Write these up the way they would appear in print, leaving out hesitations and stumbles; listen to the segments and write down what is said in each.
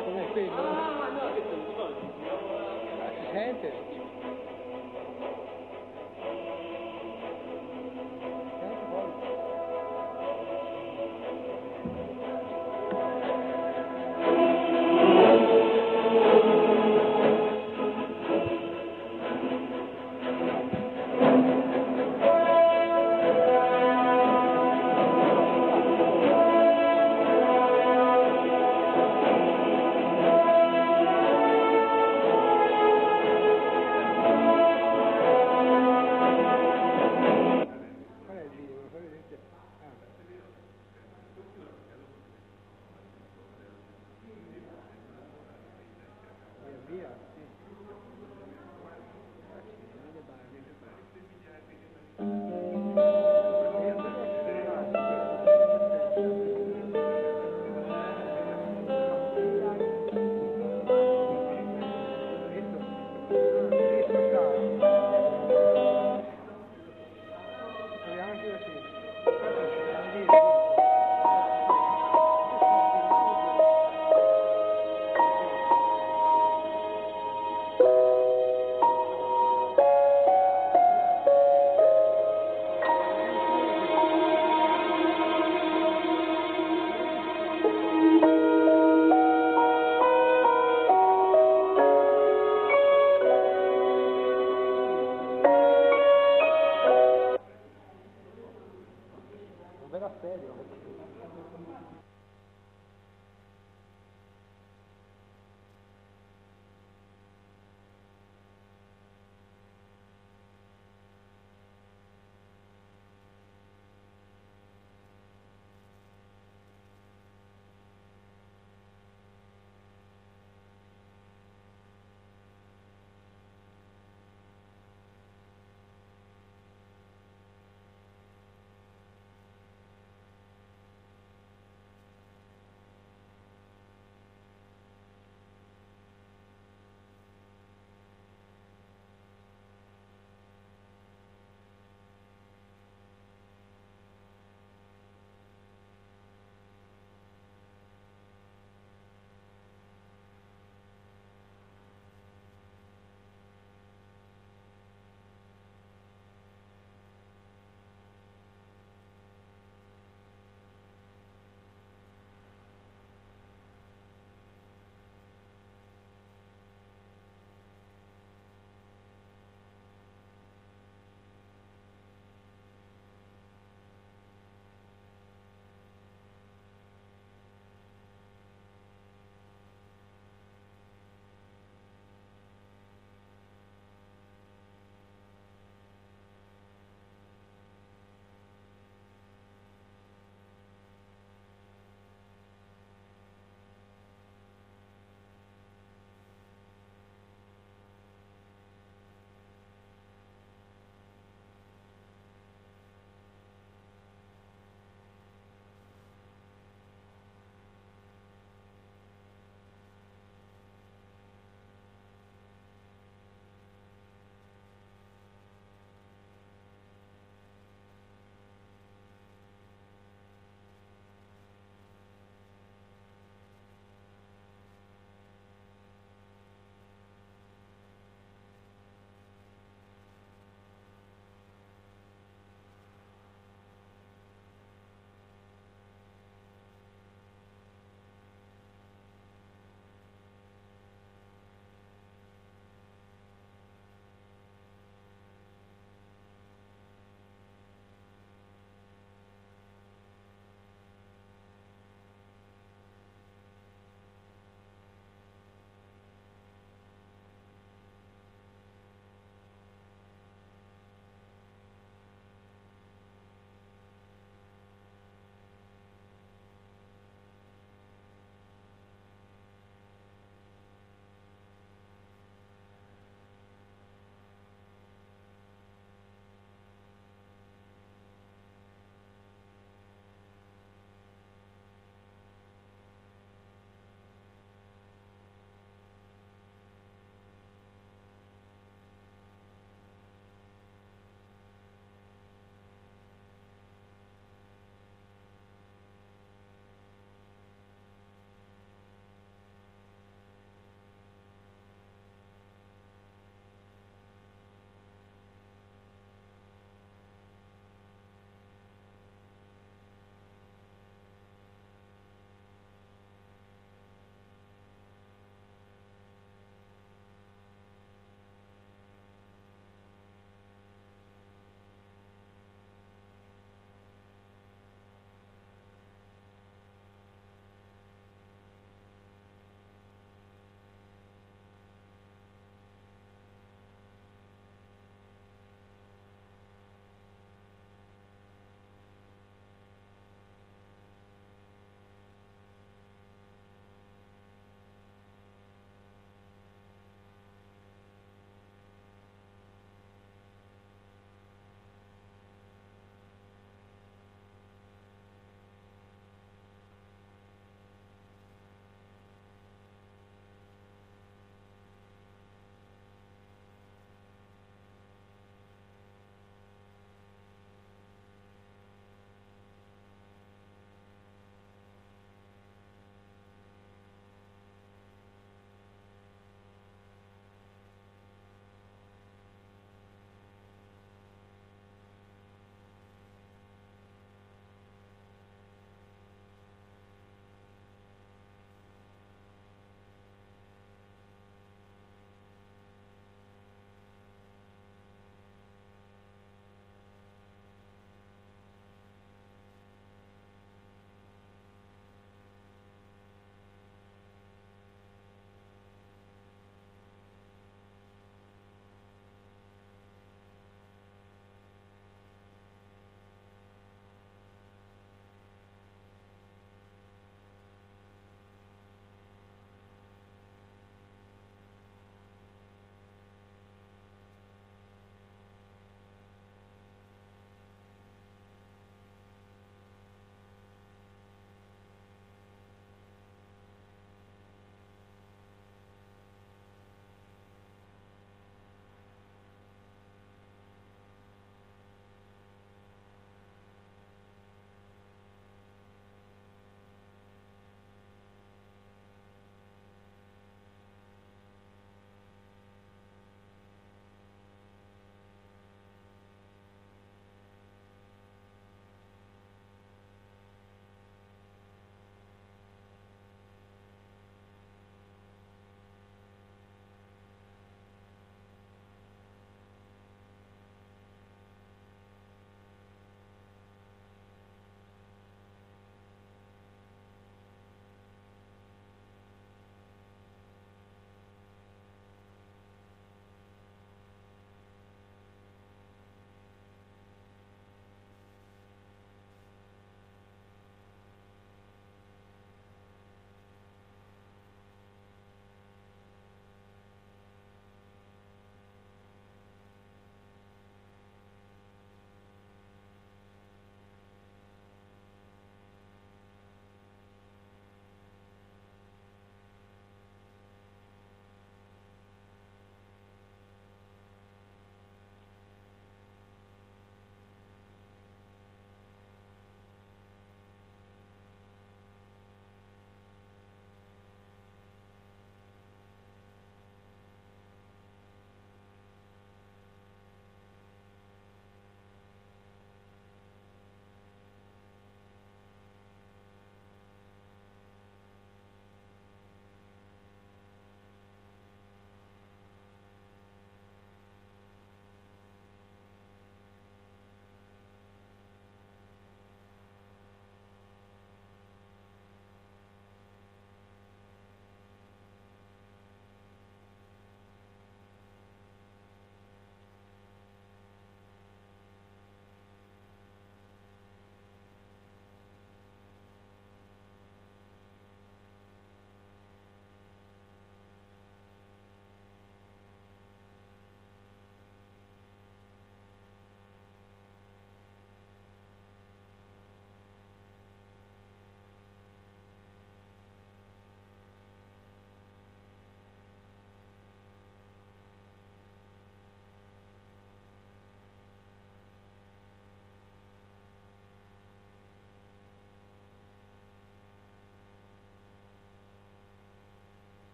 come quello. Ah, no, questo non so. Si sente?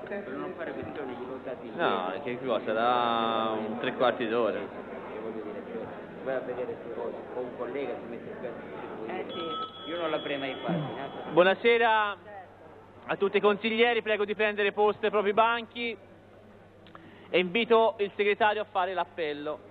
Per non fare questione di votati. No, che cosa? Da un 3/4 d'ora. Che voglio dire, cioè, vai a vedere queste cose, o un collega si mette il pezzo. sì. Io non l'avrei mai fatto. Buonasera a tutti i consiglieri, prego di prendere posto ai propri banchi e invito il segretario a fare l'appello.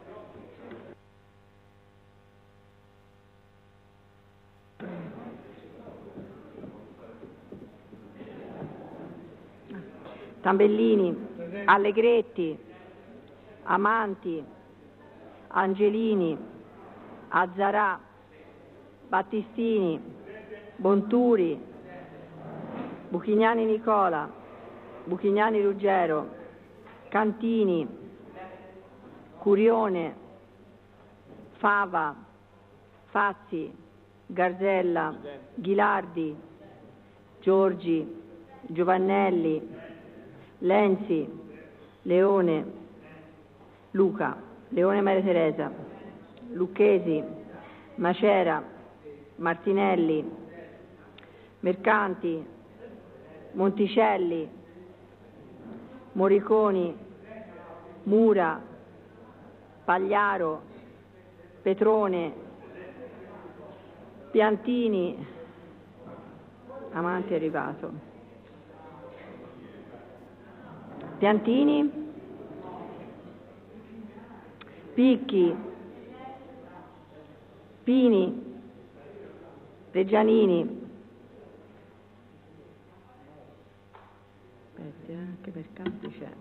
Tambellini, Allegretti, Amanti, Angelini, Azzarà, Battistini, Bonturi, Buchignani Nicola, Buchignani Ruggero, Cantini, Curione, Fava, Fazzi, Garzella, Ghilardi, Giorgi, Giovannelli, Lenzi, Leone, Luca, Leone Maria Teresa, Lucchesi, Macera, Martinelli, Mercanti, Monticelli, Moriconi, Mura, Pagliaro, Petrone, Piantini, Amanti è arrivato. Piantini, Picchi, Pini, Reggianini. Aspetti, anche Mercanti c'è.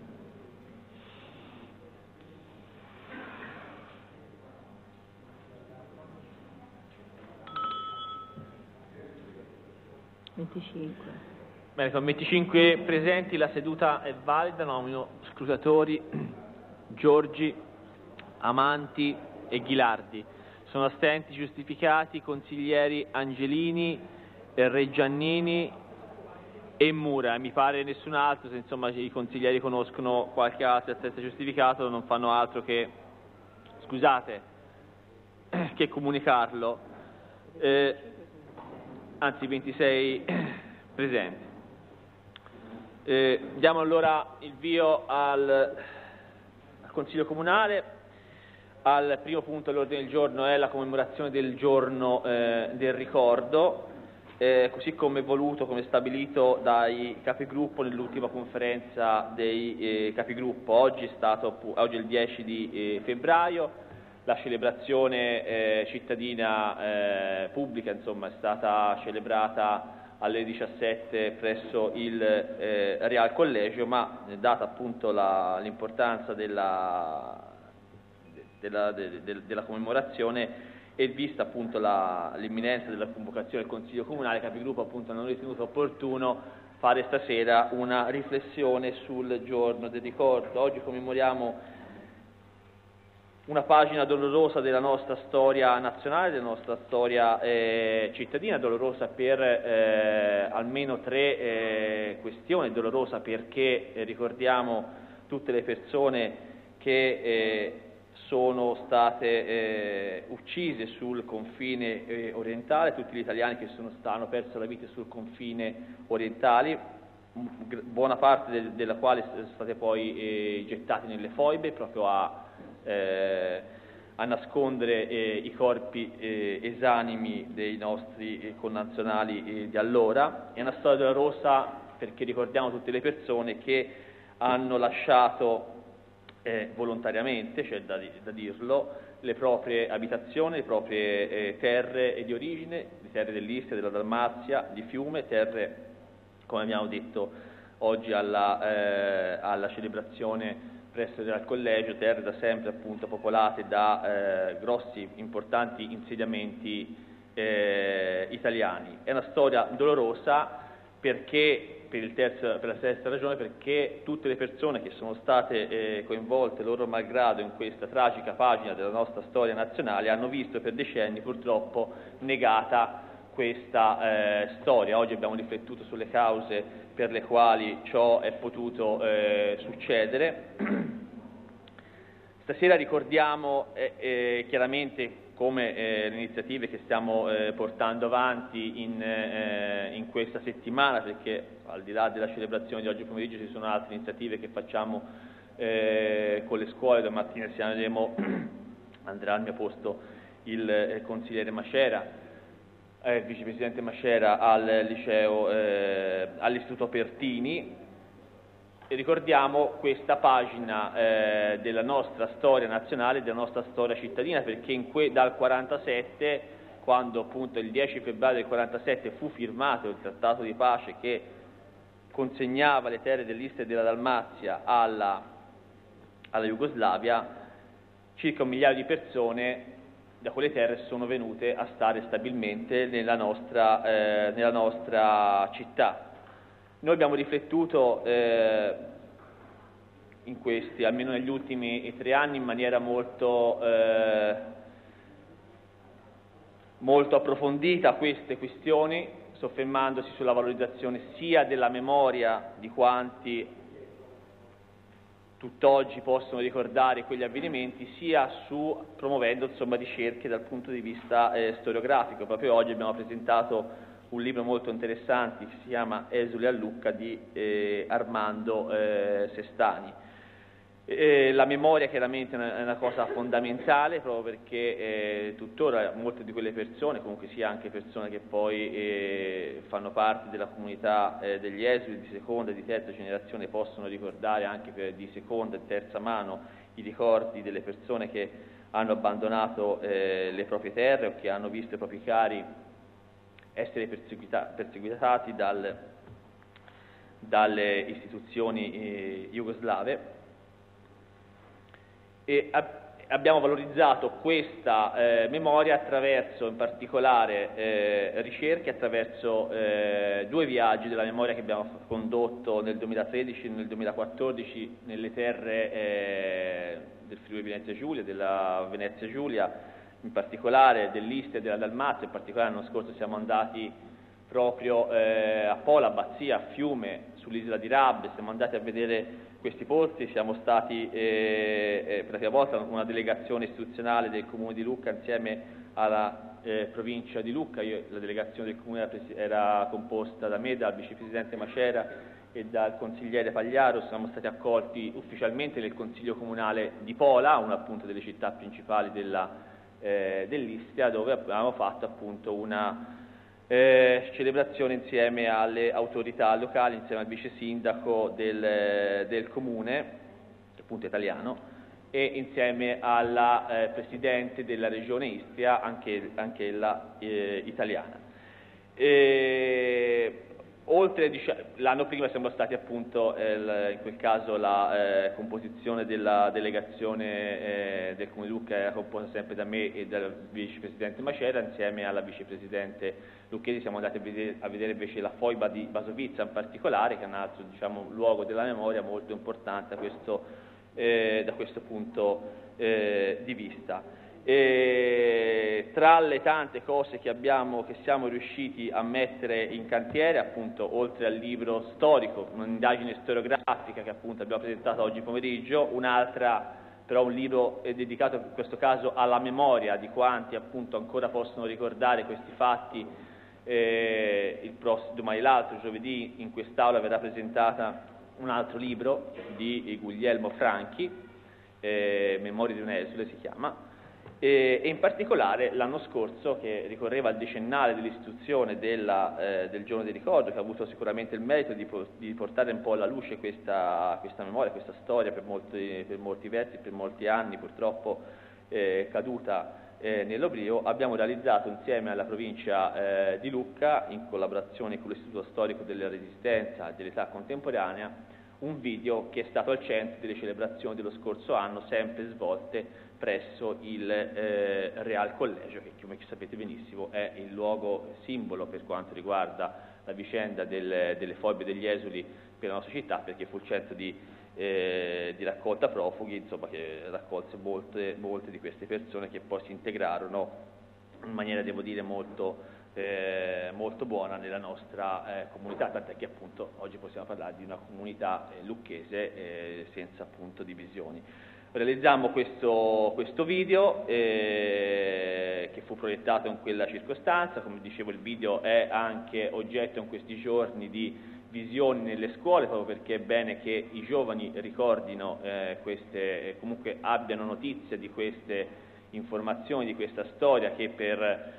Bene, con 25 presenti la seduta è valida, nomino scrutatori Giorgi, Amanti e Ghilardi. Sono assenti giustificati i consiglieri Angelini, Reggiannini e Mura. Mi pare nessun altro, se insomma i consiglieri conoscono qualche altro assenza giustificato non fanno altro che, scusate, che comunicarlo. Anzi 26 presenti. Diamo allora il vio al Consiglio Comunale. Al primo punto all'ordine del giorno è la commemorazione del giorno del ricordo, così come voluto, come stabilito dai capigruppo nell'ultima conferenza dei capigruppo. Oggi è il 10 di febbraio, la celebrazione cittadina pubblica insomma, è stata celebrata alle 17 presso il Real Collegio, ma data appunto l'importanza della commemorazione e vista appunto l'imminenza della convocazione del Consiglio Comunale, i capigruppo appunto hanno ritenuto opportuno fare stasera una riflessione sul giorno del ricordo. Oggi commemoriamo una pagina dolorosa della nostra storia nazionale, della nostra storia cittadina, dolorosa per almeno tre questioni, dolorosa perché ricordiamo tutte le persone che sono state uccise sul confine orientale, tutti gli italiani che hanno perso la vita sul confine orientale, buona parte della quale sono state poi gettate nelle foibe proprio a nascondere i corpi esanimi dei nostri connazionali di allora. È una storia dolorosa perché ricordiamo tutte le persone che hanno lasciato volontariamente, c'è da dirlo, le proprie abitazioni, le proprie terre di origine, le terre dell'Istria, della Dalmazia, di Fiume, terre, come abbiamo detto oggi alla celebrazione presso il collegio, terre da sempre appunto popolate da grossi, importanti insediamenti italiani. È una storia dolorosa perché per la stessa ragione, perché tutte le persone che sono state coinvolte loro malgrado in questa tragica pagina della nostra storia nazionale hanno visto per decenni purtroppo negata questa storia. Oggi abbiamo riflettuto sulle cause per le quali ciò è potuto succedere. Stasera ricordiamo chiaramente come le iniziative che stiamo portando avanti in questa settimana, perché al di là della celebrazione di oggi pomeriggio ci sono altre iniziative che facciamo con le scuole. Domattina andrà al mio posto il consigliere Macera, il vicepresidente Macera al liceo, all'istituto Pertini. E ricordiamo questa pagina della nostra storia nazionale, della nostra storia cittadina, perché dal 47, quando appunto il 10 febbraio del 47 fu firmato il trattato di pace che consegnava le terre dell'Istria e della Dalmazia alla Jugoslavia, circa 1 migliaio di persone da quelle terre sono venute a stare stabilmente nella nostra città. Noi abbiamo riflettuto almeno negli ultimi 3 anni, in maniera molto approfondita queste questioni, soffermandosi sulla valorizzazione sia della memoria di quanti tutt'oggi possono ricordare quegli avvenimenti, sia promuovendo ricerche dal punto di vista storiografico. Proprio oggi abbiamo presentato un libro molto interessante che si chiama Esuli a Lucca di Armando Sestani. La memoria chiaramente è una cosa fondamentale, proprio perché tuttora molte di quelle persone, comunque sia anche persone che poi fanno parte della comunità degli esuli di seconda e di terza generazione, possono ricordare anche di seconda e terza mano i ricordi delle persone che hanno abbandonato le proprie terre o che hanno visto i propri cari essere perseguitati dalle istituzioni jugoslave. E abbiamo valorizzato questa memoria attraverso in particolare ricerche, attraverso 2 viaggi della memoria che abbiamo condotto nel 2013 e nel 2014 nelle terre del Friuli Venezia Giulia, della Venezia Giulia, in particolare dell'Istria e della Dalmazia. In particolare l'anno scorso siamo andati proprio a Pola, Abbazia, a Fiume, sull'isola di Rabbe, siamo andati a vedere questi pozzi, siamo stati per la prima volta una delegazione istituzionale del Comune di Lucca insieme alla provincia di Lucca. La delegazione del Comune era composta da me, dal vicepresidente Macera e dal consigliere Pagliaro. Siamo stati accolti ufficialmente nel Consiglio Comunale di Pola, una appunto delle città principali dell'Istria, dove abbiamo fatto appunto una celebrazione insieme alle autorità locali, insieme al vice sindaco del comune, appunto italiano, e insieme alla presidente della regione Istria, anch'ella italiana. L'anno prima siamo stati appunto, in quel caso la composizione della delegazione del Comune di Lucca era composta sempre da me e dal vicepresidente Macera, insieme alla vicepresidente Lucchesi siamo andati a vedere invece la foiba di Basovizza in particolare, che è un altro luogo della memoria molto importante da questo punto di vista. Tra le tante cose che siamo riusciti a mettere in cantiere, appunto, oltre al libro storico, un'indagine storiografica che appunto abbiamo presentato oggi pomeriggio, un'altra però un libro dedicato in questo caso alla memoria di quanti appunto ancora possono ricordare questi fatti. Domani l'altro, giovedì, in quest'Aula verrà presentata un altro libro di Guglielmo Franchi, Memorie di un esule si chiama, e in particolare l'anno scorso, che ricorreva al decennale dell'istituzione del giorno del ricordo, che ha avuto sicuramente il merito di portare un po' alla luce questa memoria, questa storia per molti versi, per molti anni purtroppo caduta nell'oblio, abbiamo realizzato insieme alla provincia di Lucca, in collaborazione con l'Istituto Storico della Resistenza e dell'Età Contemporanea, un video che è stato al centro delle celebrazioni dello scorso anno, sempre svolte presso il Real Collegio, che come sapete benissimo è il luogo simbolo per quanto riguarda la vicenda delle foibe degli esuli per la nostra città, perché fu il centro di raccolta profughi, insomma, che raccolse molte di queste persone che poi si integrarono in maniera, devo dire, molto buona nella nostra comunità, tant'è che appunto oggi possiamo parlare di una comunità lucchese senza appunto divisioni. Realizziamo questo video che fu proiettato in quella circostanza. Come dicevo, il video è anche oggetto in questi giorni di visioni nelle scuole, proprio perché è bene che i giovani ricordino comunque abbiano notizia di queste informazioni, di questa storia che per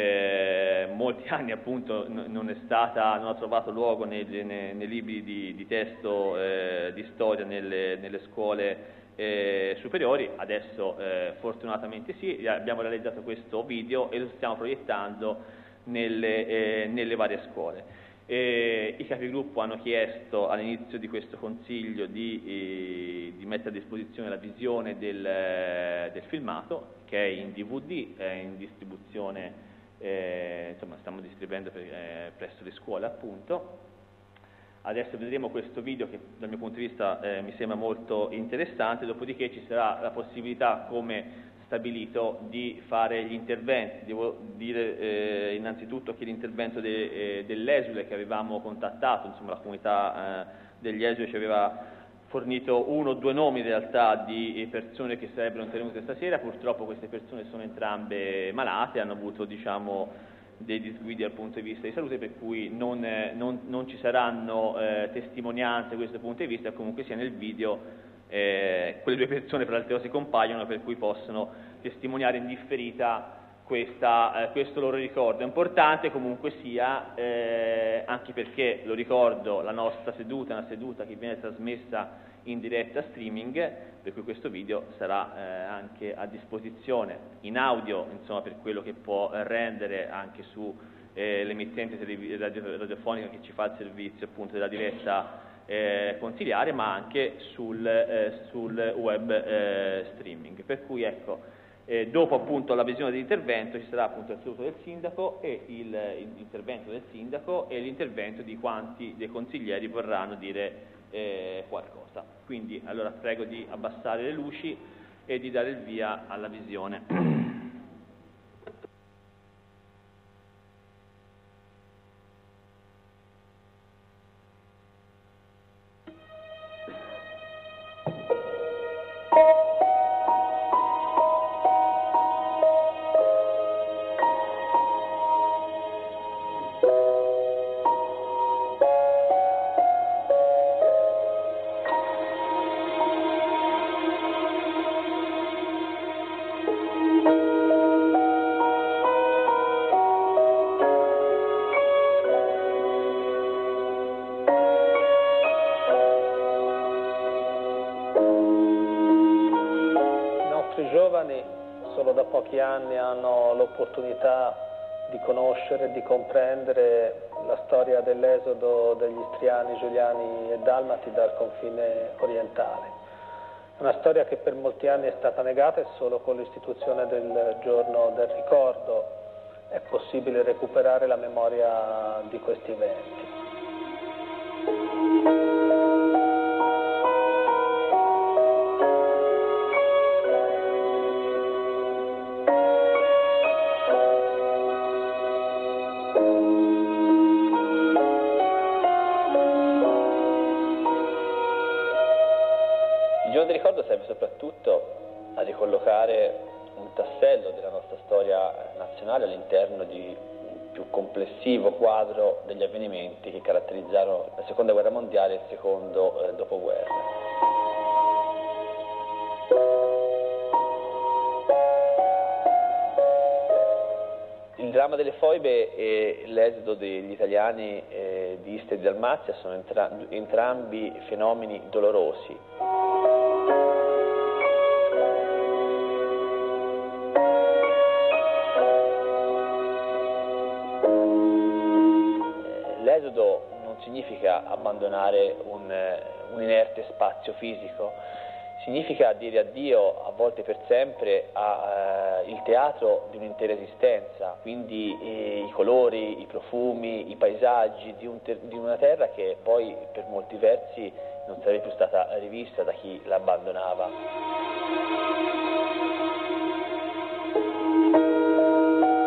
molti anni appunto non ha trovato luogo nei libri di testo di storia nelle scuole superiori. Adesso fortunatamente sì, abbiamo realizzato questo video e lo stiamo proiettando nelle varie scuole. I capigruppo hanno chiesto all'inizio di questo consiglio di mettere a disposizione la visione del filmato, che è in DVD, è in distribuzione, insomma stiamo distribuendo presso le scuole appunto. Adesso vedremo questo video che dal mio punto di vista mi sembra molto interessante, dopodiché ci sarà la possibilità, come stabilito, di fare gli interventi. Devo dire innanzitutto che l'intervento dell'esule che avevamo contattato, insomma la comunità degli esuli ci aveva fornito 1 o 2 nomi in realtà di persone che sarebbero intervenute stasera. Purtroppo queste persone sono entrambe malate, hanno avuto dei disguidi dal punto di vista di salute, per cui non ci saranno testimonianze da questo punto di vista, e comunque sia nel video quelle 2 persone per altre cose compaiono, per cui possono testimoniare in differita questo loro ricordo. È importante comunque sia, anche perché, lo ricordo, la nostra seduta è una seduta che viene trasmessa in diretta streaming, per cui questo video sarà anche a disposizione in audio, insomma, per quello che può rendere anche su l'emittente radiofonica che ci fa il servizio appunto della diretta consiliare, ma anche sul web streaming. Per cui ecco, dopo appunto la visione dell'intervento ci sarà appunto il saluto del sindaco e l'intervento del sindaco e l'intervento di quanti dei consiglieri vorranno dire qualcosa. Quindi allora prego di abbassare le luci e di dare il via alla visione. Solo da pochi anni hanno l'opportunità di conoscere e di comprendere la storia dell'esodo degli istriani, giuliani e dalmati dal confine orientale. È una storia che per molti anni è stata negata e solo con l'istituzione del giorno del ricordo è possibile recuperare la memoria di questi eventi. Il giorno del ricordo serve soprattutto a ricollocare un tassello della nostra storia nazionale all'interno di un più complessivo quadro degli avvenimenti che caratterizzarono la Seconda Guerra Mondiale e il secondo dopoguerra. Il dramma delle foibe e l'esodo degli italiani di Istria e di Dalmazia sono entrambi fenomeni dolorosi. L'esodo non significa abbandonare un inerte spazio fisico, significa dire addio, a volte per sempre, al teatro di un'intera esistenza, quindi i colori, i profumi, i paesaggi di una terra che poi per molti versi non sarebbe più stata rivista da chi la abbandonava.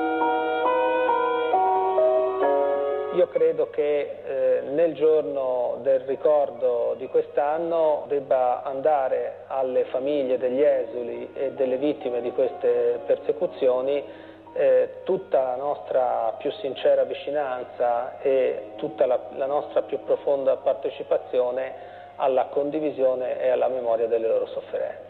Io credo che nel giorno del ricordo di quest'anno debba andare alle famiglie degli esuli e delle vittime di queste persecuzioni tutta la nostra più sincera vicinanza e tutta la nostra più profonda partecipazione alla condivisione e alla memoria delle loro sofferenze.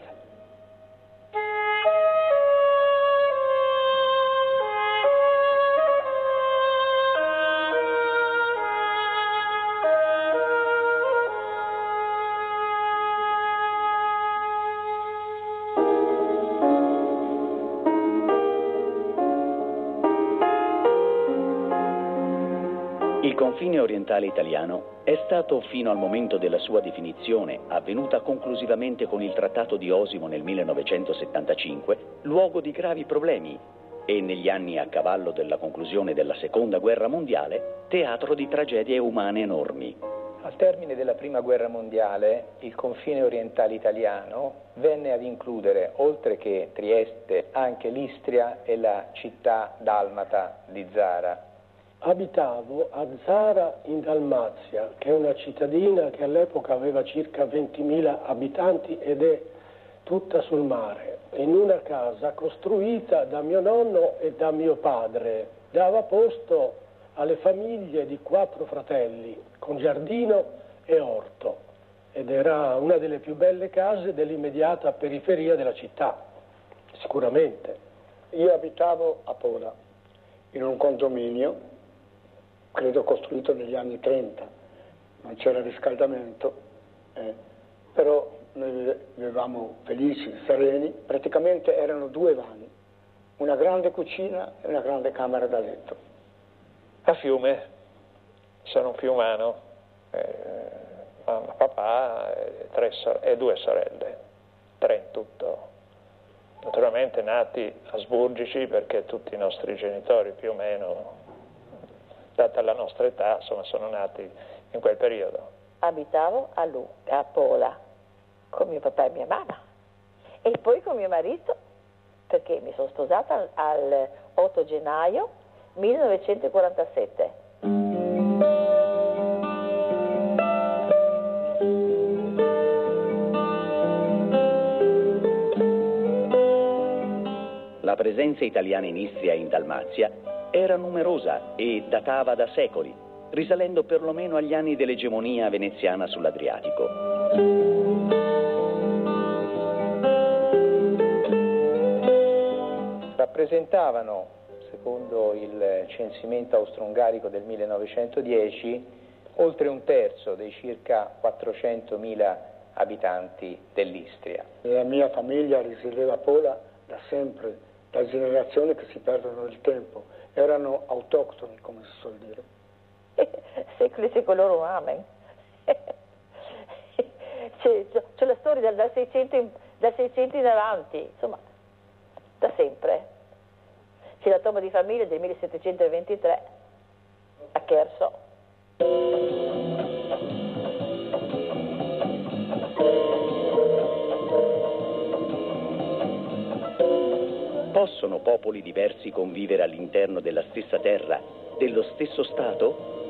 Il confine orientale italiano è stato, fino al momento della sua definizione, avvenuta conclusivamente con il Trattato di Osimo nel 1975, luogo di gravi problemi e, negli anni a cavallo della conclusione della Seconda Guerra Mondiale, teatro di tragedie umane enormi. Al termine della Prima Guerra Mondiale, il confine orientale italiano venne ad includere, oltre che Trieste, anche l'Istria e la città dalmata di Zara. Abitavo a Zara in Dalmazia, che è una cittadina che all'epoca aveva circa 20.000 abitanti ed è tutta sul mare, in una casa costruita da mio nonno e da mio padre. Dava posto alle famiglie di 4 fratelli, con giardino e orto, ed era una delle più belle case dell'immediata periferia della città, sicuramente. Io abitavo a Pola, in un condominio, credo costruito negli anni 30, non c'era riscaldamento, però noi vivevamo felici, sereni. Praticamente erano 2 vani, una grande cucina e una grande camera da letto. A Fiume, sono un fiumano, mamma, papà e 2 sorelle, 3 in tutto. Naturalmente nati asburgici perché tutti i nostri genitori più o meno, data la nostra età, insomma, sono nati in quel periodo. Abitavo a Pola con mio papà e mia mamma e poi con mio marito, perché mi sono sposata al 8 gennaio 1947. La presenza italiana in Istria e in Dalmazia era numerosa e datava da secoli, risalendo perlomeno agli anni dell'egemonia veneziana sull'Adriatico. Rappresentavano, secondo il censimento austro-ungarico del 1910, oltre 1/3 dei circa 400.000 abitanti dell'Istria. La mia famiglia risiedeva a Pola da sempre, da generazioni che si perdono il tempo. Erano autoctoni, come si suol dire. Secoli secolorum amen. C'è la storia dal 600 in avanti, insomma, da sempre. C'è la tomba di famiglia del 1723 a Cherso. Possono popoli diversi convivere all'interno della stessa terra, dello stesso Stato?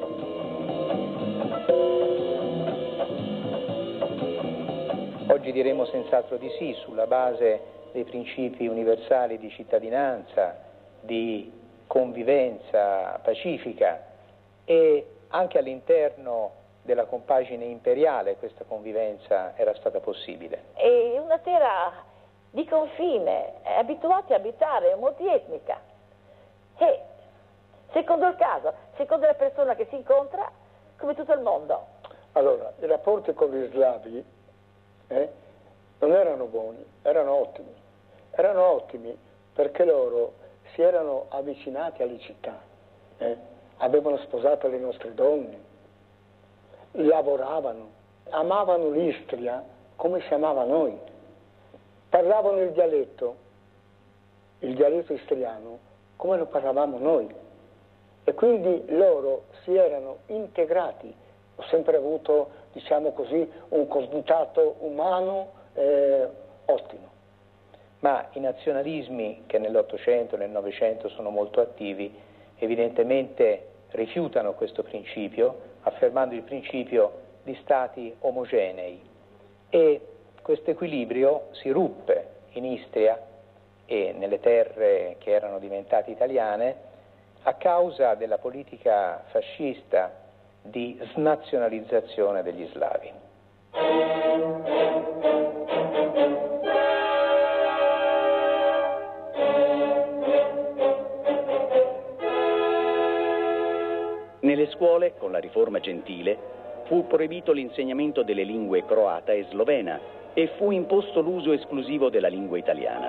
Oggi diremo senz'altro di sì, sulla base dei principi universali di cittadinanza, di convivenza pacifica, e anche all'interno della compagine imperiale questa convivenza era stata possibile. È una terra di confine, abituati a abitare, multietnica. E secondo il caso, secondo la persona che si incontra, come tutto il mondo. Allora, i rapporti con gli slavi non erano buoni, erano ottimi. Erano ottimi perché loro si erano avvicinati alle città, avevano sposato le nostre donne, lavoravano, amavano l'Istria come si amava noi. Parlavano il dialetto istriano, come lo parlavamo noi. E quindi loro si erano integrati. Ho sempre avuto, diciamo così, un contato umano ottimo. Ma i nazionalismi che nell'Ottocento e nel Novecento sono molto attivi, evidentemente rifiutano questo principio, affermando il principio di stati omogenei, e questo equilibrio si ruppe in Istria e nelle terre che erano diventate italiane a causa della politica fascista di snazionalizzazione degli slavi. Nelle scuole, con la riforma gentile, fu proibito l'insegnamento delle lingue croata e slovena e fu imposto l'uso esclusivo della lingua italiana.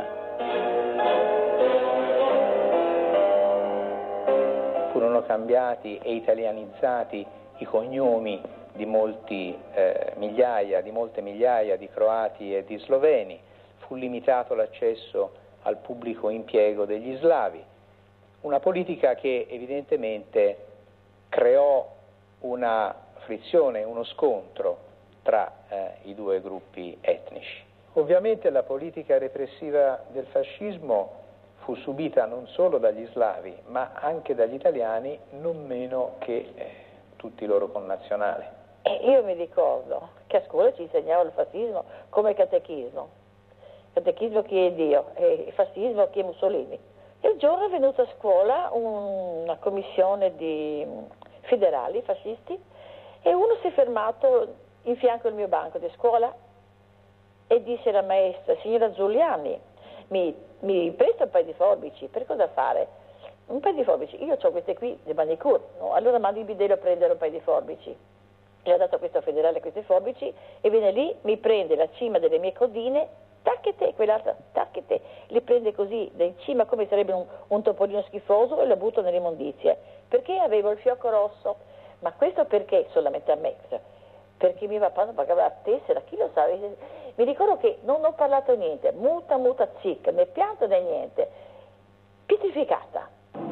Furono cambiati e italianizzati i cognomi di molte migliaia di croati e di sloveni, fu limitato l'accesso al pubblico impiego degli slavi, una politica che evidentemente creò una frizione, uno scontro tra i due gruppi etnici. Ovviamente la politica repressiva del fascismo fu subita non solo dagli slavi, ma anche dagli italiani, non meno che tutti i loro connazionali. Io mi ricordo che a scuola ci insegnava il fascismo come catechismo chi è Dio e il fascismo chi è Mussolini. E un giorno è venuta a scuola una commissione di federali fascisti e uno si è fermato in fianco al mio banco di scuola e disse alla maestra: signora Giuliani, mi presta un paio di forbici? Per cosa fare? Un paio di forbici? Io ho queste qui, le manicure, no? Allora mandi il bidello a prendere un paio di forbici. E ho dato a questo federale queste forbici e viene lì, mi prende la cima delle mie codine, tacchete, quell'altra, tacchete, li prende così da in cima come sarebbe un topolino schifoso e lo butto nelle immondizie, perché avevo il fiocco rosso. Ma questo perché solamente a me? Perché mio papà non pagava la tessera, chi lo sa? Mi ricordo che non ho parlato niente, muta zicca, né pianto né niente, pietrificata.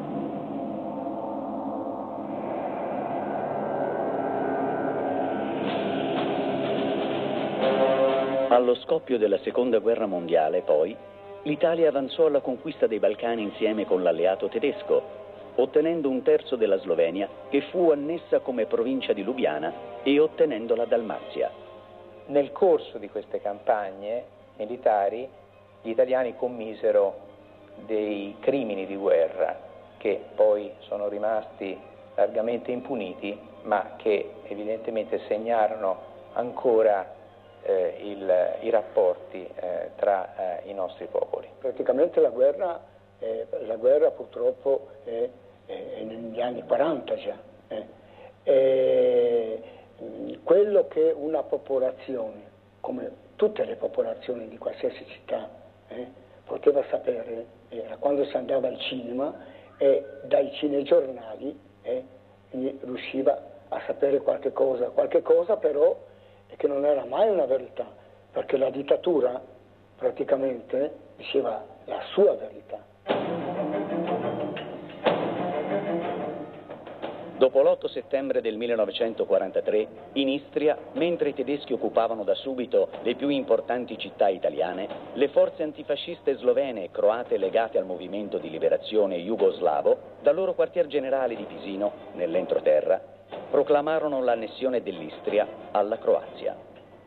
Allo scoppio della Seconda Guerra Mondiale, poi, l'Italia avanzò alla conquista dei Balcani insieme con l'alleato tedesco, ottenendo un terzo della Slovenia, che fu annessa come provincia di Lubiana, e ottenendo la Dalmazia. Nel corso di queste campagne militari, gli italiani commisero dei crimini di guerra che poi sono rimasti largamente impuniti, ma che evidentemente segnarono ancora i rapporti tra i nostri popoli. Praticamente la guerra purtroppo è negli anni 40 già. Quello che una popolazione, come tutte le popolazioni di qualsiasi città, poteva sapere era quando si andava al cinema e dai cinegiornali riusciva a sapere qualche cosa però che non era mai una verità, perché la dittatura praticamente diceva la sua verità. Dopo l'8 settembre del 1943, in Istria, mentre i tedeschi occupavano da subito le più importanti città italiane, le forze antifasciste slovene e croate legate al movimento di liberazione jugoslavo, dal loro quartier generale di Pisino, nell'entroterra, proclamarono l'annessione dell'Istria alla Croazia.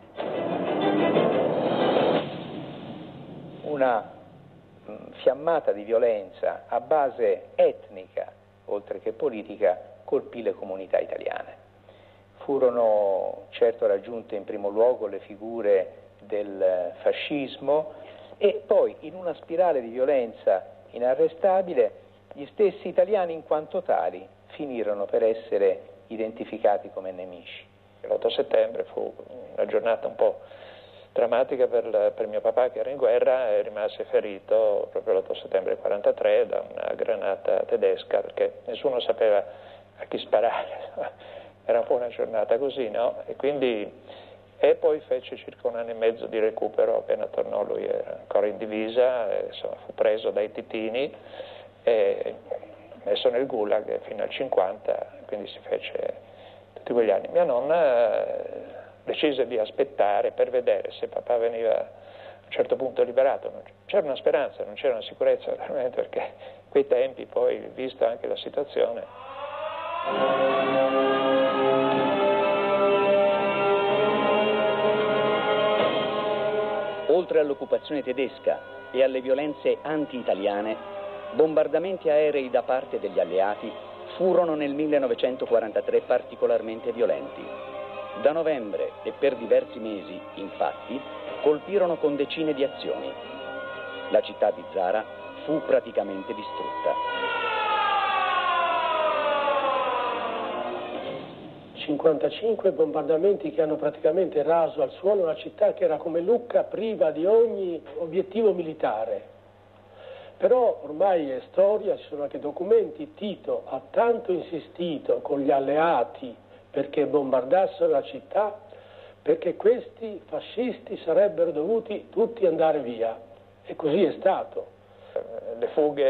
Una fiammata di violenza a base etnica, oltre che politica, colpì le comunità italiane. Furono certo raggiunte in primo luogo le figure del fascismo e poi, in una spirale di violenza inarrestabile, gli stessi italiani in quanto tali finirono per essere identificati come nemici. L'8 settembre fu una giornata un po' drammatica per mio papà, che era in guerra e rimase ferito proprio l'8 settembre 1943 da una granata tedesca, perché nessuno sapeva a chi sparare. Era un po' una giornata così, no? E poi fece circa un anno e mezzo di recupero. Appena tornò lui era ancora in divisa, insomma, fu preso dai titini e messo nel gulag fino al 50, quindi si fece tutti quegli anni. Mia nonna decise di aspettare per vedere se papà veniva a un certo punto liberato. C'era una speranza, non c'era una sicurezza veramente, perché in quei tempi poi, vista anche la situazione. Oltre all'occupazione tedesca e alle violenze anti-italiane, bombardamenti aerei da parte degli alleati furono nel 1943 particolarmente violenti. Da novembre e per diversi mesi, infatti, colpirono con decine di azioni. La città di Zara fu praticamente distrutta. 55 bombardamenti che hanno praticamente raso al suolo una città che era come Lucca, priva di ogni obiettivo militare. Però ormai è storia, ci sono anche documenti. Tito ha tanto insistito con gli alleati perché bombardassero la città, perché questi fascisti sarebbero dovuti tutti andare via. E così è stato. Le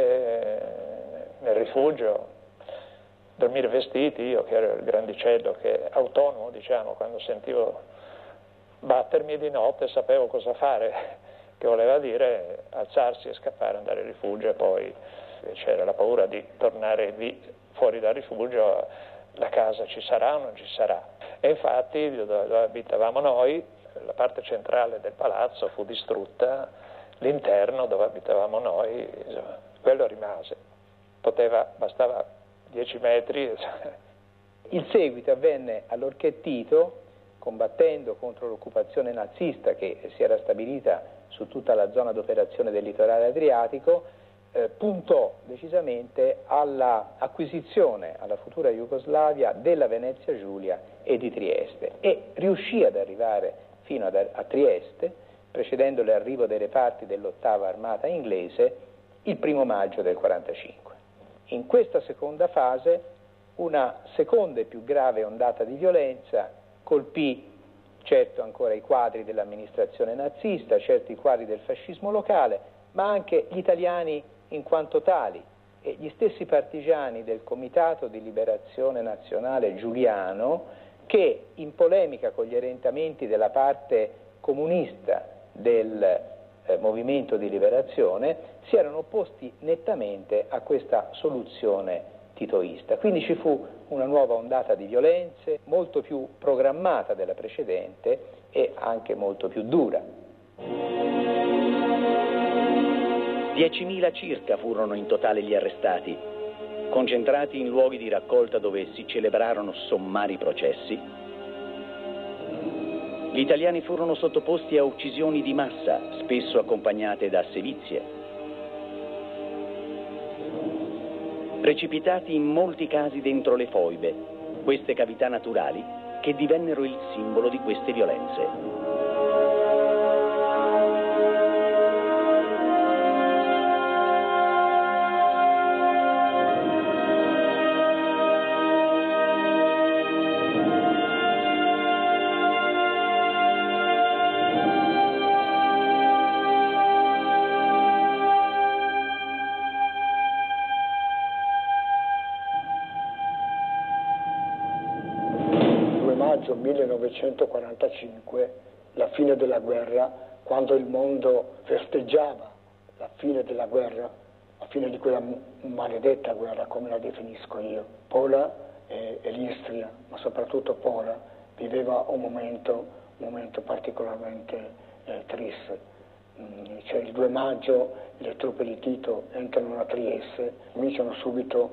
fughe nel rifugio, dormire vestiti, io che ero il grandicello, che autonomo, diciamo, quando sentivo battermi di notte sapevo cosa fare, che voleva dire alzarsi e scappare, andare al rifugio, e poi c'era la paura di tornare fuori dal rifugio, la casa ci sarà o non ci sarà. E infatti dove abitavamo noi, la parte centrale del palazzo fu distrutta, l'interno dove abitavamo noi, quello rimase, bastava 10 metri. Il seguito avvenne allorché Tito, combattendo contro l'occupazione nazista che si era stabilita su tutta la zona d'operazione del litorale adriatico, puntò decisamente all'acquisizione alla futura Jugoslavia della Venezia Giulia e di Trieste, e riuscì ad arrivare fino a Trieste, precedendo l'arrivo dei reparti dell'8ª Armata inglese, il 1° maggio del 1945. In questa seconda fase una seconda e più grave ondata di violenza colpì certo ancora i quadri dell'amministrazione nazista, certo i quadri del fascismo locale, ma anche gli italiani in quanto tali, e gli stessi partigiani del Comitato di Liberazione Nazionale Giuliano, che in polemica con gli orientamenti della parte comunista del movimento di liberazione si erano opposti nettamente a questa soluzione titoista. Quindi ci fu una nuova ondata di violenze, molto più programmata della precedente e anche molto più dura. 10.000 circa furono in totale gli arrestati, concentrati in luoghi di raccolta dove si celebrarono sommari processi. Gli italiani furono sottoposti a uccisioni di massa, spesso accompagnate da sevizie. Precipitati in molti casi dentro le foibe, queste cavità naturali che divennero il simbolo di queste violenze. Maggio 1945, la fine della guerra, quando il mondo festeggiava la fine della guerra, la fine di quella maledetta guerra, come la definisco io. Pola e l'Istria, ma soprattutto Pola, viveva un momento particolarmente triste. Cioè il 2 maggio le truppe di Tito entrano a Trieste, cominciano subito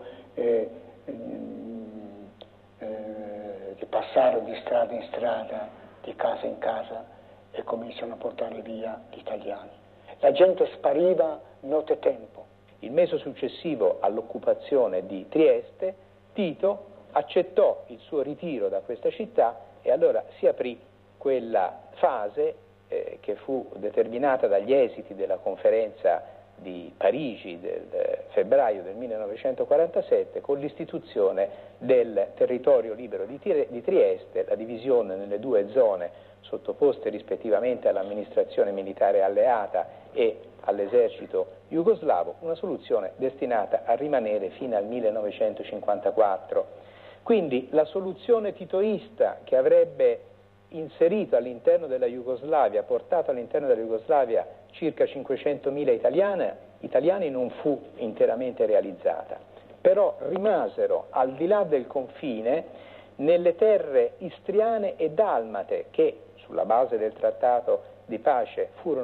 di passare di strada in strada, di casa in casa, e cominciano a portare via gli italiani. La gente spariva nottetempo. Il mese successivo all'occupazione di Trieste, Tito accettò il suo ritiro da questa città e allora si aprì quella fase che fu determinata dagli esiti della conferenza di Parigi del febbraio del 1947 con l'istituzione del territorio libero di Trieste, la divisione nelle 2 zone sottoposte rispettivamente all'amministrazione militare alleata e all'esercito jugoslavo, una soluzione destinata a rimanere fino al 1954. Quindi la soluzione titoista che avrebbe inserito all'interno della Jugoslavia, portato all'interno della Jugoslavia circa 500.000 italiani, non fu interamente realizzata. Però rimasero al di là del confine nelle terre istriane e dalmate che sulla base del trattato di pace furono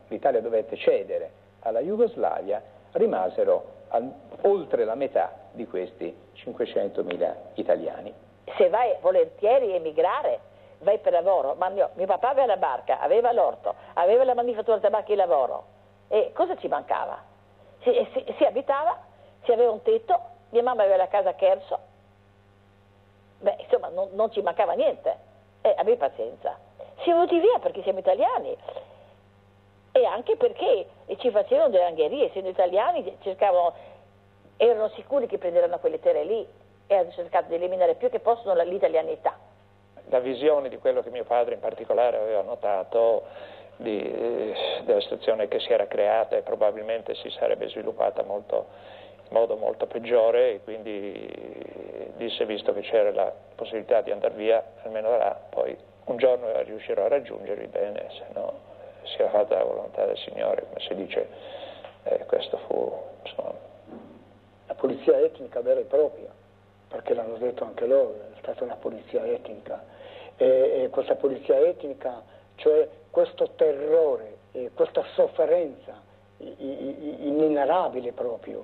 l'Italia dovette cedere alla Jugoslavia, rimasero oltre la metà di questi 500.000 italiani. Se vai volentieri a emigrare, vai per lavoro, ma mio papà aveva la barca, aveva l'orto, aveva la manifattura tabacchi e lavoro, e cosa ci mancava? Si abitava, si aveva un tetto, mia mamma aveva la casa a Cherso, beh insomma non ci mancava niente, abbi pazienza. Siamo venuti via perché siamo italiani e anche perché ci facevano delle angherie, essendo italiani erano sicuri che prenderanno quelle terre lì e hanno cercato di eliminare più che possono l'italianità. La visione di quello che mio padre in particolare aveva notato della situazione che si era creata e probabilmente si sarebbe sviluppata in modo molto peggiore, e quindi disse, visto che c'era la possibilità di andare via, almeno da là, poi un giorno riuscirò a raggiungervi bene, se no sia fatta la volontà del Signore, come si dice. Questo fu, insomma, la polizia etnica vera e propria, perché l'hanno detto anche loro, è stata una polizia etnica, e questa polizia etnica, cioè questo terrore, questa sofferenza inenarrabile proprio,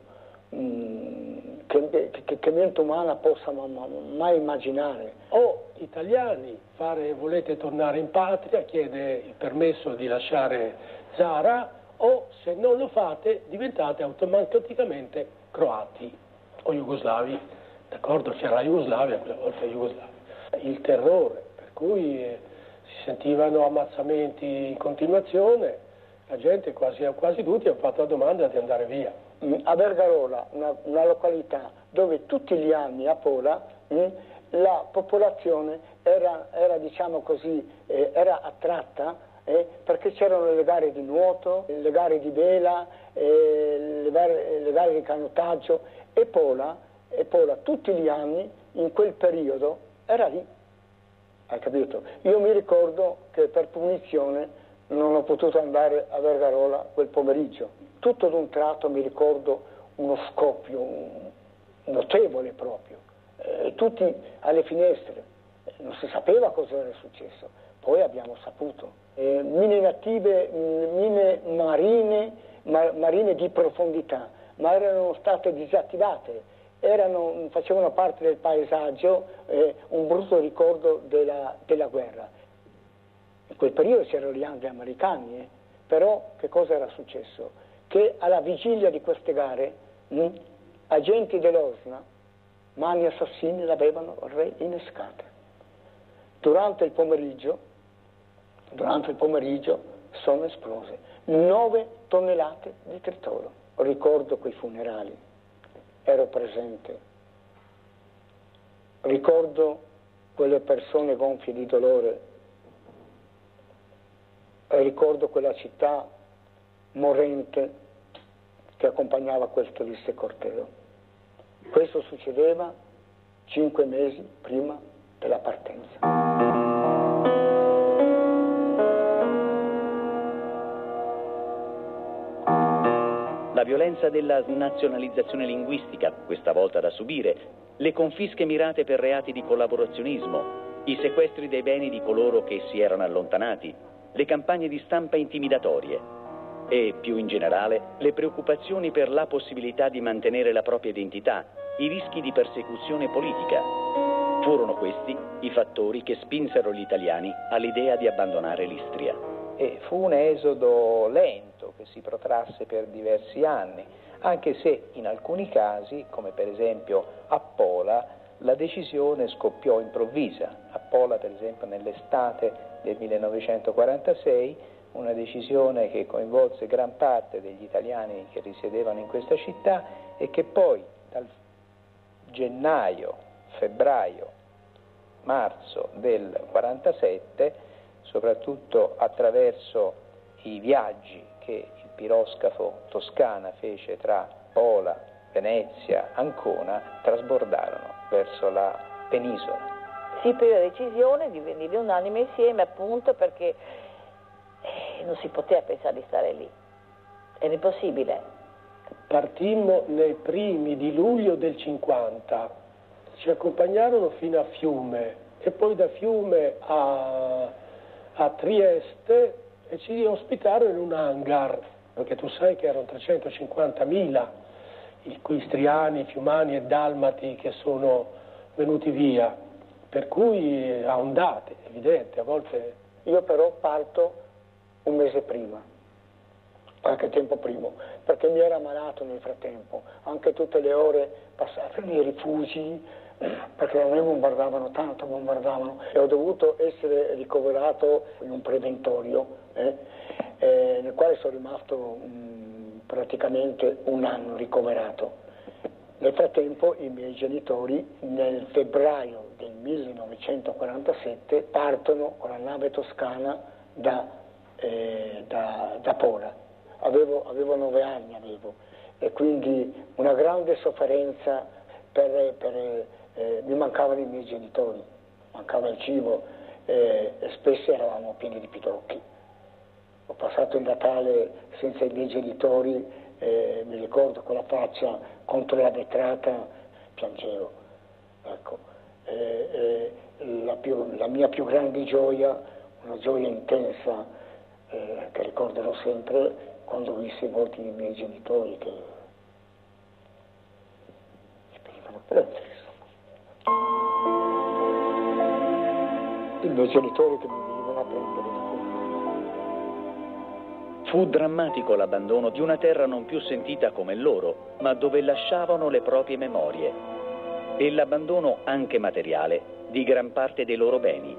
che mente umana possa mai immaginare. O italiani, volete tornare in patria, chiede il permesso di lasciare Zara, o se non lo fate diventate automaticamente croati o jugoslavi. D'accordo, c'era la Jugoslavia, quella volta Jugoslavia. Il terrore, per cui si sentivano ammazzamenti in continuazione, la gente, quasi tutti, hanno fatto la domanda di andare via. A Vergarola, una località dove tutti gli anni a Pola la popolazione era diciamo così, era attratta perché c'erano le gare di nuoto, le gare di vela, le gare di canottaggio, e Pola tutti gli anni in quel periodo era lì, hai capito? Io mi ricordo che per punizione non ho potuto andare a Vergarola quel pomeriggio. Tutto d'un tratto mi ricordo uno scoppio notevole proprio, tutti alle finestre, non si sapeva cosa era successo, poi abbiamo saputo. Mine native, mine marine di profondità, ma erano state disattivate, facevano parte del paesaggio, un brutto ricordo della guerra. In quel periodo c'erano gli anglo-americani, però che cosa era successo? Che alla vigilia di queste gare agenti dell'OSNA, mani assassini, l'avevano reinnescate. Durante il pomeriggio sono esplose 9 tonnellate di tritolo. Ricordo quei funerali, ero presente, ricordo quelle persone gonfie di dolore, ricordo quella città morente che accompagnava quel triste corteo. Questo succedeva 5 mesi prima della partenza. La violenza della nazionalizzazione linguistica, questa volta da subire, le confische mirate per reati di collaborazionismo, i sequestri dei beni di coloro che si erano allontanati, le campagne di stampa intimidatorie e, più in generale, le preoccupazioni per la possibilità di mantenere la propria identità, i rischi di persecuzione politica. Furono questi i fattori che spinsero gli italiani all'idea di abbandonare l'Istria. E fu un esodo lento che si protrasse per diversi anni, anche se in alcuni casi, come per esempio a Pola, la decisione scoppiò improvvisa. A Pola, per esempio, nell'estate del 1946, una decisione che coinvolse gran parte degli italiani che risiedevano in questa città e che poi dal gennaio, febbraio, marzo del 1947, soprattutto attraverso i viaggi che il piroscafo Toscana fece tra Pola, Venezia, Ancona, trasbordarono verso la penisola. Si prese la decisione di venire unanime insieme, appunto perché non si poteva pensare di stare lì, era impossibile. Partimmo nei primi di luglio del 50, ci accompagnarono fino a Fiume e poi da Fiume a Trieste e ci ospitarono in un hangar, perché tu sai che erano 350.000 i istriani, fiumani e dalmati che sono venuti via, per cui a ondate, evidente, a volte... Io però parto un mese prima, qualche tempo prima, perché mi era malato nel frattempo, anche tutte le ore passate nei rifugi, perché non mi bombardavano tanto, e ho dovuto essere ricoverato in un preventorio, nel quale sono rimasto praticamente un anno ricoverato. Nel frattempo i miei genitori nel febbraio del 1947 partono con la nave Toscana da Pola. Avevo 9 anni, e quindi una grande sofferenza mi mancavano i miei genitori, mancava il cibo e spesso eravamo pieni di pidocchi. Ho passato il Natale senza i miei genitori, mi ricordo con la faccia contro la vetrata, piangevo. Ecco. La mia più grande gioia, una gioia intensa che ricorderò sempre, quando vissi molti dei miei genitori che venivano presi. I miei genitori che mi venivano a prendere. Fu drammatico l'abbandono di una terra non più sentita come loro, ma dove lasciavano le proprie memorie, e l'abbandono anche materiale di gran parte dei loro beni.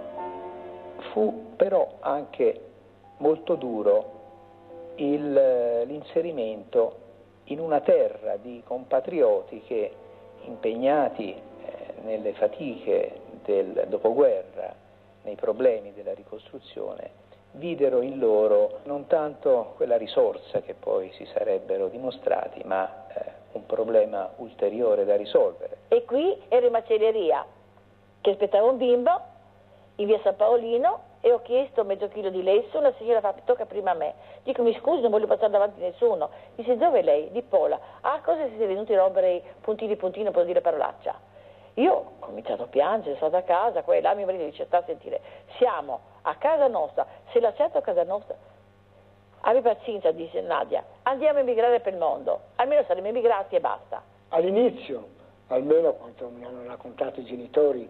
Fu però anche molto duro l'inserimento in una terra di compatrioti che, impegnati nelle fatiche del dopoguerra, nei problemi della ricostruzione, videro in loro non tanto quella risorsa che poi si sarebbero dimostrati, ma un problema ulteriore da risolvere. E qui ero in macelleria, che aspettavo un bimbo in via San Paolino, e ho chiesto mezzo chilo di lesso, una signora fa: tocca prima a me. Dico: mi scusi, non voglio passare davanti a nessuno. Dice: dove è lei? Di Pola. Ah, cosa siete venuti a rompere puntini puntino per dire parolaccia? Io ho cominciato a piangere, sono stata a casa, qua e là, mio marito dice: sta a sentire, siamo a casa nostra, se lasciate a casa nostra, abbi pazienza, dice Nadia, andiamo a emigrare per il mondo, almeno saremo emigrati e basta. All'inizio, almeno quanto mi hanno raccontato i genitori,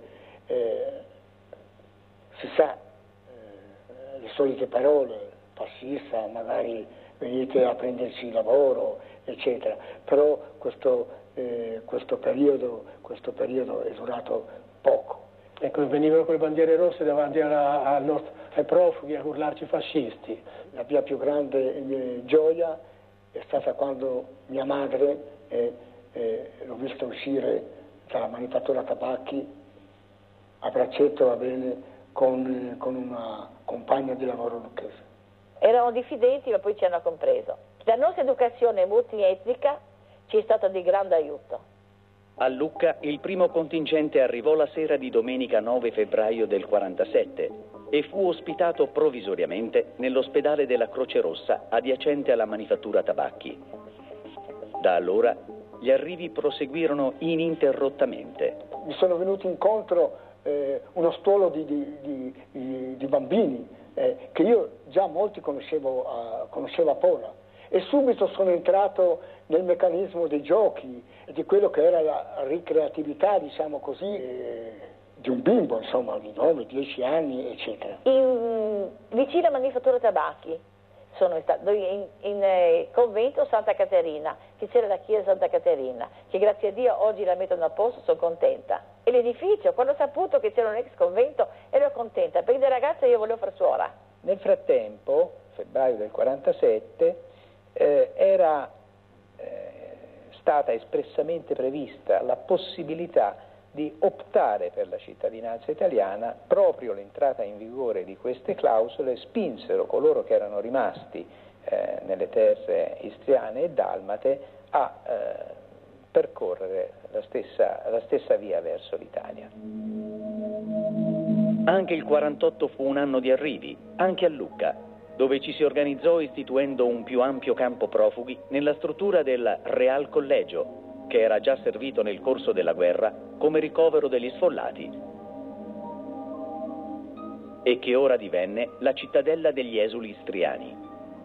si sa, le solite parole, passista, magari venite a prenderci il lavoro, eccetera, però questo periodo è durato poco. Ecco, venivano con le bandiere rosse davanti ai profughi a urlarci fascisti. La mia più grande gioia è stata quando mia madre l'ho vista uscire dalla manifattura tabacchi a braccetto, va bene, con una compagna di lavoro lucchese. Erano diffidenti, ma poi ci hanno compreso. La nostra educazione multietnica ci è stata di grande aiuto. A Lucca il primo contingente arrivò la sera di domenica 9 febbraio del 47 e fu ospitato provvisoriamente nell'ospedale della Croce Rossa adiacente alla manifattura tabacchi. Da allora gli arrivi proseguirono ininterrottamente. Mi sono venuti incontro uno stuolo di bambini che io già molti conoscevo a Pola, e subito sono entrato nel meccanismo dei giochi, di quello che era la ricreatività, diciamo così, di un bimbo, insomma, di 9-10 anni, eccetera. Vicino a Manifattura Tabacchi sono stato in convento Santa Caterina, che c'era la chiesa Santa Caterina, che grazie a Dio oggi la mettono a posto, sono contenta. E l'edificio, quando ho saputo che c'era un ex convento, ero contenta, perché da ragazza io volevo far suora. Nel frattempo, febbraio del 47, era stata espressamente prevista la possibilità di optare per la cittadinanza italiana. Proprio l'entrata in vigore di queste clausole spinsero coloro che erano rimasti nelle terre istriane e dalmate a percorrere la stessa via verso l'Italia. Anche il 48 fu un anno di arrivi, anche a Lucca, dove ci si organizzò istituendo un più ampio campo profughi nella struttura del Real Collegio, che era già servito nel corso della guerra come ricovero degli sfollati. e che ora divenne la cittadella degli esuli istriani.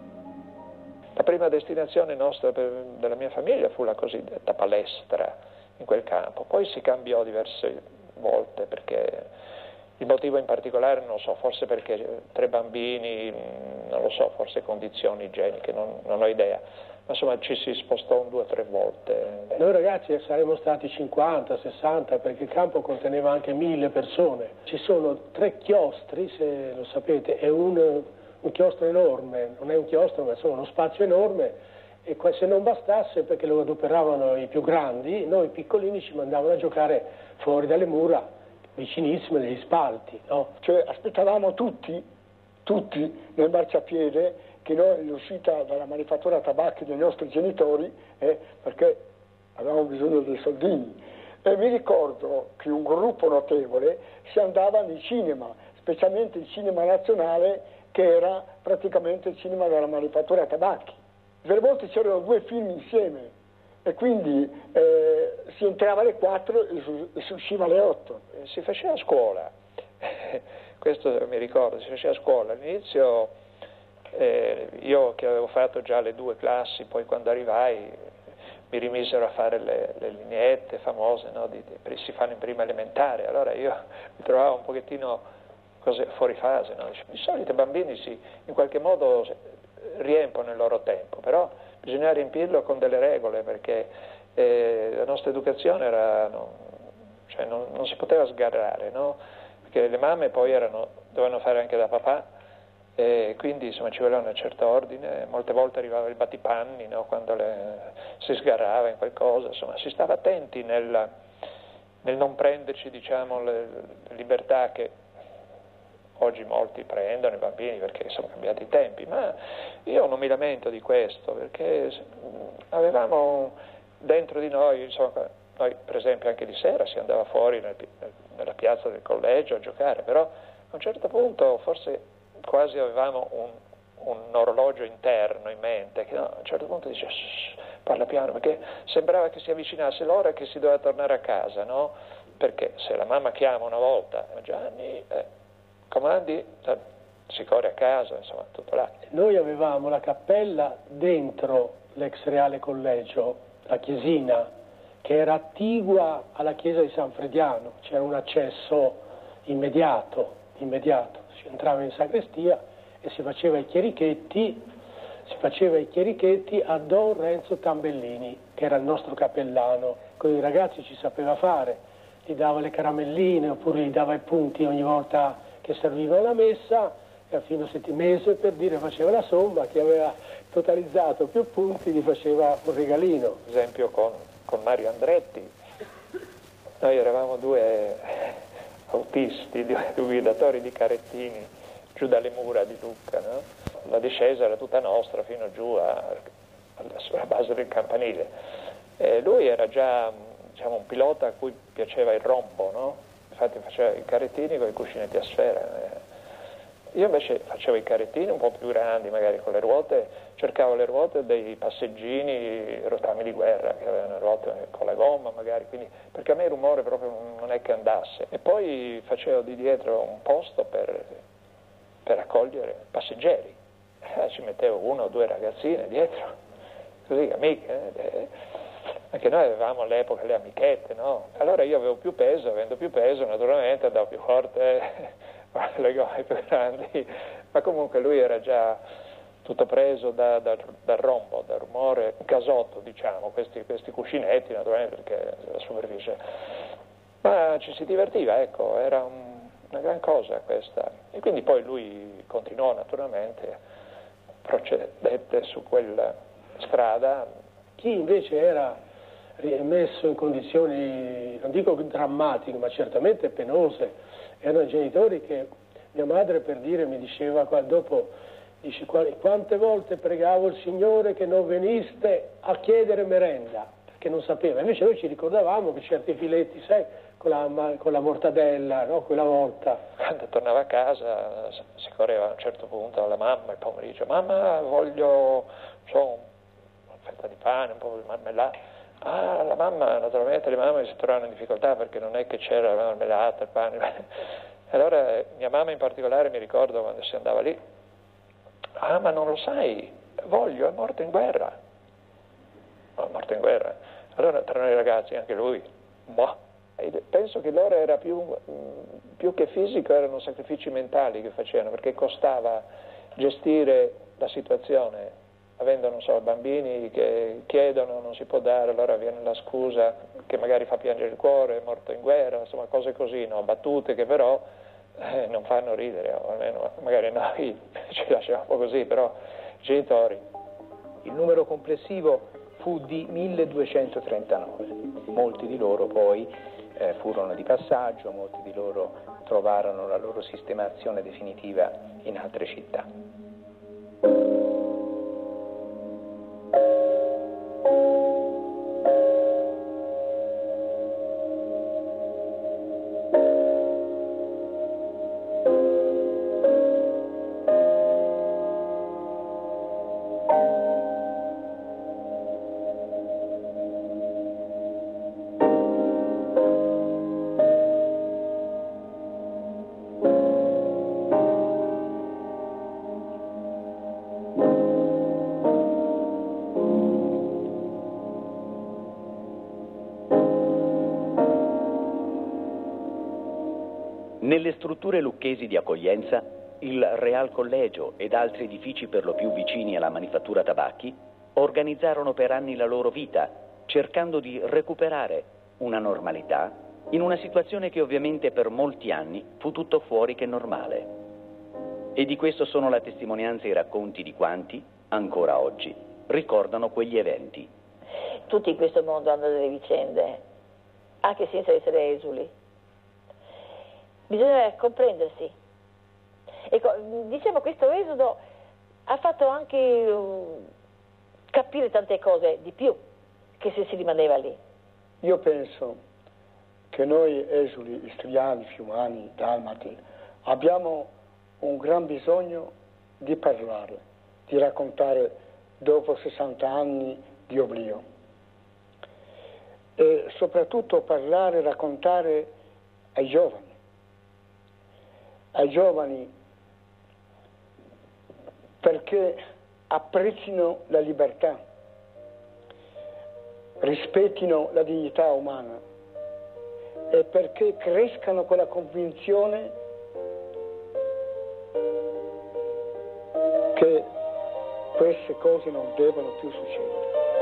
La prima destinazione nostra della mia famiglia fu la cosiddetta palestra in quel campo, poi si cambiò diverse volte perché il motivo in particolare non lo so, forse perché 3 bambini, non lo so, forse condizioni igieniche, non ho idea, ma insomma ci si spostò 2 o 3 volte. Noi ragazzi saremmo stati 50, 60 perché il campo conteneva anche 1000 persone. Ci sono 3 chiostri, se lo sapete, è un chiostro enorme, non è un chiostro ma insomma uno spazio enorme, e se non bastasse, perché lo adoperavano i più grandi, noi piccolini ci mandavano a giocare fuori dalle mura vicinissime degli spalti, no? Cioè aspettavamo tutti nel marciapiede che noi l'uscita dalla manifattura tabacchi dei nostri genitori, perché avevamo bisogno dei soldini. E mi ricordo che un gruppo notevole si andava nei cinema, specialmente il cinema nazionale, che era praticamente il cinema della manifattura tabacchi. Delle volte c'erano 2 film insieme e quindi si entrava alle 4 e si usciva alle 8. Si faceva a scuola, questo mi ricordo, si faceva a scuola. All'inizio io che avevo fatto già le 2 classi, poi quando arrivai mi rimisero a fare le lineette famose, no, si fanno in prima elementare, allora io mi trovavo un pochettino fuori fase, no? Di solito i bambini in qualche modo riempiono il loro tempo, però bisogna riempirlo con delle regole, perché la nostra educazione non si poteva sgarrare, no? Perché le mamme poi dovevano fare anche da papà, e quindi insomma ci voleva un certo ordine, molte volte arrivava il battipanni, no? Quando si sgarrava in qualcosa, insomma si stava attenti nel non prenderci, diciamo, le libertà che oggi molti prendono, i bambini, perché sono cambiati i tempi, ma io non mi lamento di questo, perché avevamo dentro di noi, insomma, noi per esempio anche di sera si andava fuori nella piazza del collegio a giocare, però a un certo punto forse quasi avevamo un orologio interno in mente, che no, a un certo punto dice parla piano, perché sembrava che si avvicinasse l'ora che si doveva tornare a casa, no? Perché se la mamma chiama una volta, Gianni, comandi, si corre a casa, insomma, tutto là. Noi avevamo la cappella dentro l'ex Reale Collegio, la chiesina, che era attigua alla chiesa di San Frediano, c'era un accesso immediato, si entrava in sacrestia e si faceva i chierichetti a Don Renzo Tambellini, che era il nostro cappellano, con i ragazzi ci sapeva fare, gli dava le caramelline oppure gli dava i punti ogni volta che serviva la messa, e a fine mese, per dire, faceva la somma, chi aveva totalizzato più punti gli faceva un regalino. Per esempio con Mario Andretti, noi eravamo 2 autisti, 2 guidatori di carrettini giù dalle mura di Lucca, no? La discesa era tutta nostra fino giù sulla base del campanile. Lui era già, diciamo, un pilota a cui piaceva il rombo, no? Infatti faceva i carrettini con i cuscinetti a sfera. Io invece facevo i carrettini un po' più grandi, magari con le ruote, cercavo le ruote dei passeggini rotami di guerra, che avevano ruote con la gomma magari, quindi, perché a me il rumore proprio non è che andasse. E poi facevo di dietro un posto per accogliere passeggeri. Ci mettevo 1 o 2 ragazzine dietro, così, amiche. Anche noi avevamo all'epoca le amichette, no? Allora io avevo più peso, avendo più peso naturalmente andavo più forte, le gomme più grandi, ma comunque lui era già tutto preso dal rombo, dal rumore, un casotto, diciamo, questi cuscinetti naturalmente, perché la superficie. Ma ci si divertiva, ecco, era una gran cosa questa. E quindi poi lui continuò naturalmente, procedette su quella strada. Chi invece era messo in condizioni, non dico drammatiche, ma certamente penose, erano i genitori che mia madre, per dire, mi diceva dopo, dice, quante volte pregavo il Signore che non veniste a chiedere merenda, perché non sapeva. Invece noi ci ricordavamo che certi filetti, sai, con la mortadella, no? Quella volta. Quando tornava a casa si correva a un certo punto alla mamma il pomeriggio, mamma voglio, una fetta di pane, un po' di marmellata. Ah, la mamma, naturalmente le mamme si trovavano in difficoltà perché non è che c'era la marmellata, il pane. Allora mia mamma in particolare, mi ricordo quando si andava lì, ah ma non lo sai, Voglio è morto in guerra. No, è morto in guerra. Allora tra noi ragazzi anche lui, ma penso che loro era più che fisico, erano sacrifici mentali che facevano, perché costava gestire la situazione, avendo, non so, bambini che chiedono, non si può dare, allora viene la scusa che magari fa piangere il cuore, è morto in guerra, insomma cose così, no? Battute che però non fanno ridere, o almeno magari noi ci lasciamo così, però genitori. Il numero complessivo fu di 1239, molti di loro poi furono di passaggio, molti di loro trovarono la loro sistemazione definitiva in altre città. Nelle strutture lucchesi di accoglienza, il Real Collegio ed altri edifici per lo più vicini alla manifattura tabacchi organizzarono per anni la loro vita, cercando di recuperare una normalità in una situazione che ovviamente per molti anni fu tutto fuori che normale. E di questo sono la testimonianza e i racconti di quanti, ancora oggi, ricordano quegli eventi. Tutti in questo mondo hanno delle vicende, anche senza essere esuli. Bisogna comprendersi. Ecco, diciamo questo esodo ha fatto anche capire tante cose di più che se si rimaneva lì. Io penso che noi esuli, istriani, fiumani, dalmati, abbiamo un gran bisogno di parlare, di raccontare dopo 60 anni di oblio. E soprattutto parlare, raccontare ai giovani perché apprezzino la libertà, rispettino la dignità umana e perché crescano con la convinzione che queste cose non devono più succedere.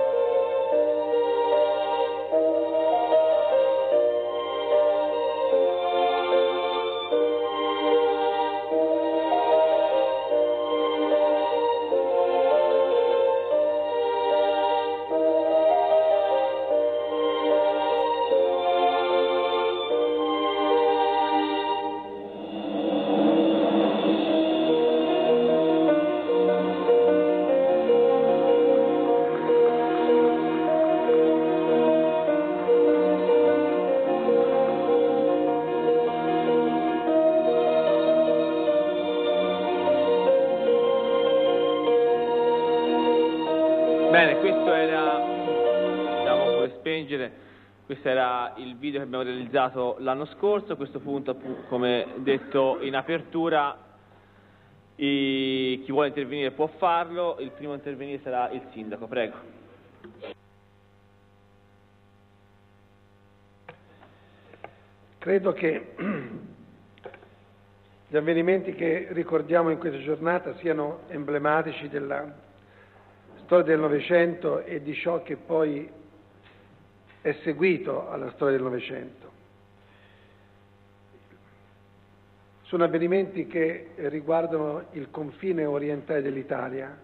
Bene, questo era, diciamo, come spengere, questo era il video che abbiamo realizzato l'anno scorso. A questo punto, come detto in apertura, chi vuole intervenire può farlo. Il primo a intervenire sarà il sindaco, prego. Credo che gli avvenimenti che ricordiamo in questa giornata siano emblematici della storia del Novecento e di ciò che poi è seguito alla storia del Novecento. Sono avvenimenti che riguardano il confine orientale dell'Italia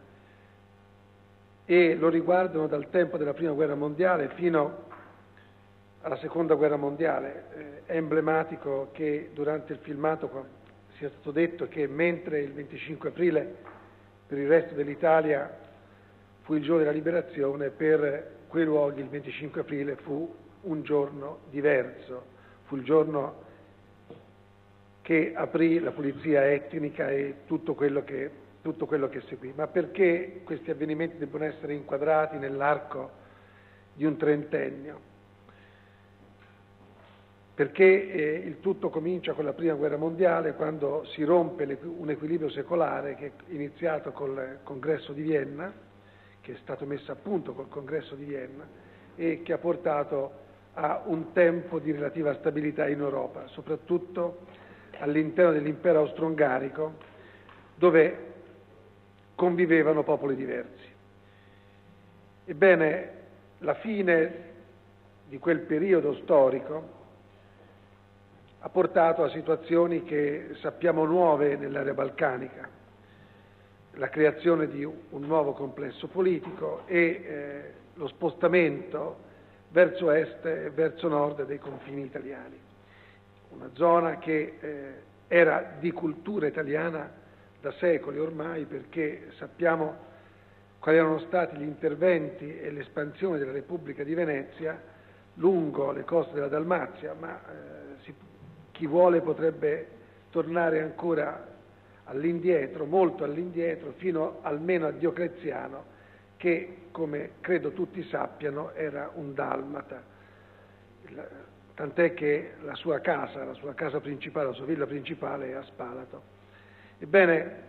e lo riguardano dal tempo della Prima Guerra Mondiale fino alla Seconda Guerra Mondiale. È emblematico che durante il filmato sia stato detto che mentre il 25 aprile per il resto dell'Italia fu il giorno della liberazione, per quei luoghi il 25 aprile fu un giorno diverso, fu il giorno che aprì la pulizia etnica e tutto quello che seguì. Ma perché questi avvenimenti debbono essere inquadrati nell'arco di un trentennio? perché il tutto comincia con la Prima Guerra Mondiale, quando si rompe un equilibrio secolare che è iniziato col Congresso di Vienna, che è stato messo a punto col Congresso di Vienna e che ha portato a un tempo di relativa stabilità in Europa, soprattutto all'interno dell'impero austro-ungarico, dove convivevano popoli diversi. Ebbene, la fine di quel periodo storico ha portato a situazioni che sappiamo nuove nell'area balcanica, la creazione di un nuovo complesso politico e lo spostamento verso est e verso nord dei confini italiani. Una zona che era di cultura italiana da secoli ormai, perché sappiamo quali erano stati gli interventi e l'espansione della Repubblica di Venezia lungo le coste della Dalmazia, ma chi vuole potrebbe tornare ancora all'indietro, molto all'indietro, fino almeno a Diocleziano, che, come credo tutti sappiano, era un dalmata, tant'è che la sua casa principale, la sua villa principale è a Spalato. Ebbene,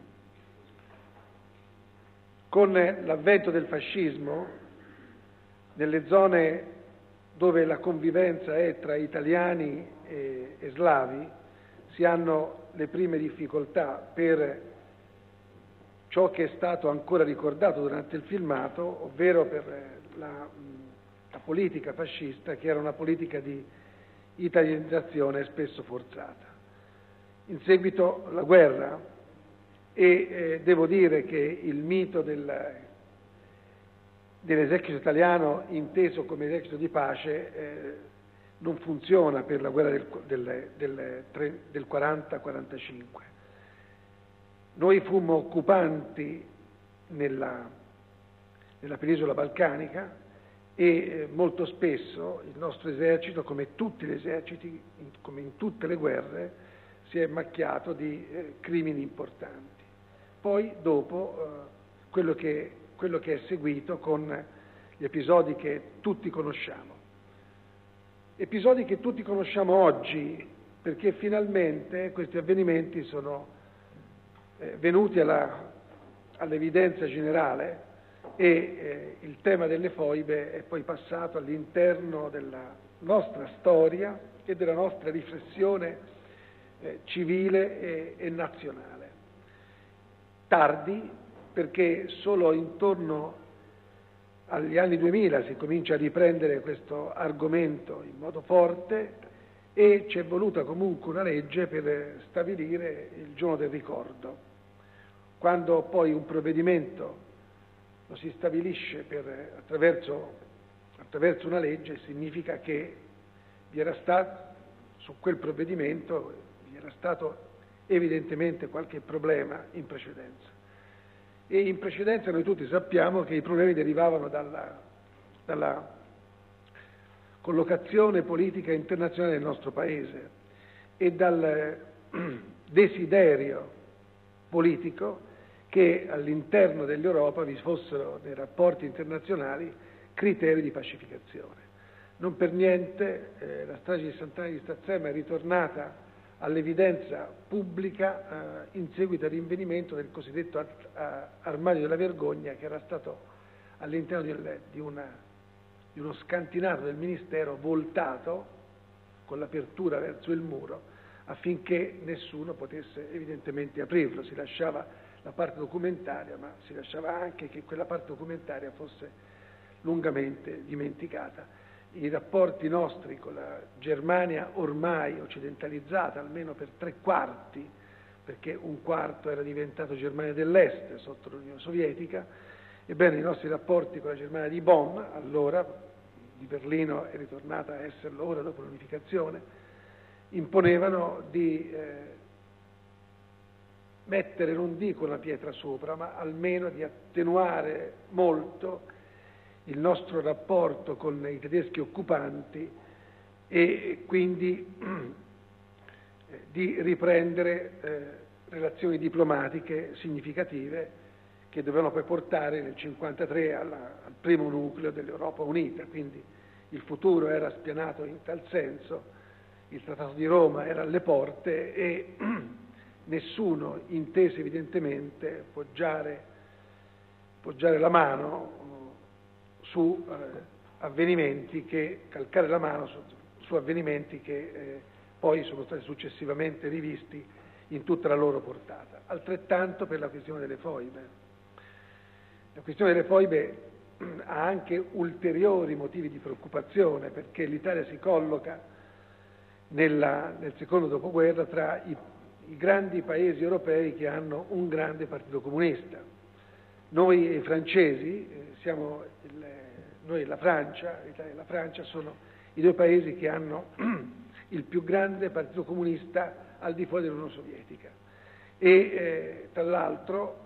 con l'avvento del fascismo, nelle zone dove la convivenza è tra italiani e slavi, si hanno le prime difficoltà per ciò che è stato ancora ricordato durante il filmato, ovvero per la politica fascista, che era una politica di italianizzazione spesso forzata. In seguito la guerra, e devo dire che il mito dell'esercito italiano inteso come esercito di pace non funziona per la guerra del 40-45. Noi fummo occupanti nella penisola balcanica e molto spesso il nostro esercito, come tutti gli eserciti, come in tutte le guerre, si è macchiato di crimini importanti. Poi dopo quello che è seguito con gli episodi che tutti conosciamo. Episodi che tutti conosciamo oggi, perché finalmente questi avvenimenti sono venuti all'evidenza generale e il tema delle foibe è poi passato all'interno della nostra storia e della nostra riflessione civile e nazionale. Tardi, perché solo intorno agli anni 2000 si comincia a riprendere questo argomento in modo forte e ci è voluta comunque una legge per stabilire il giorno del ricordo. Quando poi un provvedimento lo si stabilisce attraverso una legge, significa che vi era stato, su quel provvedimento vi era stato evidentemente qualche problema in precedenza. E in precedenza noi tutti sappiamo che i problemi derivavano dalla collocazione politica internazionale del nostro Paese e dal desiderio politico che all'interno dell'Europa vi fossero nei rapporti internazionali criteri di pacificazione. Non per niente la strage di Sant'Anna di Stazzema è ritornata all'evidenza pubblica in seguito al rinvenimento del cosiddetto armadio della vergogna, che era stato all'interno di uno scantinato del Ministero voltato con l'apertura verso il muro affinché nessuno potesse evidentemente aprirlo. Si lasciava la parte documentaria, ma si lasciava anche che quella parte documentaria fosse lungamente dimenticata. I rapporti nostri con la Germania ormai occidentalizzata, almeno per 3/4, perché 1/4 era diventato Germania dell'Est sotto l'Unione Sovietica, ebbene i nostri rapporti con la Germania di Bonn, allora di Berlino è ritornata a esserlo ora dopo l'unificazione, imponevano di mettere, non dico una pietra sopra, ma almeno di attenuare molto il nostro rapporto con i tedeschi occupanti e quindi di riprendere relazioni diplomatiche significative che dovevano poi portare nel 1953 al primo nucleo dell'Europa unita. Quindi il futuro era spianato in tal senso, il Trattato di Roma era alle porte e nessuno intese evidentemente poggiare la mano su avvenimenti calcare la mano su avvenimenti che poi sono stati successivamente rivisti in tutta la loro portata. Altrettanto per la questione delle foibe. La questione delle foibe ha anche ulteriori motivi di preoccupazione, perché l'Italia si colloca nel secondo dopoguerra tra i grandi paesi europei che hanno un grande partito comunista. Noi e i francesi, noi e la Francia, l'Italia e la Francia sono i due paesi che hanno il più grande partito comunista al di fuori dell'Unione Sovietica e tra l'altro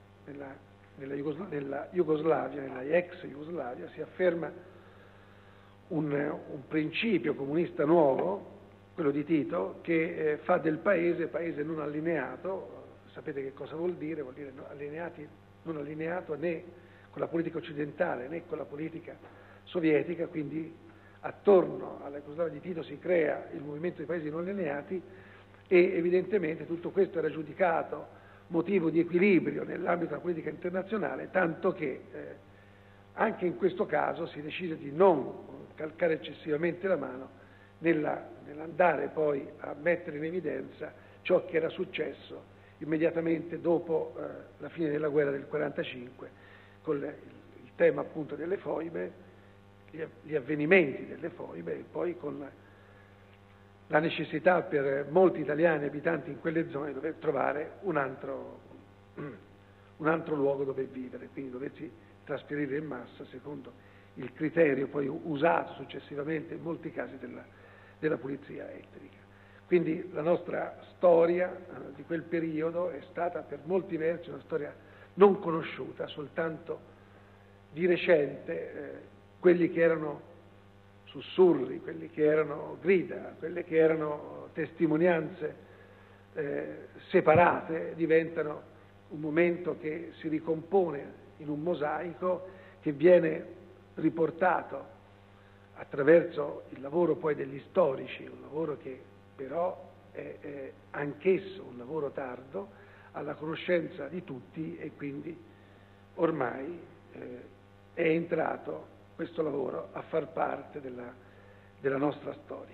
nella Jugoslavia, nella ex Jugoslavia, si afferma un principio comunista nuovo, quello di Tito, che fa del paese non allineato. Sapete che cosa vuol dire? Vuol dire non allineato né con la politica occidentale né con la politica sovietica, quindi attorno alla Jugoslavia di Tito si crea il movimento dei paesi non allineati e evidentemente tutto questo era giudicato motivo di equilibrio nell'ambito della politica internazionale, tanto che anche in questo caso si decide di non calcare eccessivamente la mano nell'andare poi a mettere in evidenza ciò che era successo immediatamente dopo la fine della guerra del 1945, con il tema appunto delle foibe, gli avvenimenti delle foibe e poi con la necessità per molti italiani abitanti in quelle zone di dover trovare un altro luogo dove vivere, quindi doversi trasferire in massa secondo il criterio poi usato successivamente in molti casi della pulizia etnica. Quindi la nostra storia di quel periodo è stata per molti versi una storia non conosciuta, soltanto di recente quelli che erano sussurri, quelli che erano grida, quelle che erano testimonianze separate diventano un momento che si ricompone in un mosaico che viene riportato attraverso il lavoro poi degli storici, un lavoro che però è anch'esso un lavoro tardo, alla conoscenza di tutti e quindi ormai è entrato questo lavoro a far parte della nostra storia.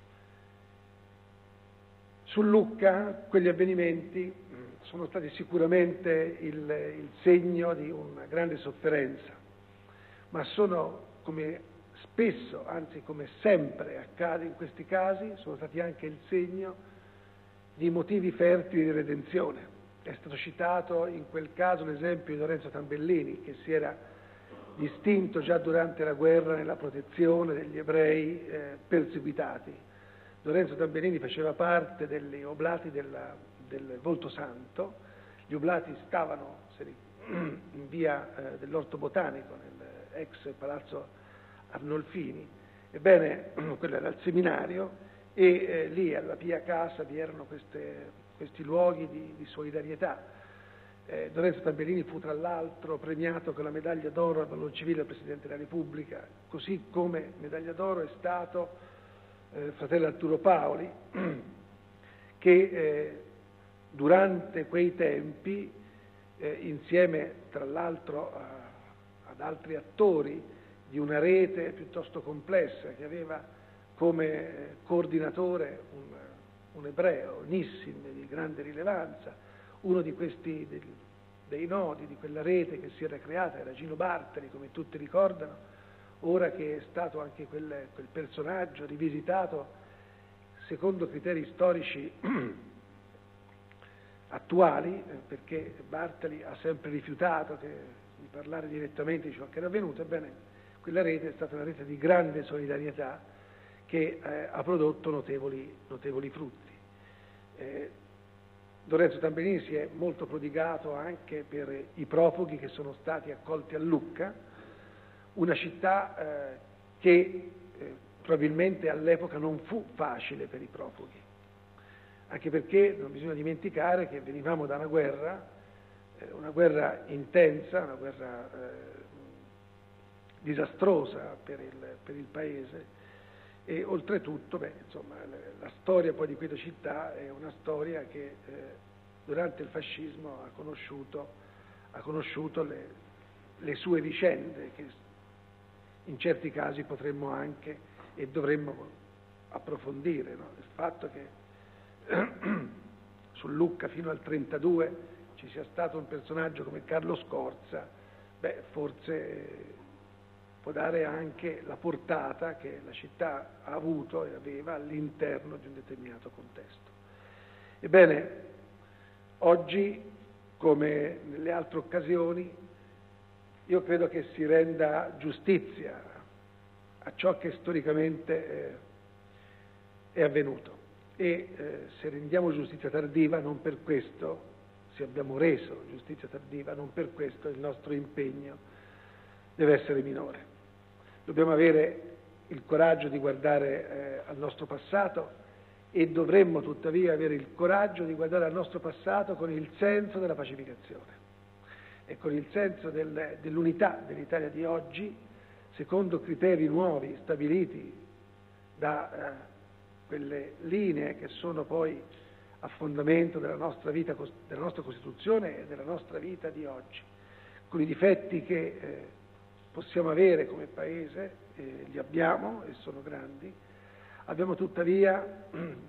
Su Lucca quegli avvenimenti sono stati sicuramente il segno di una grande sofferenza, ma sono, come spesso, anzi come sempre accade in questi casi, sono stati anche il segno di motivi fertili di redenzione. È stato citato in quel caso l'esempio di Lorenzo Tambellini, che si era distinto già durante la guerra nella protezione degli ebrei perseguitati. Lorenzo Tambellini faceva parte delle oblati del Volto Santo. Gli oblati stavano in via dell'Orto Botanico, nell'ex palazzo Arnolfini. Ebbene, quello era il seminario e lì alla Pia Casa vi erano questi luoghi di solidarietà. Lorenzo Tambellini fu tra l'altro premiato con la medaglia d'oro al valor civile del Presidente della Repubblica, così come medaglia d'oro è stato fratello Arturo Paoli, che durante quei tempi, insieme tra l'altro ad altri attori di una rete piuttosto complessa che aveva come coordinatore un ebreo, Nissim, di grande rilevanza, uno di questi dei nodi di quella rete che si era creata era Gino Bartali, come tutti ricordano, ora che è stato anche quel personaggio rivisitato secondo criteri storici attuali, perché Bartali ha sempre rifiutato di parlare direttamente di ciò che era avvenuto. Ebbene, quella rete è stata una rete di grande solidarietà che ha prodotto notevoli frutti. Lorenzo Tambellini si è molto prodigato anche per i profughi che sono stati accolti a Lucca, una città che probabilmente all'epoca non fu facile per i profughi, anche perché non bisogna dimenticare che venivamo da una guerra intensa, una guerra disastrosa per il paese, E oltretutto, insomma, la storia poi di questa città è una storia che durante il fascismo ha conosciuto le sue vicende, che in certi casi potremmo anche e dovremmo approfondire, no? Il fatto che su Lucca fino al 1932 ci sia stato un personaggio come Carlo Scorza, forse può dare anche la portata che la città ha avuto e aveva all'interno di un determinato contesto. Ebbene, oggi, come nelle altre occasioni, io credo che si renda giustizia a ciò che storicamente è avvenuto e se rendiamo giustizia tardiva, non per questo, se abbiamo reso giustizia tardiva, non per questo il nostro impegno deve essere minore. Dobbiamo avere il coraggio di guardare al nostro passato e dovremmo tuttavia avere il coraggio di guardare al nostro passato con il senso della pacificazione e con il senso dell'unità dell'Italia di oggi, secondo criteri nuovi stabiliti da quelle linee che sono poi a fondamento della nostra vita, della nostra Costituzione e della nostra vita di oggi, con i difetti che possiamo avere come Paese, li abbiamo e sono grandi. Abbiamo tuttavia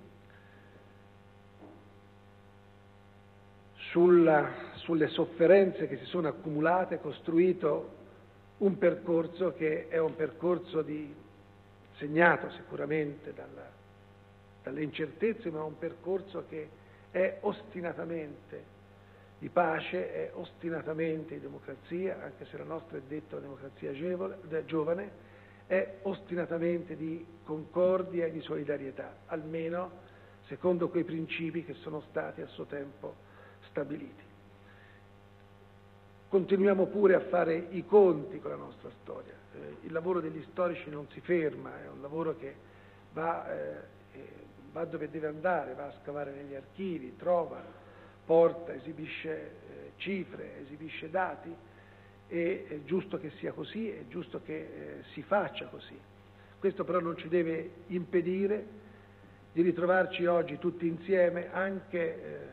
sulle sofferenze che si sono accumulate costruito un percorso che è un percorso segnato sicuramente dalle incertezze, ma un percorso che è ostinatamente di pace, è ostinatamente di democrazia, anche se la nostra è detta una democrazia giovane, è ostinatamente di concordia e di solidarietà, almeno secondo quei principi che sono stati a suo tempo stabiliti. Continuiamo pure a fare i conti con la nostra storia. Il lavoro degli storici non si ferma, è un lavoro che va dove deve andare, va a scavare negli archivi, trova, porta, esibisce cifre, esibisce dati, e è giusto che sia così, è giusto che si faccia così. Questo però non ci deve impedire di ritrovarci oggi tutti insieme anche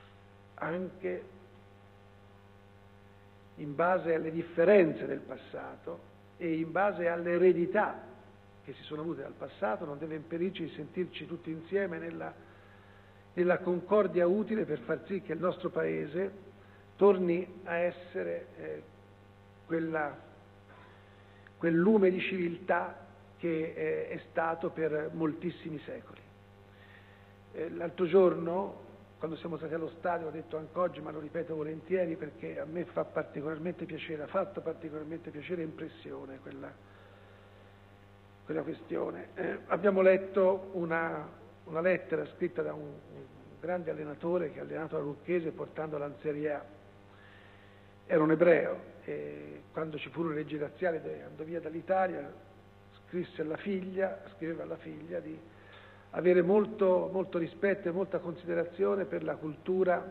in base alle differenze del passato e in base alle eredità che si sono avute dal passato, non deve impedirci di sentirci tutti insieme nella concordia utile per far sì che il nostro Paese torni a essere quel lume di civiltà che è stato per moltissimi secoli. L'altro giorno, quando siamo stati allo stadio, ho detto anche oggi, ma lo ripeto volentieri perché a me ha fatto particolarmente piacere e impressione quella questione. Abbiamo letto una lettera scritta da un grande allenatore che ha allenato la Lucchese portandola in Serie A. Era un ebreo e quando ci furono le leggi razziali andò via dall'Italia, scriveva alla figlia di avere molto, molto rispetto e molta considerazione per la cultura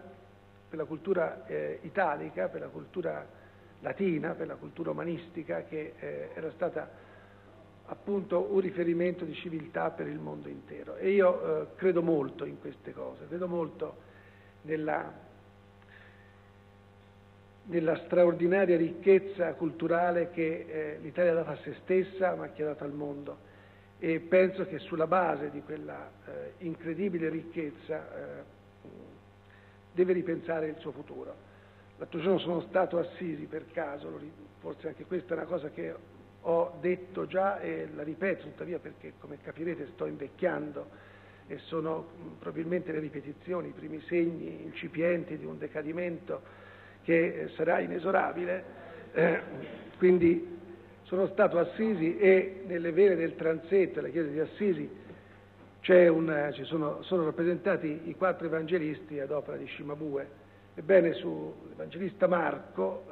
italica, per la cultura latina, per la cultura umanistica che era stata appunto un riferimento di civiltà per il mondo intero. E io credo molto in queste cose, credo molto nella straordinaria ricchezza culturale che l'Italia ha dato a se stessa, ma che ha dato al mondo. E penso che sulla base di quella incredibile ricchezza deve ripensare il suo futuro. L'altro giorno sono stato a Assisi per caso, forse anche questa è una cosa che ho detto già e la ripeto tuttavia perché, come capirete, sto invecchiando e sono probabilmente le ripetizioni, i primi segni incipienti di un decadimento che sarà inesorabile, quindi sono stato a Assisi e nelle vele del transetto della chiesa di Assisi sono rappresentati i 4 evangelisti ad opera di Cimabue. Ebbene, sull'evangelista Marco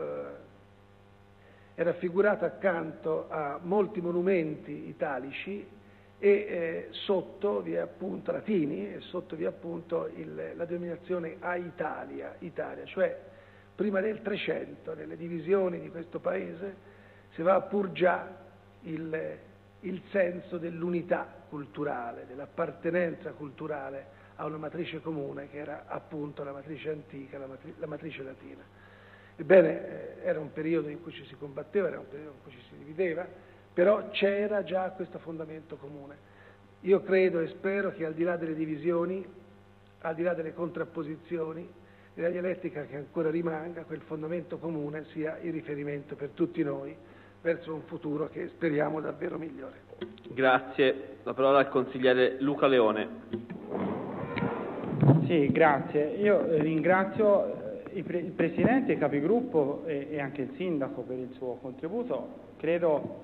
è raffigurato accanto a molti monumenti italici e sotto vi è appunto latini e sotto vi è appunto la denominazione a Italia, cioè prima del 300 nelle divisioni di questo paese si va a pur già il senso dell'unità culturale, dell'appartenenza culturale a una matrice comune che era appunto la matrice antica, la matrice latina. Ebbene, era un periodo in cui ci si combatteva, era un periodo in cui ci si divideva, però c'era già questo fondamento comune. Io credo e spero che al di là delle divisioni, al di là delle contrapposizioni, della dialettica che ancora rimanga, quel fondamento comune sia il riferimento per tutti noi verso un futuro che speriamo davvero migliore. Grazie. La parola al consigliere Luca Leone. Sì, grazie. Io ringrazio il Presidente, i Capigruppo e anche il Sindaco per il suo contributo. Credo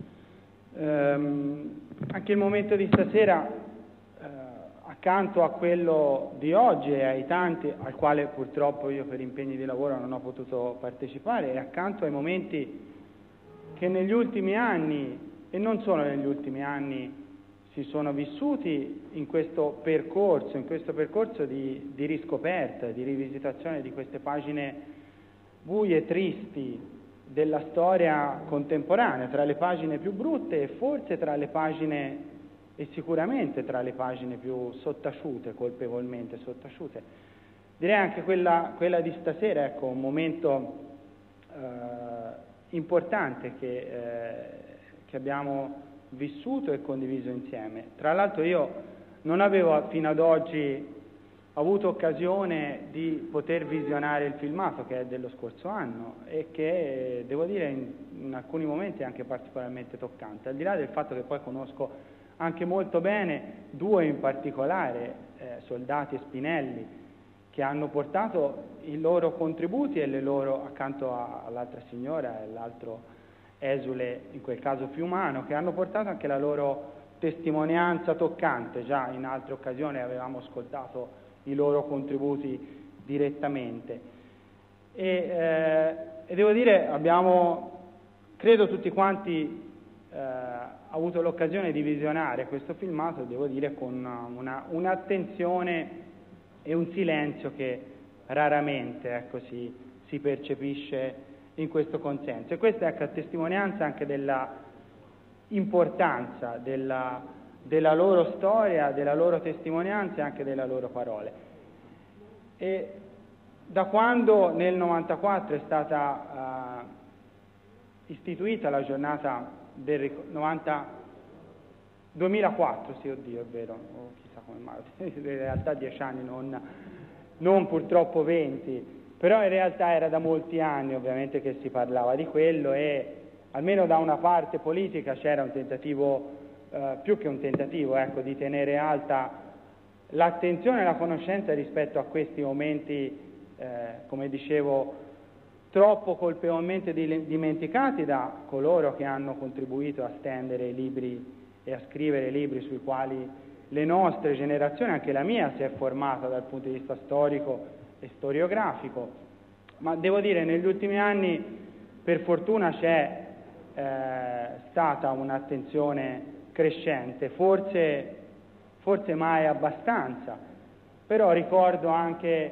anche il momento di stasera, accanto a quello di oggi e ai tanti al quale purtroppo io per impegni di lavoro non ho potuto partecipare, e accanto ai momenti che negli ultimi anni, e non solo negli ultimi anni, si sono vissuti in questo percorso di riscoperta, di rivisitazione di queste pagine buie e tristi della storia contemporanea, tra le pagine più brutte e forse tra le pagine, e sicuramente tra le pagine più sottaciute, colpevolmente sottaciute. Direi anche quella di stasera, ecco, un momento importante che abbiamo vissuto e condiviso insieme. Tra l'altro io non avevo fino ad oggi avuto occasione di poter visionare il filmato, che è dello scorso anno e che devo dire in alcuni momenti è anche particolarmente toccante, al di là del fatto che poi conosco anche molto bene due in particolare, Soldati e Spinelli, che hanno portato i loro contributi e le loro, accanto all'altra signora e l'altro esule, in quel caso fiumano, che hanno portato anche la loro testimonianza toccante. Già in altre occasioni avevamo ascoltato i loro contributi direttamente e devo dire abbiamo, credo tutti quanti, avuto l'occasione di visionare questo filmato, devo dire con un'attenzione e un silenzio che raramente, ecco, si percepisce in questo consenso, e questa è a testimonianza anche della importanza della loro storia, della loro testimonianza e anche delle loro parole. E da quando nel 94 è stata istituita la giornata del 2004, sì, oddio, è vero, chissà come mai, in realtà 10 anni, non purtroppo 20, però in realtà era da molti anni ovviamente che si parlava di quello, e almeno da una parte politica c'era un tentativo, più che un tentativo, ecco, di tenere alta l'attenzione e la conoscenza rispetto a questi momenti, come dicevo, troppo colpevolmente dimenticati da coloro che hanno contribuito a stendere i libri e a scrivere libri sui quali le nostre generazioni, anche la mia, si è formata dal punto di vista storico e storiografico. Ma devo dire, negli ultimi anni per fortuna c'è stata un'attenzione crescente, forse mai abbastanza, però ricordo anche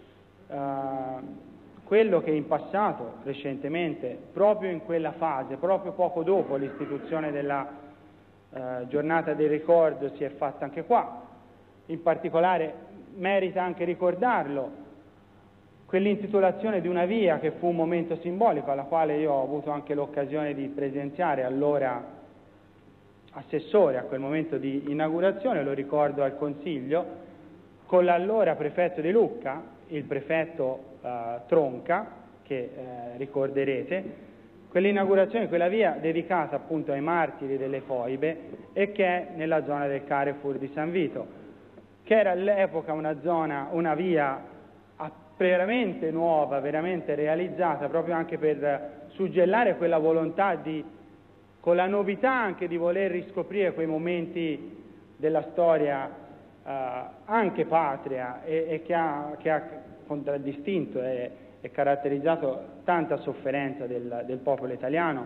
quello che in passato, recentemente, proprio in quella fase, proprio poco dopo l'istituzione della giornata del ricordo, si è fatta anche qua. In particolare merita anche ricordarlo quell'intitolazione di una via che fu un momento simbolico, alla quale io ho avuto anche l'occasione di presenziare, allora assessore a quel momento di inaugurazione, lo ricordo al Consiglio, con l'allora prefetto di Lucca, il prefetto Tronca, che ricorderete, quell'inaugurazione di quella via dedicata appunto ai martiri delle foibe e che è nella zona del Carrefour di San Vito, che era all'epoca una via veramente nuova, veramente realizzata proprio anche per suggellare quella volontà con la novità anche di voler riscoprire quei momenti della storia anche patria e che ha contraddistinto e caratterizzato tanta sofferenza del popolo italiano.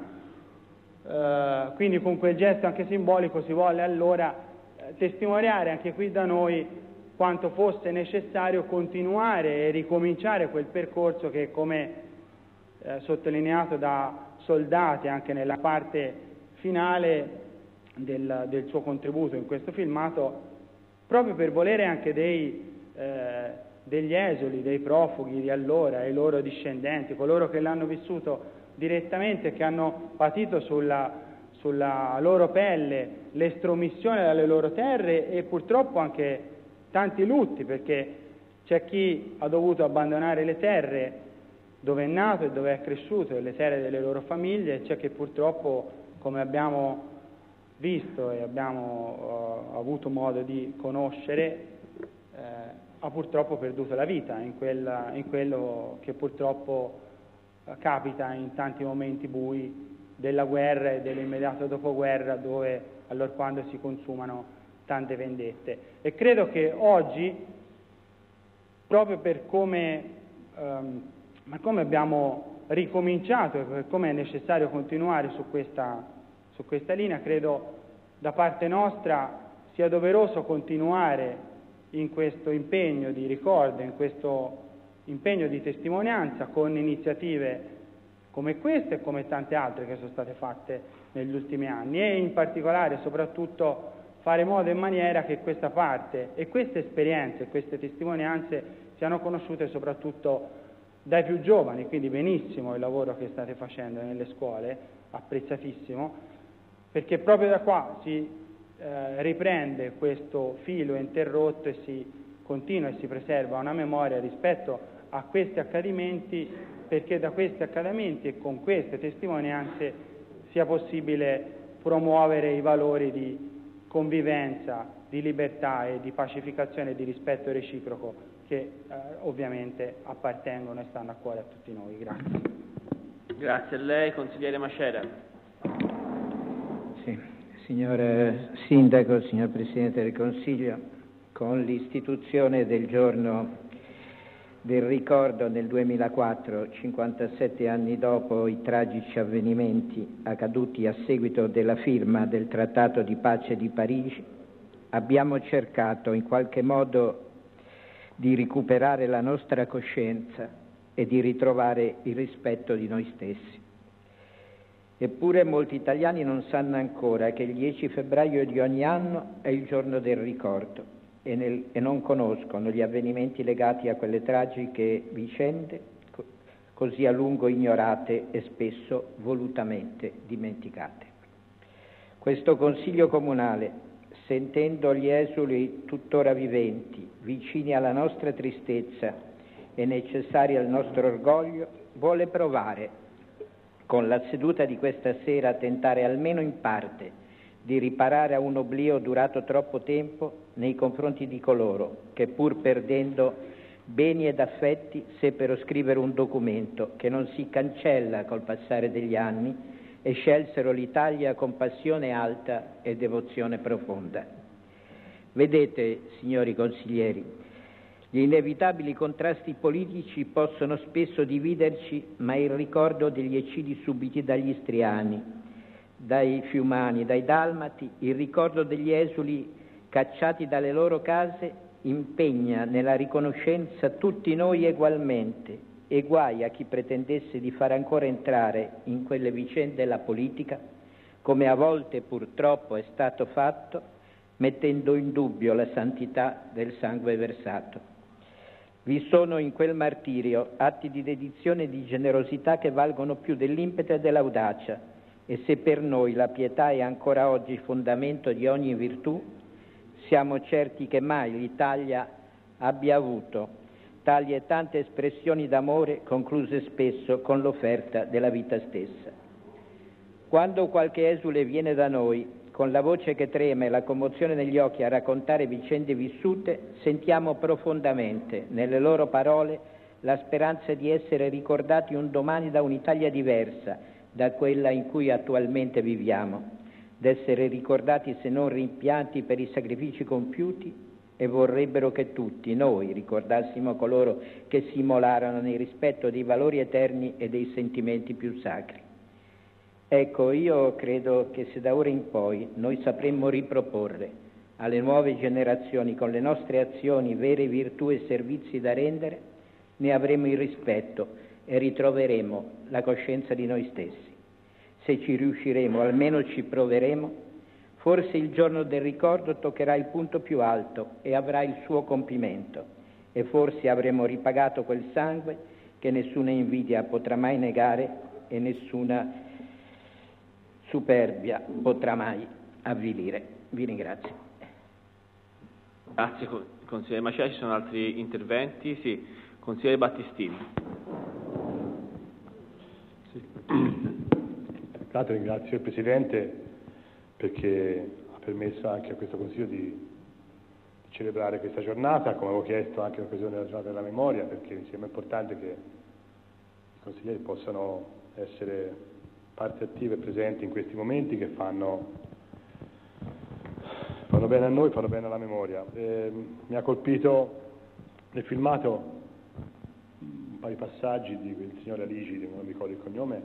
Quindi con quel gesto anche simbolico si volle allora testimoniare anche qui da noi quanto fosse necessario continuare e ricominciare quel percorso che, come sottolineato da Soldati anche nella parte finale, del suo contributo in questo filmato, proprio per volere anche degli esuli, dei profughi di allora, i loro discendenti, coloro che l'hanno vissuto direttamente, che hanno patito sulla loro pelle l'estromissione dalle loro terre e purtroppo anche tanti lutti, perché c'è chi ha dovuto abbandonare le terre dove è nato e dove è cresciuto e le terre delle loro famiglie, e c'è chi purtroppo, come abbiamo visto e abbiamo avuto modo di conoscere, ha purtroppo perduto la vita in quello che purtroppo capita in tanti momenti bui della guerra e dell'immediato dopoguerra, dove allorquando si consumano tante vendette. E credo che oggi, proprio per come abbiamo ricominciato e per come è necessario continuare su questa linea, credo da parte nostra sia doveroso continuare in questo impegno di ricordo, in questo impegno di testimonianza, con iniziative come queste e come tante altre che sono state fatte negli ultimi anni, e in particolare soprattutto fare modo e maniera che questa parte e queste esperienze, queste testimonianze siano conosciute soprattutto dai più giovani. Quindi benissimo il lavoro che state facendo nelle scuole, apprezzatissimo, perché proprio da qua si riprende questo filo interrotto e si continua e si preserva una memoria rispetto a questi accadimenti, perché da questi accadimenti e con queste testimonianze sia possibile promuovere i valori di convivenza, di libertà e di pacificazione e di rispetto reciproco che ovviamente appartengono e stanno a cuore a tutti noi. Grazie. Grazie a lei, consigliere Macera. Sì, signor Sindaco, signor Presidente del Consiglio, con l'istituzione del giorno del ricordo nel 2004, 57 anni dopo i tragici avvenimenti accaduti a seguito della firma del Trattato di pace di Parigi, abbiamo cercato in qualche modo di recuperare la nostra coscienza e di ritrovare il rispetto di noi stessi. Eppure molti italiani non sanno ancora che il 10 febbraio di ogni anno è il giorno del ricordo e non conoscono gli avvenimenti legati a quelle tragiche vicende così a lungo ignorate e spesso volutamente dimenticate. Questo Consiglio Comunale, sentendo gli esuli tuttora viventi, vicini alla nostra tristezza e necessari al nostro orgoglio, vuole provare con la seduta di questa sera a tentare almeno in parte di riparare a un oblio durato troppo tempo nei confronti di coloro che, pur perdendo beni ed affetti, seppero scrivere un documento che non si cancella col passare degli anni e scelsero l'Italia con passione alta e devozione profonda. Vedete, signori consiglieri, gli inevitabili contrasti politici possono spesso dividerci, ma il ricordo degli eccidi subiti dagli istriani, dai fiumani, dai dalmati, il ricordo degli esuli cacciati dalle loro case impegna nella riconoscenza tutti noi egualmente, e guai a chi pretendesse di far ancora entrare in quelle vicende la politica, come a volte purtroppo è stato fatto, mettendo in dubbio la santità del sangue versato. Vi sono in quel martirio atti di dedizione e di generosità che valgono più dell'impeto e dell'audacia, e se per noi la pietà è ancora oggi fondamento di ogni virtù, siamo certi che mai l'Italia abbia avuto tali e tante espressioni d'amore concluse spesso con l'offerta della vita stessa. Quando qualche esule viene da noi, con la voce che trema e la commozione negli occhi a raccontare vicende vissute, sentiamo profondamente nelle loro parole la speranza di essere ricordati un domani da un'Italia diversa da quella in cui attualmente viviamo, d'essere ricordati se non rimpianti per i sacrifici compiuti, e vorrebbero che tutti noi ricordassimo coloro che si immolarono nel rispetto dei valori eterni e dei sentimenti più sacri. Ecco, io credo che se da ora in poi noi sapremmo riproporre alle nuove generazioni con le nostre azioni vere virtù e servizi da rendere, ne avremo il rispetto e ritroveremo la coscienza di noi stessi. Se ci riusciremo, almeno ci proveremo, Forse il giorno del ricordo toccherà il punto più alto e avrà il suo compimento, e forse avremo ripagato quel sangue che nessuna invidia potrà mai negare e nessuna superbia potrà mai avvilire. Vi ringrazio. Grazie consigliere Macea. Ci sono altri interventi? Sì, consigliere Battistini. Sì. Intanto ringrazio il Presidente perché ha permesso anche a questo Consiglio di celebrare questa giornata, come avevo chiesto anche in occasione della giornata della memoria, perché mi sembra importante che i consiglieri possano essere parte attive e presenti in questi momenti che fanno bene a noi, fanno bene alla memoria. Mi ha colpito nel filmato un paio di passaggi di quel signore Aligi, non mi ricordo il cognome,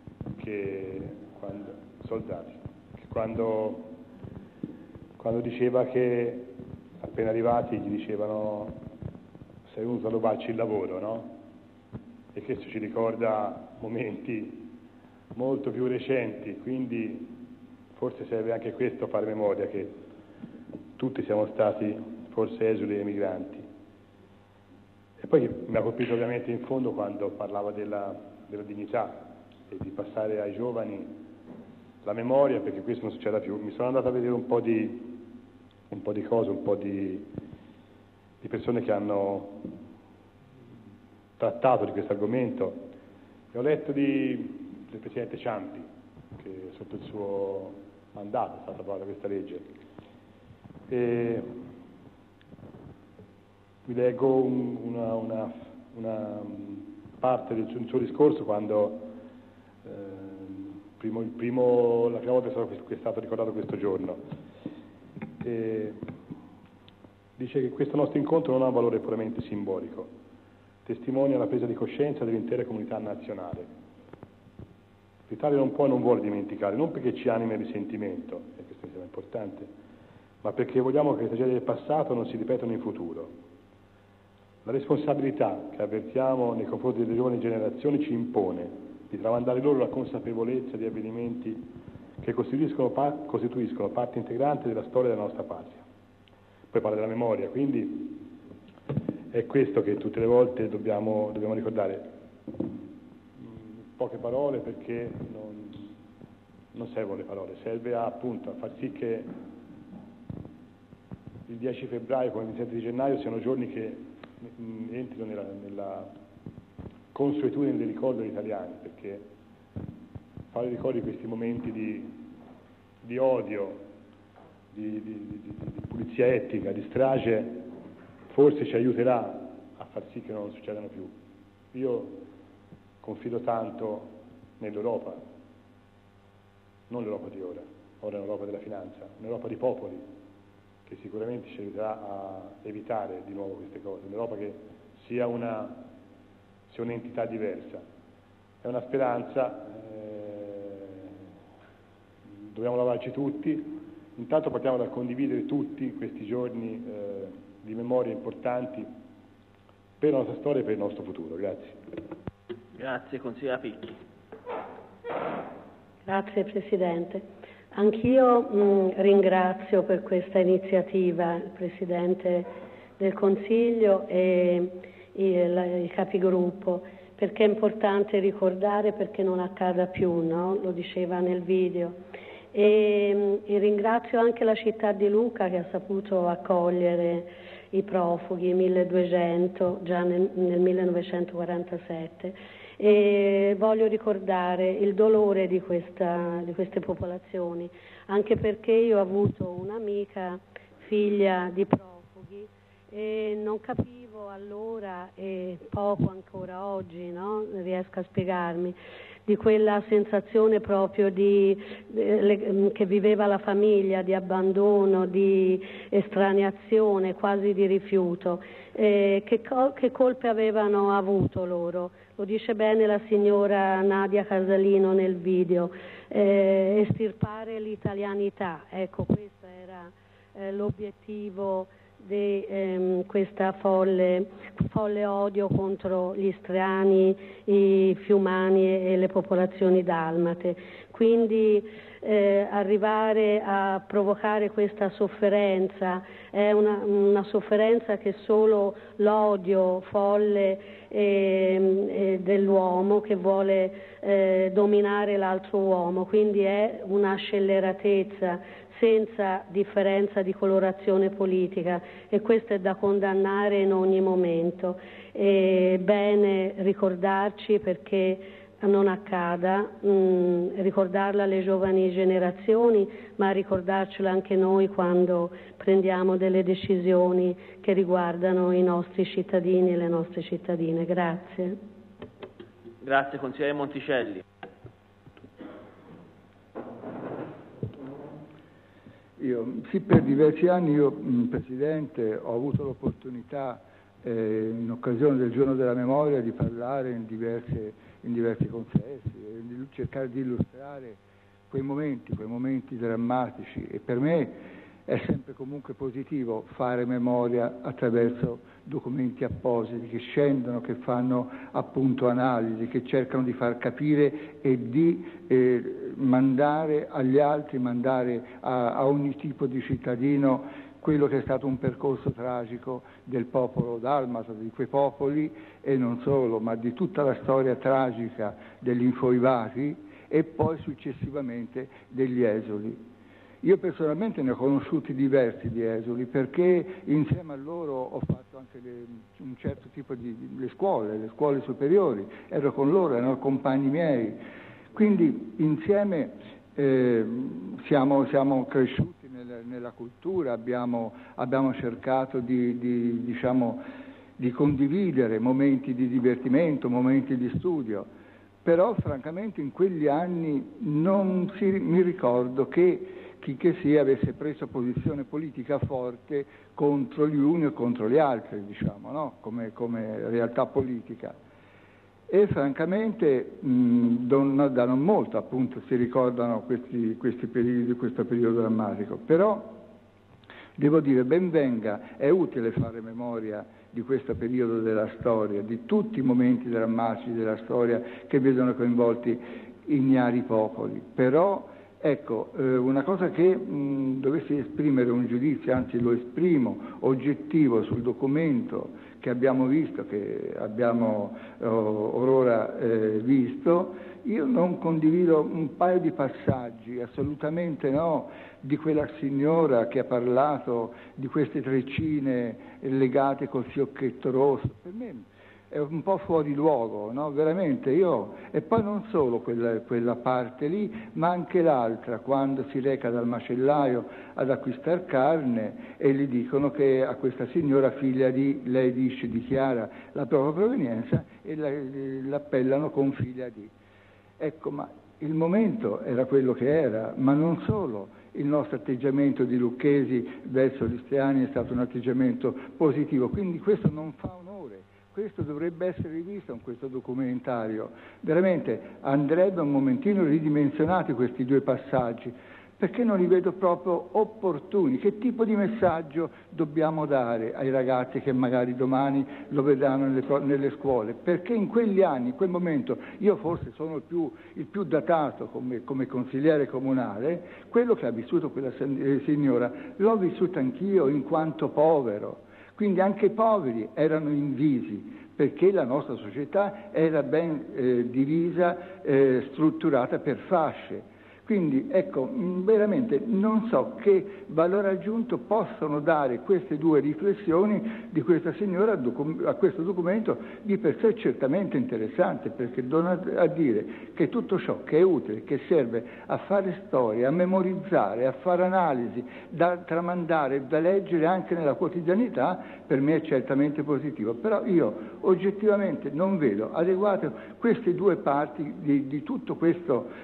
quando diceva che appena arrivati gli dicevano sei venuto a rubarci il lavoro, no? E questo ci ricorda momenti molto più recenti, quindi forse serve anche questo fare memoria, che tutti siamo stati forse esuli e emigranti. E poi mi ha colpito ovviamente in fondo quando parlava della dignità e di passare ai giovani la memoria, perché questo non succeda più. Mi sono andato a vedere un po' di cose, un po' di persone che hanno trattato di questo argomento, e ho letto del Presidente Ciampi, che sotto il suo mandato è stata approvata questa legge, e vi leggo una parte del suo discorso quando la prima volta che è stato ricordato questo giorno. Dice che questo nostro incontro non ha un valore puramente simbolico, testimonia la presa di coscienza dell'intera comunità nazionale. L'Italia non può e non vuole dimenticare, non perché ci anima il risentimento, e questo mi sembra importante, ma perché vogliamo che le tragedie del passato non si ripetano in futuro. La responsabilità che avvertiamo nei confronti delle giovani generazioni ci impone di tramandare loro la consapevolezza di avvenimenti che costituiscono parte integrante della storia della nostra patria. Poi parla della memoria, quindi è questo che tutte le volte dobbiamo ricordare. Poche parole, perché non servono le parole, serve appunto a far sì che il 10 febbraio come il 27 di gennaio siano giorni che entrino nella consuetudine del ricordo degli italiani, perché fare ricordi di questi momenti di odio, di pulizia etnica, di strage, forse ci aiuterà a far sì che non succedano più. Io confido tanto nell'Europa, non l'Europa di ora è un'Europa della finanza, un'Europa di popoli, che sicuramente ci aiuterà a evitare di nuovo queste cose, un'Europa che sia un'entità diversa. È una speranza, dobbiamo lavorarci tutti. Intanto partiamo dal condividere tutti questi giorni di memoria importanti per la nostra storia e per il nostro futuro. Grazie. Grazie, consigliera Picchi. Grazie Presidente. Anch'io ringrazio per questa iniziativa il Presidente del Consiglio e i capigruppo, perché è importante ricordare perché non accada più, no? Lo diceva nel video. E ringrazio anche la città di Lucca che ha saputo accogliere i profughi, 1200, già nel 1947. E voglio ricordare il dolore di queste popolazioni, anche perché io ho avuto un'amica figlia di profughi e non capivo allora, e poco ancora oggi, no? Riesco a spiegarmi, di quella sensazione proprio che viveva la famiglia, di abbandono, di estraneazione, quasi di rifiuto. Che colpe avevano avuto loro? Lo dice bene la signora Nadia Casalino nel video, estirpare l'italianità, ecco questo era l'obiettivo di questa folle odio contro gli istriani, i fiumani e le popolazioni dalmate. Quindi arrivare a provocare questa sofferenza è una sofferenza che solo l'odio folle dell'uomo che vuole dominare l'altro uomo, quindi è una scelleratezza senza differenza di colorazione politica, e questo è da condannare in ogni momento. È bene ricordarci perché non accada, ricordarla alle giovani generazioni, ma ricordarcelo anche noi quando prendiamo delle decisioni che riguardano i nostri cittadini e le nostre cittadine. Grazie. Grazie, consigliere Monticelli. Sì, per diversi anni io, Presidente, ho avuto l'opportunità, in occasione del Giorno della Memoria, di parlare in diversi consessi, di cercare di illustrare quei momenti drammatici, e per me è sempre comunque positivo fare memoria attraverso documenti appositi che scendono, che fanno appunto analisi, che cercano di far capire e di mandare agli altri, mandare a ogni tipo di cittadino quello che è stato un percorso tragico del popolo dalmata, di quei popoli e non solo, ma di tutta la storia tragica degli infoibati e poi successivamente degli esuli. Io personalmente ne ho conosciuti diversi di esuli, perché insieme a loro ho fatto anche un certo tipo le scuole superiori, ero con loro, erano compagni miei, quindi insieme siamo cresciuti nella cultura, abbiamo cercato di condividere momenti di divertimento, momenti di studio, però francamente in quegli anni mi ricordo che chi che sia avesse preso posizione politica forte contro gli uni o contro gli altri, no? come realtà politica. E francamente da non molto appunto si ricordano questi periodi, questo periodo drammatico, però devo dire ben venga, è utile fare memoria di questo periodo della storia, di tutti i momenti drammatici della storia che vedono coinvolti ignari popoli, però ecco, una cosa che dovessi esprimere un giudizio, anzi lo esprimo, oggettivo sul documento che abbiamo visto, che abbiamo orora visto, io non condivido un paio di passaggi, assolutamente no, di quella signora che ha parlato di queste treccine legate col fiocchetto rosso. Per me è un po' fuori luogo, no? Veramente e poi non solo quella parte lì, ma anche l'altra, quando si reca dal macellaio ad acquistar carne e gli dicono che a questa signora figlia lei dichiara la propria provenienza e l'appellano con figlia di. Ecco, ma il momento era quello che era, ma non solo. Il nostro atteggiamento di Lucchesi verso gli istriani è stato un atteggiamento positivo, quindi questo non fa onore. Questo dovrebbe essere rivisto in questo documentario. Veramente andrebbe un momentino ridimensionati questi due passaggi, perché non li vedo proprio opportuni. Che tipo di messaggio dobbiamo dare ai ragazzi che magari domani lo vedranno nelle scuole? Perché in quegli anni, in quel momento, io forse sono il più datato come consigliere comunale, quello che ha vissuto quella signora l'ho vissuto anch'io in quanto povero. Quindi anche i poveri erano invisi, perché la nostra società era ben divisa, strutturata per fasce. Quindi ecco, veramente non so che valore aggiunto possono dare queste due riflessioni di questa signora a questo documento, di per sé certamente interessante, perché dona a dire che tutto ciò che è utile, che serve a fare storia, a memorizzare, a fare analisi, da tramandare, da leggere anche nella quotidianità, per me è certamente positivo. Però io oggettivamente non vedo adeguate queste due parti di tutto questo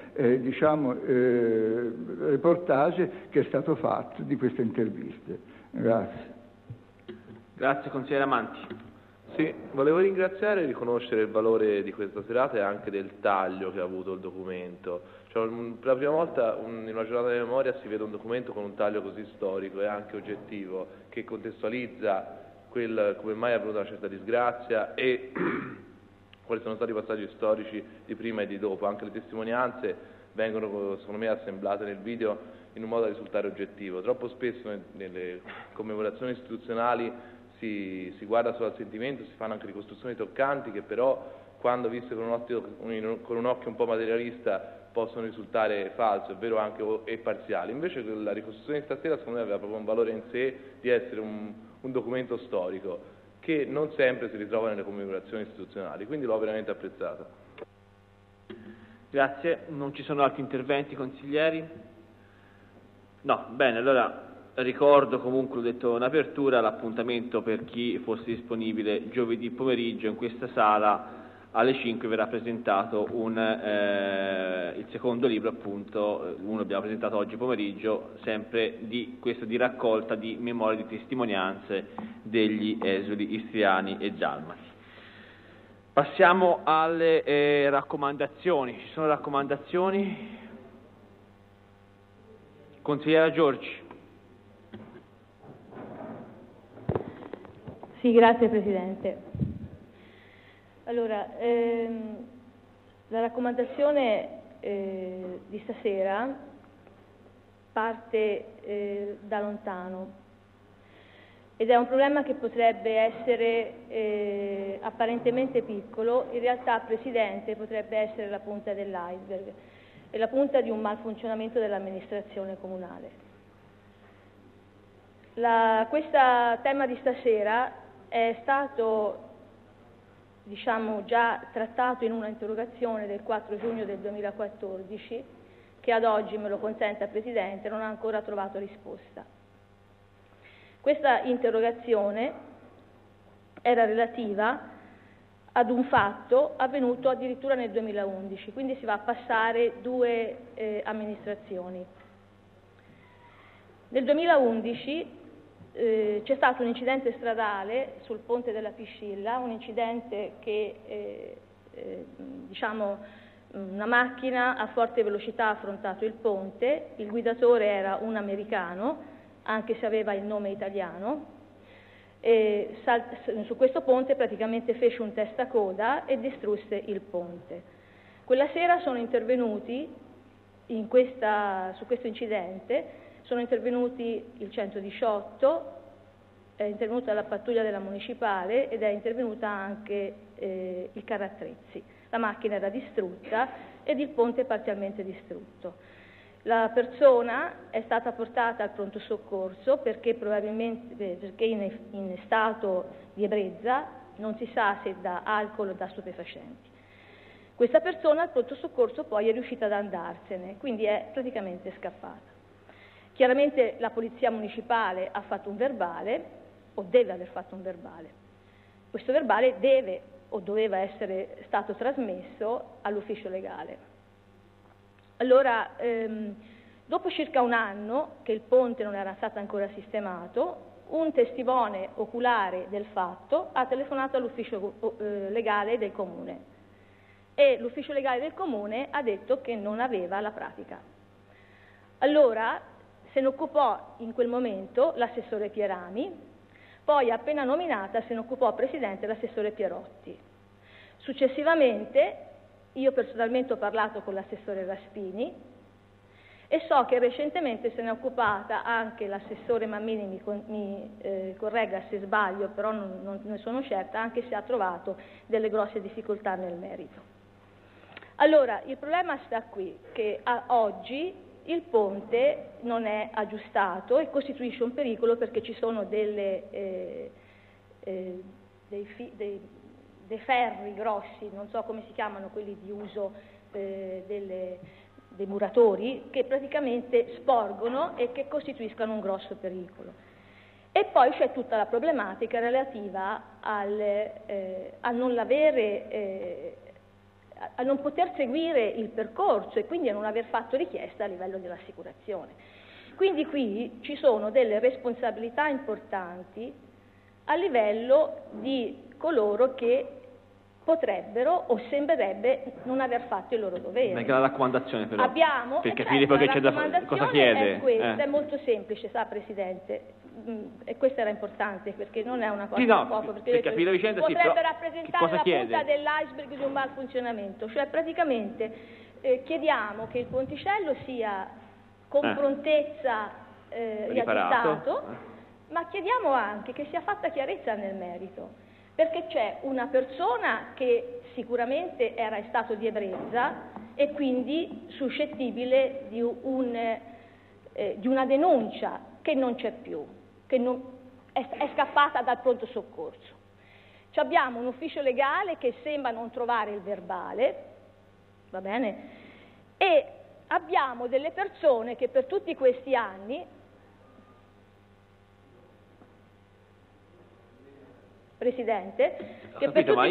reportage che è stato fatto, di queste interviste. Grazie. Grazie, consigliere Amanti. Sì, volevo ringraziare e riconoscere il valore di questa serata e anche del taglio che ha avuto il documento. Cioè, per la prima volta in una giornata di memoria si vede un documento con un taglio così storico e anche oggettivo, che contestualizza come mai è avvenuta una certa disgrazia e quali sono stati i passaggi storici di prima e di dopo. Anche le testimonianze vengono, secondo me, assemblate nel video in un modo da risultare oggettivo. Troppo spesso nelle commemorazioni istituzionali si guarda solo al sentimento, si fanno anche ricostruzioni toccanti che però, quando viste con un occhio un po' materialista, possono risultare false, ovvero anche e parziali. Invece la ricostruzione di stasera, secondo me, aveva proprio un valore in sé di essere un documento storico che non sempre si ritrova nelle commemorazioni istituzionali, quindi l'ho veramente apprezzata. Grazie, non ci sono altri interventi, consiglieri? No, bene, allora ricordo comunque, l'ho detto in apertura, l'appuntamento per chi fosse disponibile giovedì pomeriggio in questa sala alle 5 verrà presentato il secondo libro, appunto, uno abbiamo presentato oggi pomeriggio, sempre di raccolta di memorie di testimonianze degli esuli istriani e dalmati. Passiamo alle raccomandazioni. Ci sono raccomandazioni? Consigliera Giorgi. Sì, grazie Presidente. Allora, la raccomandazione di stasera parte da lontano ed è un problema che potrebbe essere apparentemente piccolo, in realtà, Presidente, potrebbe essere la punta dell'iceberg e la punta di un malfunzionamento dell'amministrazione comunale. Questo tema di stasera è stato già trattato in una interrogazione del 4 giugno del 2014 che ad oggi, me lo consenta Presidente, non ha ancora trovato risposta. Questa interrogazione era relativa ad un fatto avvenuto addirittura nel 2011, quindi si va a passare due amministrazioni. Nel 2011 c'è stato un incidente stradale sul ponte della Piscilla, un incidente che una macchina a forte velocità ha affrontato il ponte, il guidatore era un americano, anche se aveva il nome italiano, e su questo ponte praticamente fece un testacoda e distrusse il ponte. Quella sera sono intervenuti su questo incidente, sono intervenuti il 118, è intervenuta la pattuglia della municipale ed è intervenuta anche il carro attrezzi. La macchina era distrutta ed il ponte parzialmente distrutto. La persona è stata portata al pronto soccorso perché in stato di ebbrezza, non si sa se da alcol o da stupefacenti. Questa persona al pronto soccorso poi è riuscita ad andarsene, quindi è praticamente scappata. Chiaramente la polizia municipale ha fatto un verbale, o deve aver fatto un verbale. Questo verbale deve o doveva essere stato trasmesso all'ufficio legale. Allora, dopo circa un anno che il ponte non era stato ancora sistemato, un testimone oculare del fatto ha telefonato all'ufficio legale del comune e l'ufficio legale del comune ha detto che non aveva la pratica. Allora se ne occupò in quel momento l'assessore Pierami, poi appena nominata se ne occupò Presidente l'assessore Pierotti. Successivamente io personalmente ho parlato con l'assessore Raspini e so che recentemente se ne è occupata anche l'assessore Mammini, mi corregga se sbaglio, però non ne sono certa, anche se ha trovato delle grosse difficoltà nel merito. Allora, il problema sta qui, che oggi il ponte non è aggiustato e costituisce un pericolo perché ci sono dei ferri grossi, non so come si chiamano, quelli di uso dei muratori, che praticamente sporgono e che costituiscono un grosso pericolo. E poi c'è tutta la problematica relativa a non poter seguire il percorso e quindi a non aver fatto richiesta a livello dell'assicurazione. Quindi qui ci sono delle responsabilità importanti a livello di coloro che potrebbero o sembrerebbe non aver fatto il loro dovere. Ma è che la raccomandazione però, abbiamo, per capire poi che c'è da fare, cosa chiede? È questa, è molto semplice, sa Presidente, e questo era importante perché non è una cosa Sì, no, da poco, perché per capire la vicenda sì, potrebbe però rappresentare cosa la chiede? punta dell'iceberg di un malfunzionamento, cioè praticamente chiediamo che il ponticello sia con prontezza riaggiustato, ma chiediamo anche che sia fatta chiarezza nel merito, perché c'è una persona che sicuramente era in stato di ebbrezza e quindi suscettibile di una denuncia che non c'è più, che è scappata dal pronto soccorso. Abbiamo un ufficio legale che sembra non trovare il verbale, va bene? E abbiamo delle persone che per tutti questi anni, Presidente, che per tutti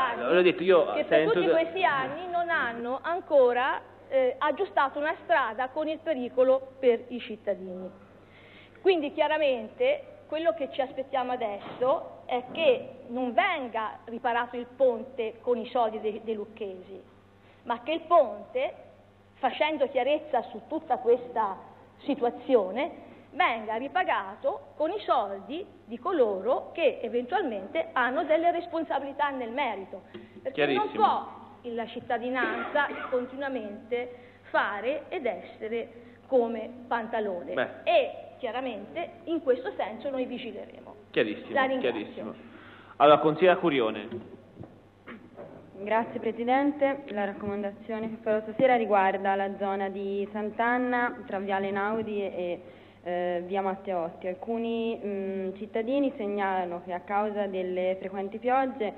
questi anni non hanno ancora aggiustato una strada con il pericolo per i cittadini. Quindi chiaramente quello che ci aspettiamo adesso è che non venga riparato il ponte con i soldi dei lucchesi, ma che il ponte, facendo chiarezza su tutta questa situazione, venga ripagato con i soldi di coloro che eventualmente hanno delle responsabilità nel merito, perché non può la cittadinanza continuamente fare ed essere come Pantalone. E chiaramente in questo senso noi vigileremo. Chiarissimo. Allora, consigliera Curione. Grazie Presidente, la raccomandazione che farò stasera riguarda la zona di Sant'Anna tra Viale Einaudi e via Matteotti. Alcuni cittadini segnalano che a causa delle frequenti piogge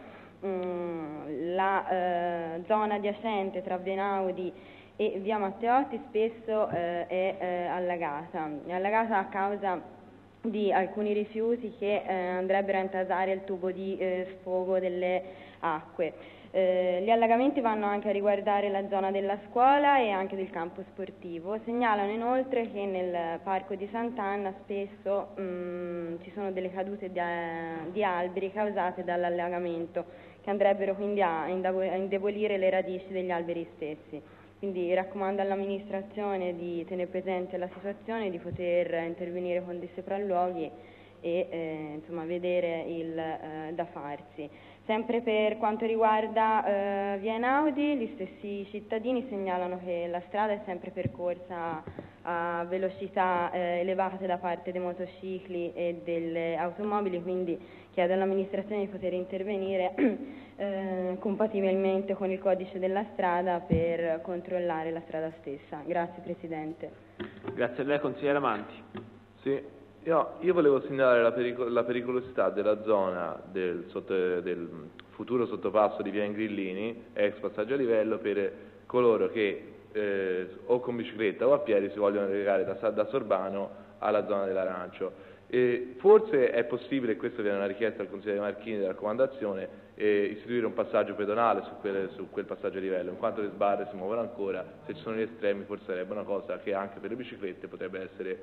la zona adiacente tra via Einaudi e via Matteotti spesso è allagata. È allagata a causa di alcuni rifiuti che andrebbero a intasare il tubo di sfogo delle acque. Gli allagamenti vanno anche a riguardare la zona della scuola e anche del campo sportivo. Segnalano inoltre che nel parco di Sant'Anna spesso ci sono delle cadute di alberi causate dall'allagamento, che andrebbero quindi a indebolire le radici degli alberi stessi. Quindi raccomando all'amministrazione di tenere presente la situazione, di poter intervenire con dei sopralluoghi e insomma vedere il da farsi. Sempre per quanto riguarda via Einaudi, gli stessi cittadini segnalano che la strada è sempre percorsa a velocità elevate da parte dei motocicli e delle automobili, quindi chiedo all'amministrazione di poter intervenire compatibilmente con il codice della strada per controllare la strada stessa. Grazie Presidente. Grazie a lei, consigliera Manti. Sì. Io volevo segnalare la pericolosità della zona del futuro sottopasso di via Ingrillini, ex passaggio a livello, per coloro che o con bicicletta o a piedi si vogliono recare da Sorbano alla zona dell'Arancio. Forse è possibile, questa viene una richiesta al consigliere Marchini della raccomandazione, istituire un passaggio pedonale su quel passaggio a livello, in quanto le sbarre si muovono ancora. Se ci sono gli estremi forse sarebbe una cosa che anche per le biciclette potrebbe essere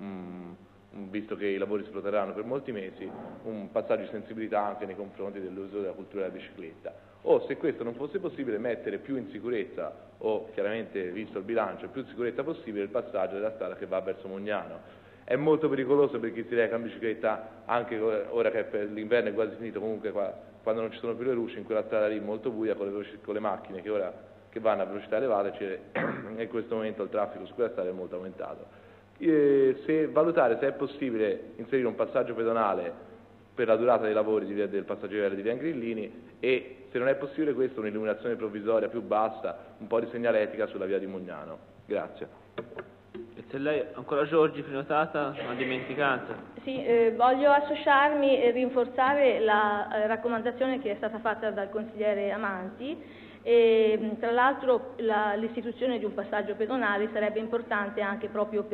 visto che i lavori si protrarranno per molti mesi, un passaggio di sensibilità anche nei confronti dell'uso della cultura della bicicletta. O se questo non fosse possibile, mettere più in sicurezza, o chiaramente visto il bilancio, più in sicurezza possibile il passaggio della strada che va verso Mugnano. È molto pericoloso per chi si reca in bicicletta, anche ora che l'inverno è quasi finito, comunque quando non ci sono più le luci, in quella strada lì molto buia con le macchine che vanno a velocità elevate, in questo momento il traffico su quella strada è molto aumentato. Valutare se è possibile inserire un passaggio pedonale per la durata dei lavori del passaggio a livello di via Ingrillini, e se non è possibile questo, un'illuminazione provvisoria più bassa, un po' di segnaletica sulla via di Mugnano. Grazie. Grazie a lei. Ancora Giorgi, prenotata, una dimenticanza. Sì, voglio associarmi e rinforzare la raccomandazione che è stata fatta dal consigliere Amanti. E, tra l'altro l'istituzione di un passaggio pedonale sarebbe importante anche proprio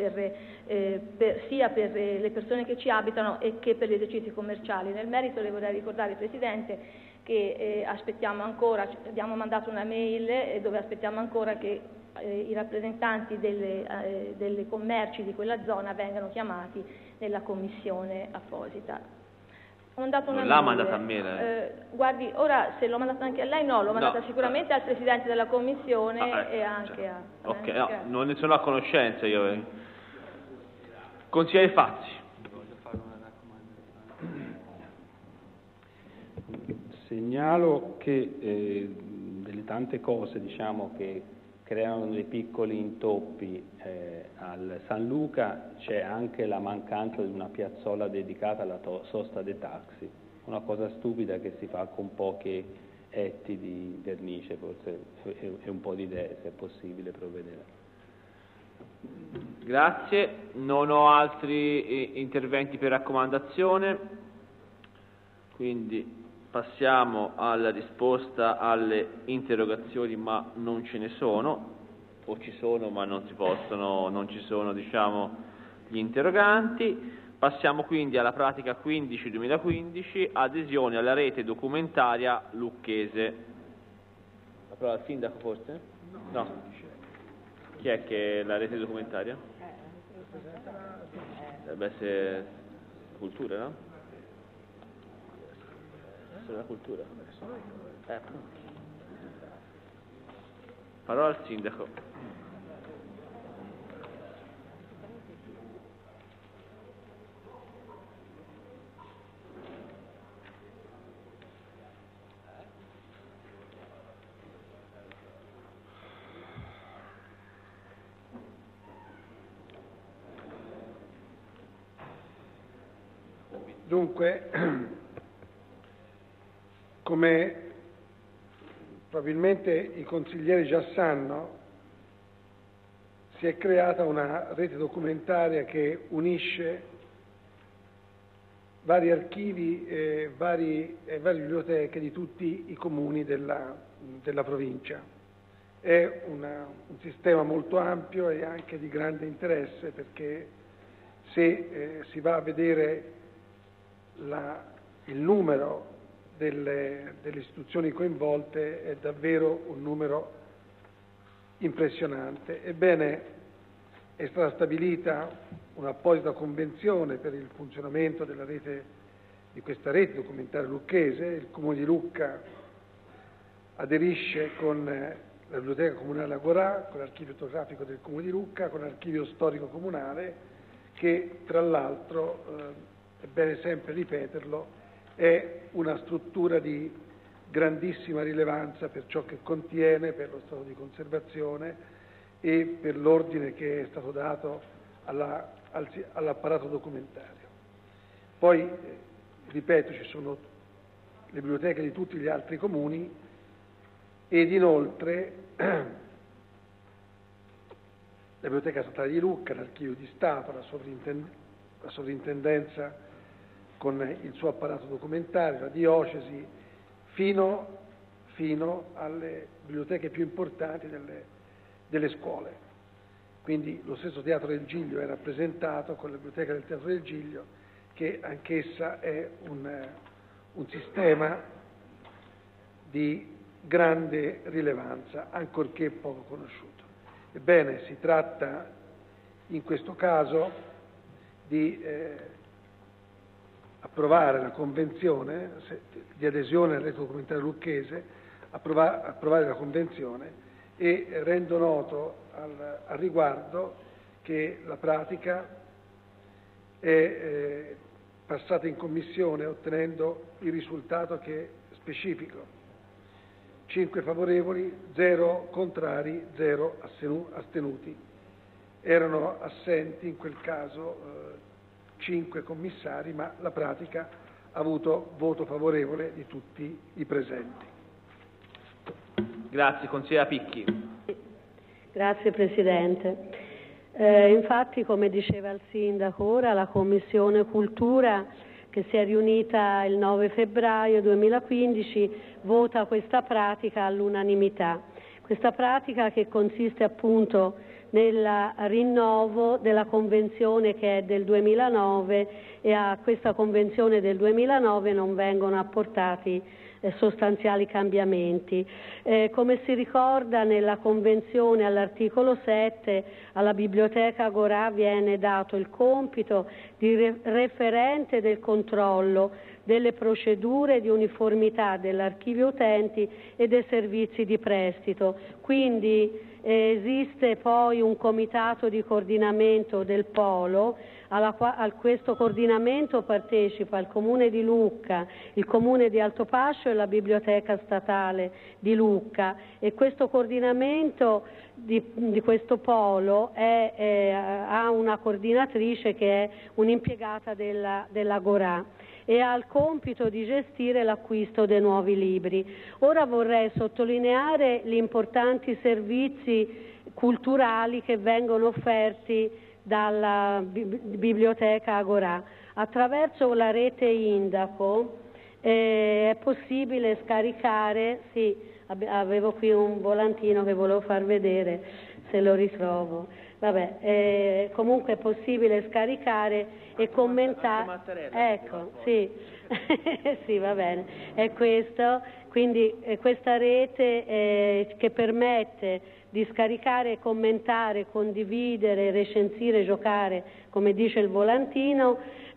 sia per le persone che ci abitano e che per gli esercizi commerciali. Nel merito le vorrei ricordare, Presidente, che abbiamo mandato una mail dove aspettiamo ancora che i rappresentanti delle commerci di quella zona vengano chiamati nella commissione apposita. Ho mandato una non l'ha mail. mandata a me. Guardi, ora se l'ho mandata anche a lei, no, l'ho mandata No. sicuramente al Presidente della Commissione e anche a... Ok, no, non ne sono a conoscenza io. Consigliere Fazzi. Segnalo che delle tante cose, diciamo, che creano dei piccoli intoppi al San Luca c'è anche la mancanza di una piazzola dedicata alla sosta dei taxi, una cosa stupida che si fa con pochi etti di vernice, forse, e un po' di idee, se è possibile provvedere. Grazie, non ho altri interventi per raccomandazione, quindi passiamo alla risposta alle interrogazioni, ma non ce ne sono, o ci sono ma non ci sono, diciamo, gli interroganti. Passiamo quindi alla pratica 15-2015, adesione alla rete documentaria lucchese. La parola al sindaco forse? No. Chi è che è la rete documentaria? Deve essere cultura, no? La cultura. Parola al sindaco. Dunque, come probabilmente i consiglieri già sanno, si è creata una rete documentaria che unisce vari archivi e varie biblioteche di tutti i comuni della provincia. È un sistema molto ampio e anche di grande interesse, perché se si va a vedere il numero delle istituzioni coinvolte è davvero un numero impressionante. Ebbene, è stata stabilita un'apposita convenzione per il funzionamento di questa rete documentaria lucchese. Il Comune di Lucca aderisce con la Biblioteca Comunale Agorà, con l'Archivio Fotografico del Comune di Lucca, con l'Archivio Storico Comunale, che tra l'altro, è bene sempre ripeterlo, è una struttura di grandissima rilevanza per ciò che contiene, per lo stato di conservazione e per l'ordine che è stato dato all'apparato documentario. Poi, ripeto, ci sono le biblioteche di tutti gli altri comuni ed inoltre la Biblioteca Statale di Lucca, l'Archivio di Stato, la Sovrintendenza con il suo apparato documentario, la diocesi, fino alle biblioteche più importanti delle scuole. Quindi lo stesso Teatro del Giglio è rappresentato con la biblioteca del Teatro del Giglio, che anch'essa è un sistema di grande rilevanza, ancorché poco conosciuto. Ebbene, si tratta in questo caso di approvare la convenzione di adesione alla rete documentaria lucchese, approvare la convenzione, e rendo noto al riguardo che la pratica è passata in commissione ottenendo il risultato che è specifico: 5 favorevoli, 0 contrari, 0 astenuti. Erano assenti in quel caso 5 commissari, ma la pratica ha avuto voto favorevole di tutti i presenti. Grazie, consigliera Picchi. Grazie Presidente. Infatti, come diceva il Sindaco, ora la Commissione Cultura, che si è riunita il 9 febbraio 2015, vota questa pratica all'unanimità. Questa pratica che consiste appunto nel rinnovo della convenzione che è del 2009, e a questa convenzione del 2009 non vengono apportati sostanziali cambiamenti. Come si ricorda nella Convenzione all'articolo 7, alla Biblioteca Agorà viene dato il compito di referente del controllo delle procedure di uniformità dell'archivio utenti e dei servizi di prestito. Quindi esiste poi un comitato di coordinamento del Polo, a questo coordinamento partecipa il Comune di Lucca, il Comune di Altopascio e la Biblioteca Statale di Lucca, e questo coordinamento di questo Polo ha una coordinatrice che è un'impiegata dell'Agorà e ha il compito di gestire l'acquisto dei nuovi libri. Ora vorrei sottolineare gli importanti servizi culturali che vengono offerti dalla Biblioteca Agorà. Attraverso la rete Indaco è possibile scaricare, sì, avevo qui un volantino che volevo far vedere, se lo ritrovo. Vabbè, comunque è possibile scaricare e commentare. Ecco, sì, sì, va bene. È questo, quindi questa rete che permette di scaricare, commentare, condividere, recensire, giocare, come dice il volantino,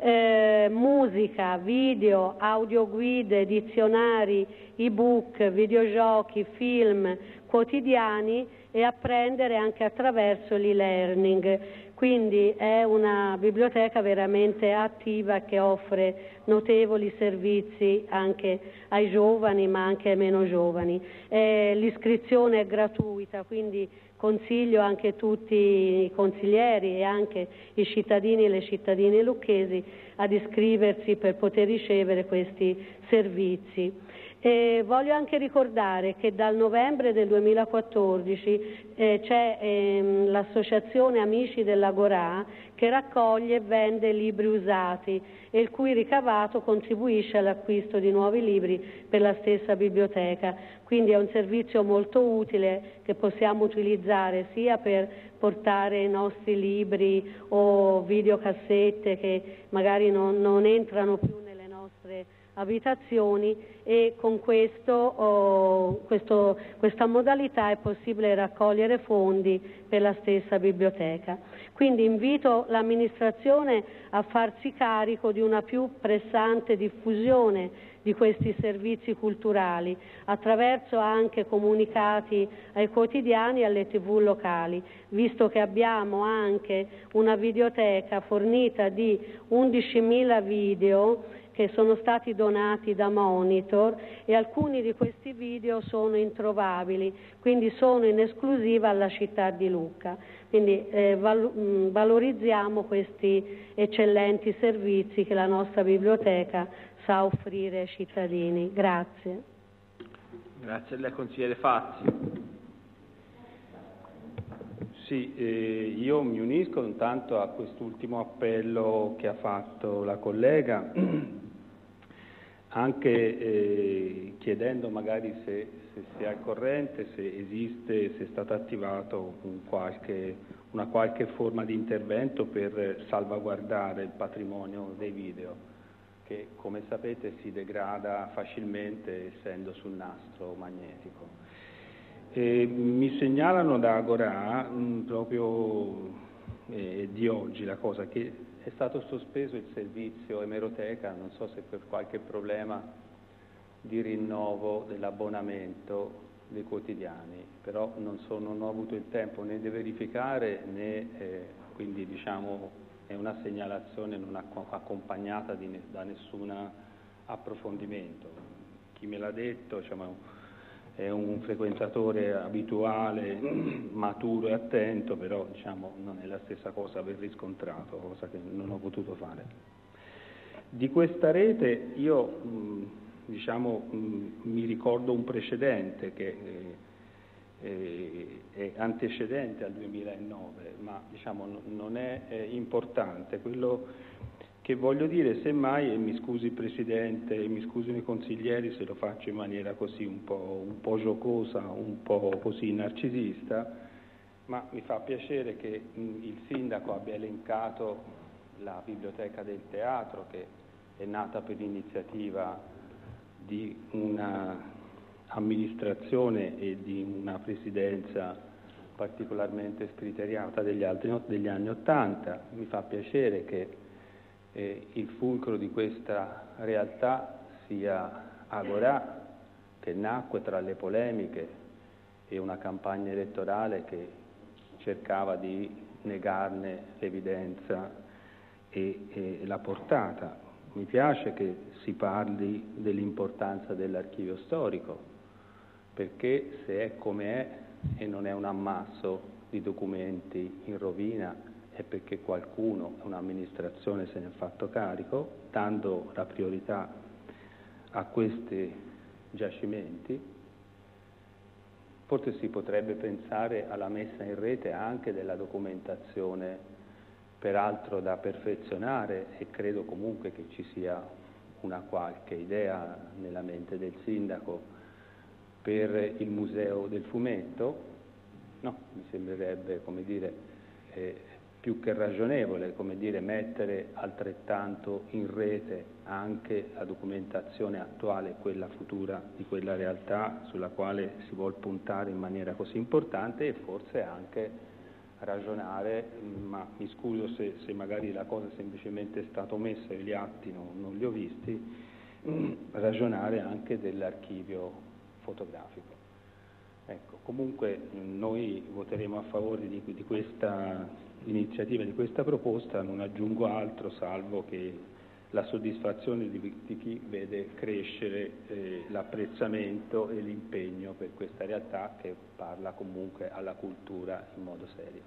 musica, video, audioguide, dizionari, ebook, videogiochi, film, quotidiani, e apprendere anche attraverso l'e-learning. Quindi è una biblioteca veramente attiva che offre notevoli servizi anche ai giovani ma anche ai meno giovani. L'iscrizione è gratuita, quindi consiglio anche tutti i consiglieri e anche i cittadini e le cittadine lucchesi ad iscriversi per poter ricevere questi servizi. Voglio anche ricordare che dal novembre del 2014 c'è l'associazione Amici dell'Agorà che raccoglie e vende libri usati e il cui ricavato contribuisce all'acquisto di nuovi libri per la stessa biblioteca. Quindi è un servizio molto utile che possiamo utilizzare sia per portare i nostri libri o videocassette che magari non entrano più nelle nostre abitazioni, e con questa modalità è possibile raccogliere fondi per la stessa biblioteca. Quindi invito l'amministrazione a farsi carico di una più pressante diffusione di questi servizi culturali attraverso anche comunicati ai quotidiani e alle TV locali, visto che abbiamo anche una videoteca fornita di 11.000 video che sono stati donati da Monitor, e alcuni di questi video sono introvabili, quindi sono in esclusiva alla città di Lucca. Quindi valorizziamo questi eccellenti servizi che la nostra biblioteca sa offrire ai cittadini. Grazie. Grazie a lei, consigliere Fazzi. Sì, io mi unisco intanto a quest'ultimo appello che ha fatto la collega, anche chiedendo magari se è al corrente, se esiste, se è stato attivato una qualche forma di intervento per salvaguardare il patrimonio dei video, che come sapete si degrada facilmente essendo sul nastro magnetico. Mi segnalano da Agorà proprio di oggi la cosa che è stato sospeso il servizio emeroteca, non so se per qualche problema di rinnovo dell'abbonamento dei quotidiani, però non ho avuto il tempo né di verificare né quindi diciamo è una segnalazione non accompagnata da nessun approfondimento. Chi me l'ha detto diciamo, è un frequentatore abituale, maturo e attento, però diciamo, non è la stessa cosa aver riscontrato, cosa che non ho potuto fare. Di questa rete io mi ricordo un precedente che è antecedente al 2009, ma diciamo, non è importante. Quello che voglio dire, semmai, e mi scusi il Presidente, e mi scusino i consiglieri se lo faccio in maniera così un po' giocosa, un po' così narcisista, ma mi fa piacere che il Sindaco abbia elencato la Biblioteca del Teatro, che è nata per iniziativa di una amministrazione e di una presidenza particolarmente scriteriata degli anni '80. Mi fa piacere che il fulcro di questa realtà sia Agorà, che nacque tra le polemiche e una campagna elettorale che cercava di negarne l'evidenza e la portata. Mi piace che si parli dell'importanza dell'archivio storico, perché se è come è e non è un ammasso di documenti in rovina, è perché qualcuno, un'amministrazione, se ne è fatto carico, dando la priorità a questi giacimenti. Forse si potrebbe pensare alla messa in rete anche della documentazione, peraltro da perfezionare, e credo comunque che ci sia una qualche idea nella mente del sindaco per il Museo del Fumetto. No, mi sembrerebbe, come dire, più che ragionevole, come dire, mettere altrettanto in rete anche la documentazione attuale e quella futura di quella realtà sulla quale si vuol puntare in maniera così importante, e forse anche ragionare, ma mi scuso se magari la cosa semplicemente è stata omessa e gli atti non li ho visti, ragionare anche dell'archivio fotografico. Ecco, comunque noi voteremo a favore di questa iniziativa, di questa proposta. Non aggiungo altro, salvo che la soddisfazione di chi vede crescere l'apprezzamento e l'impegno per questa realtà che parla comunque alla cultura in modo serio.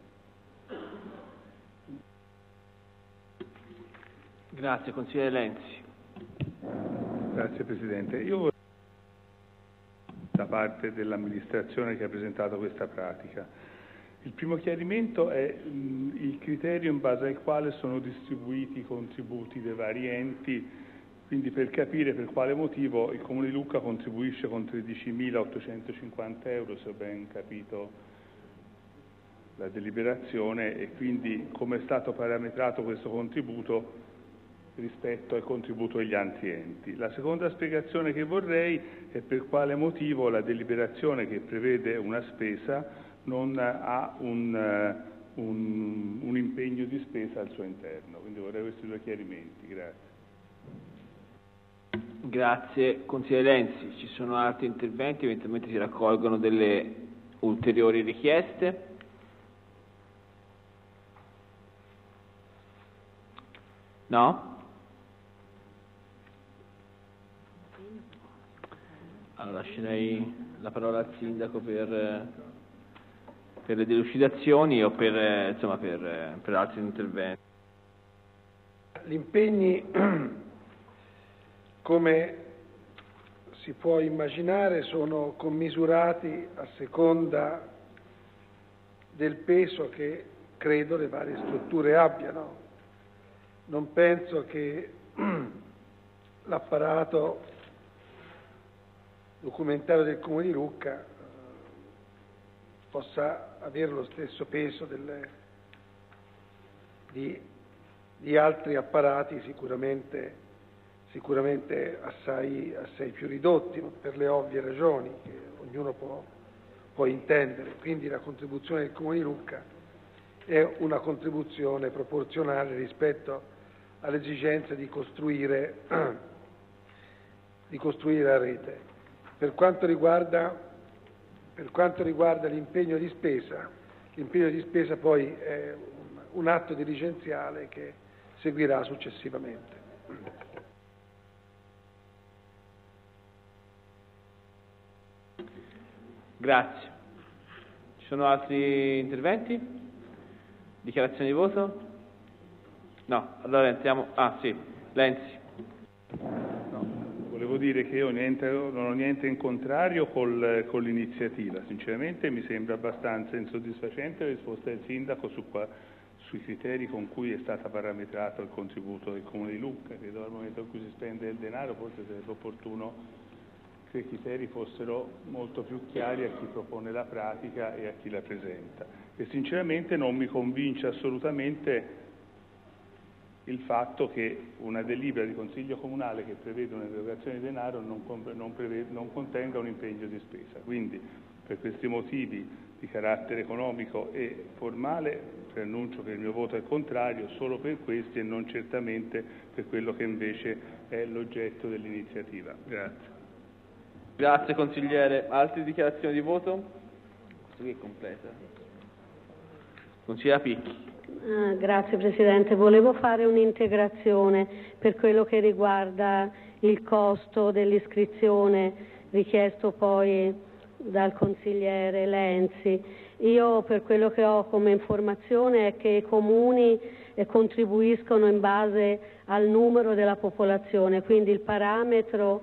Grazie, consigliere Lenzi. Grazie Presidente. Io vorrei da parte dell'amministrazione che ha presentato questa pratica. Il primo chiarimento è il criterio in base al quale sono distribuiti i contributi dei vari enti, quindi per capire per quale motivo il Comune di Lucca contribuisce con 13.850 euro, se ho ben capito la deliberazione, e quindi come è stato parametrato questo contributo rispetto al contributo degli altri enti. La seconda spiegazione che vorrei è per quale motivo la deliberazione che prevede una spesa non ha un impegno di spesa al suo interno. Quindi vorrei questi due chiarimenti. Grazie. Grazie. Consigliere Lenzi, ci sono altri interventi? Eventualmente si raccolgono delle ulteriori richieste? No? Allora lascerei la parola al sindaco per le delucidazioni o per altri interventi. Gli impegni, come si può immaginare, sono commisurati a seconda del peso che credo le varie strutture abbiano. Non penso che l'apparato documentario del Comune di Lucca possa avere lo stesso peso di altri apparati sicuramente assai più ridotti, per le ovvie ragioni che ognuno può intendere. Quindi la contribuzione del Comune di Lucca è una contribuzione proporzionale rispetto all'esigenza di costruire la rete. Per quanto riguarda l'impegno di spesa poi è un atto dirigenziale che seguirà successivamente. Grazie. Ci sono altri interventi? Dichiarazioni di voto? No, allora entriamo. Ah sì, Lenzi. Volevo dire che io non ho niente in contrario con l'iniziativa, sinceramente mi sembra abbastanza insoddisfacente la risposta del sindaco sui criteri con cui è stato parametrato il contributo del Comune di Lucca. Credo al momento in cui si spende il denaro forse sarebbe opportuno che i criteri fossero molto più chiari a chi propone la pratica e a chi la presenta. E sinceramente non mi convince assolutamente il fatto che una delibera di Consiglio Comunale che prevede un'erogazione di denaro non contenga un impegno di spesa. Quindi, per questi motivi di carattere economico e formale, preannuncio che il mio voto è contrario solo per questi e non certamente per quello che invece è l'oggetto dell'iniziativa. Grazie. Grazie consigliere. Altre dichiarazioni di voto? Questo qui è completa. Consigliera Picchi. Grazie Presidente, volevo fare un'integrazione per quello che riguarda il costo dell'iscrizione richiesto poi dal consigliere Lenzi. Io per quello che ho come informazione è che i comuni contribuiscono in base al numero della popolazione, quindi il parametro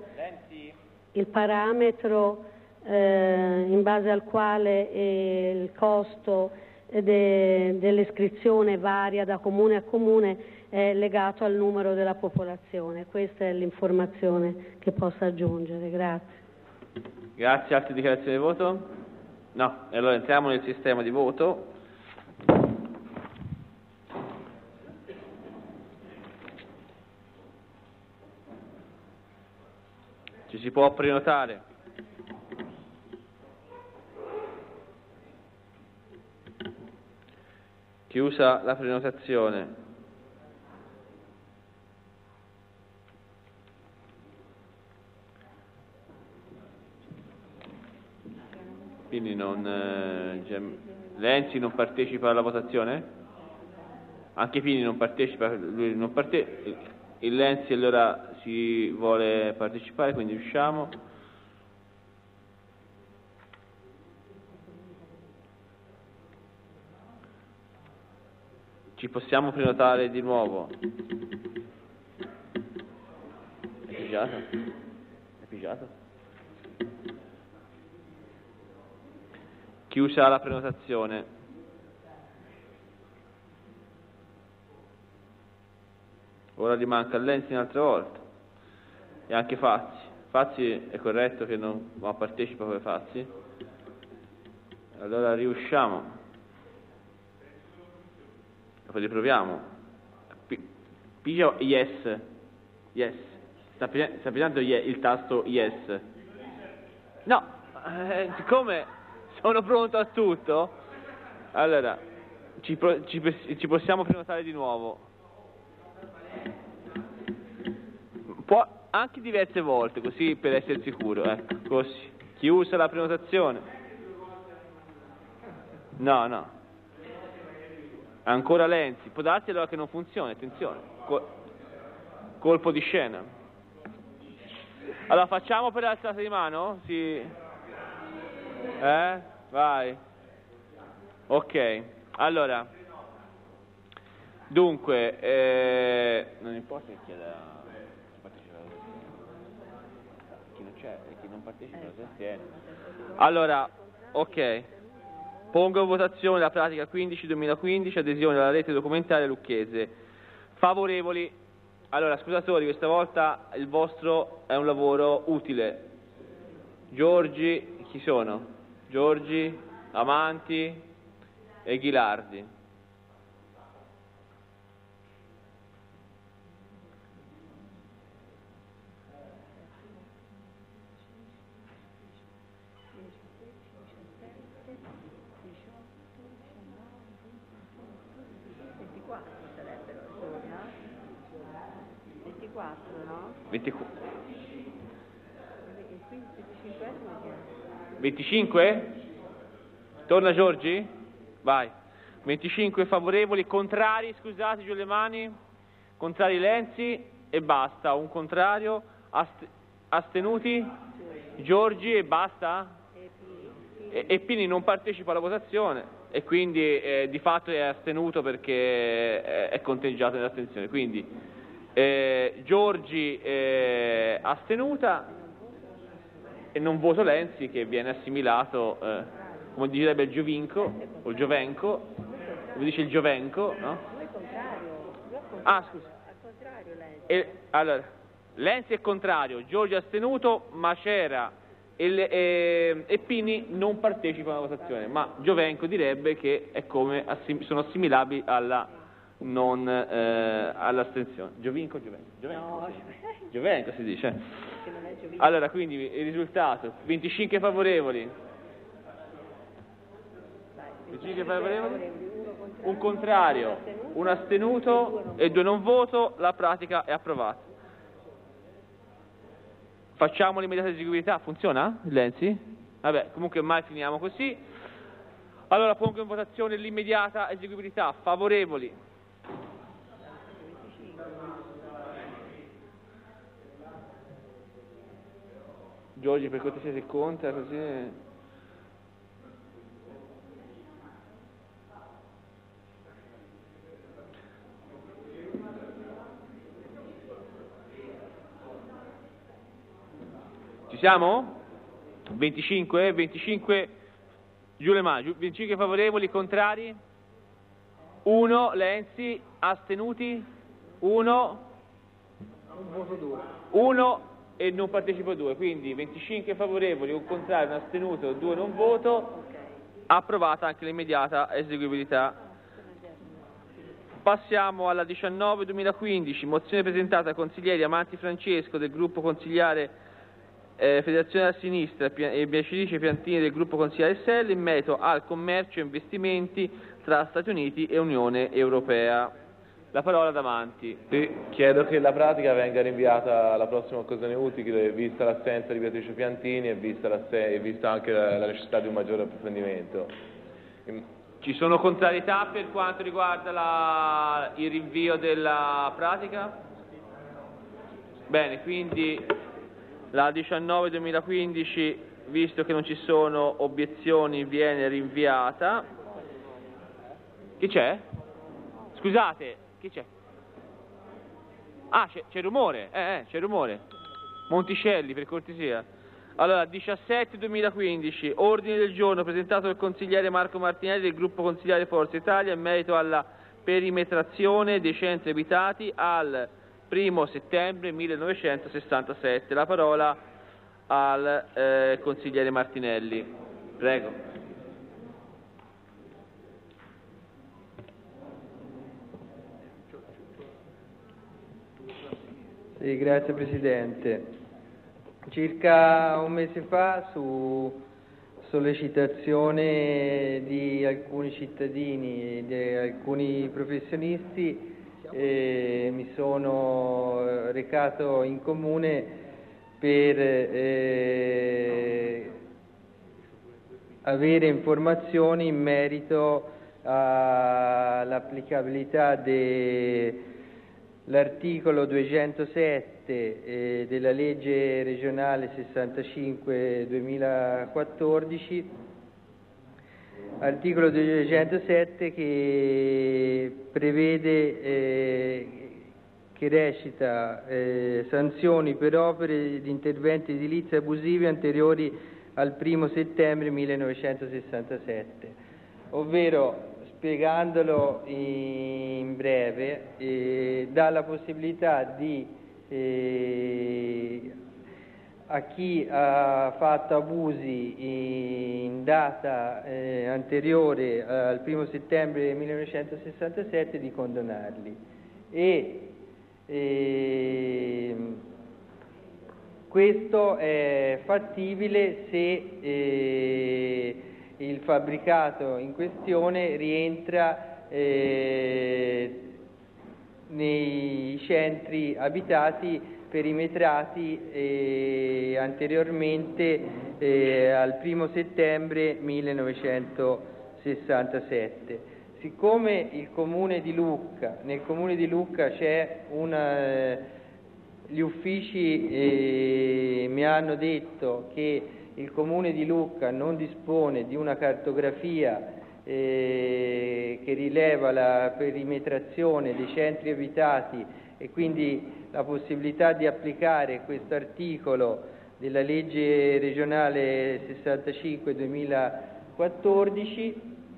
in base al quale il costo dell'iscrizione varia da comune a comune è legato al numero della popolazione. Questa è l'informazione che posso aggiungere. Grazie. Grazie. Altre dichiarazioni di voto? No. E allora entriamo nel sistema di voto. Ci si può prenotare. Chiusa la prenotazione. Quindi Lenzi non partecipa alla votazione? Anche Pini non partecipa, lui non il Lenzi allora si vuole partecipare, quindi usciamo. Ci possiamo prenotare di nuovo. È pigiato? È pigiato? Chiusa la prenotazione. Ora gli manca Lenzi un'altra volta. E anche Fazzi. Fazzi è corretto che non partecipa come Fazzi? Allora riusciamo. Poi riproviamo. Pigio yes. Yes. Sta pigiando il tasto yes. No, siccome sono pronto a tutto, allora ci possiamo prenotare di nuovo. Può anche diverse volte, così per essere sicuro. Ecco, così. Chiusa la prenotazione. No. Ancora Lenzi, può darsi allora che non funzioni, attenzione, colpo di scena. Allora facciamo per alzata di mano? Sì. Vai. Ok, allora, dunque, non importa chi partecipa, chi non c'è e chi non partecipa si astiene. Allora, ok. Pongo in votazione la pratica 15-2015, adesione alla rete documentaria lucchese. Favorevoli? Allora, scusatori, questa volta il vostro è un lavoro utile. Giorgi, chi sono? Giorgi, Amanti e Ghilardi. No? 25? Torna Giorgi? Vai. 25 favorevoli, contrari, scusate giù le mani, contrari Lenzi e basta, un contrario, astenuti? Giorgi e basta? E Pini non partecipa alla votazione e quindi di fatto è astenuto perché è conteggiato nell'astensione, quindi Giorgi astenuta e non voto Lenzi che viene assimilato, come direbbe il Giovinco o il Giovenco, come dice il Giovenco, no? Ah, scusa. Allora, Lenzi è contrario, Giorgi astenuto, Macera e Pini non partecipano alla votazione, ma Giovenco direbbe che è come sono assimilabili alla non all'astensione. Giovenco si dice. Allora, quindi il risultato: 25 favorevoli, 25 favorevoli, un contrario, un astenuto e 2 non voto. La pratica è approvata. Facciamo l'immediata eseguibilità. Funziona, Lenzi? Vabbè, comunque mai finiamo così. Allora pongo in votazione l'immediata eseguibilità. Favorevoli? Giorgi, per cortesia, se conta così. Ci siamo? 25? 25 giù le mani. 25 favorevoli, contrari? 1. Lenzi, astenuti? 1. Un voto 2. 1 e non partecipo 2, quindi 25 favorevoli, un contrario, un astenuto, 2 non voto. Approvata anche l'immediata eseguibilità. Passiamo alla 19/2015, mozione presentata da consiglieri Amanti Francesco del gruppo consigliare Federazione della Sinistra e Beatrice Piantini del gruppo consigliare SEL in merito al commercio e investimenti tra Stati Uniti e Unione Europea. La parola davanti. Sì, chiedo che la pratica venga rinviata alla prossima occasione utile, vista l'assenza di Beatrice Piantini e vista anche la necessità di un maggiore approfondimento. Ci sono contrarietà per quanto riguarda il rinvio della pratica? Bene, quindi la 19/2015, visto che non ci sono obiezioni, viene rinviata. Chi c'è? Scusate. Chi c'è? Ah, c'è rumore, c'è rumore. Monticelli, per cortesia. Allora, 17/2015, ordine del giorno presentato dal consigliere Marco Martinelli del gruppo consigliare Forza Italia in merito alla perimetrazione dei centri abitati al 1 settembre 1967. La parola al consigliere Martinelli. Prego. Sì, grazie Presidente. Circa un mese fa, su sollecitazione di alcuni cittadini e di alcuni professionisti, mi sono recato in comune per avere informazioni in merito all'applicabilità dell'articolo 207 della legge regionale 65/2014, articolo 207 che prevede, che recita sanzioni per opere di interventi edilizi abusivi anteriori al 1 settembre 1967, ovvero, spiegandolo in breve, dà la possibilità di a chi ha fatto abusi in data anteriore al 1 settembre 1967 di condonarli, e questo è fattibile se il fabbricato in questione rientra nei centri abitati perimetrati anteriormente al 1 settembre 1967. Siccome il Comune di Lucca, nel Comune di Lucca c'è gli uffici mi hanno detto che il Comune di Lucca non dispone di una cartografia che rileva la perimetrazione dei centri abitati e quindi la possibilità di applicare questo articolo della legge regionale 65/2014.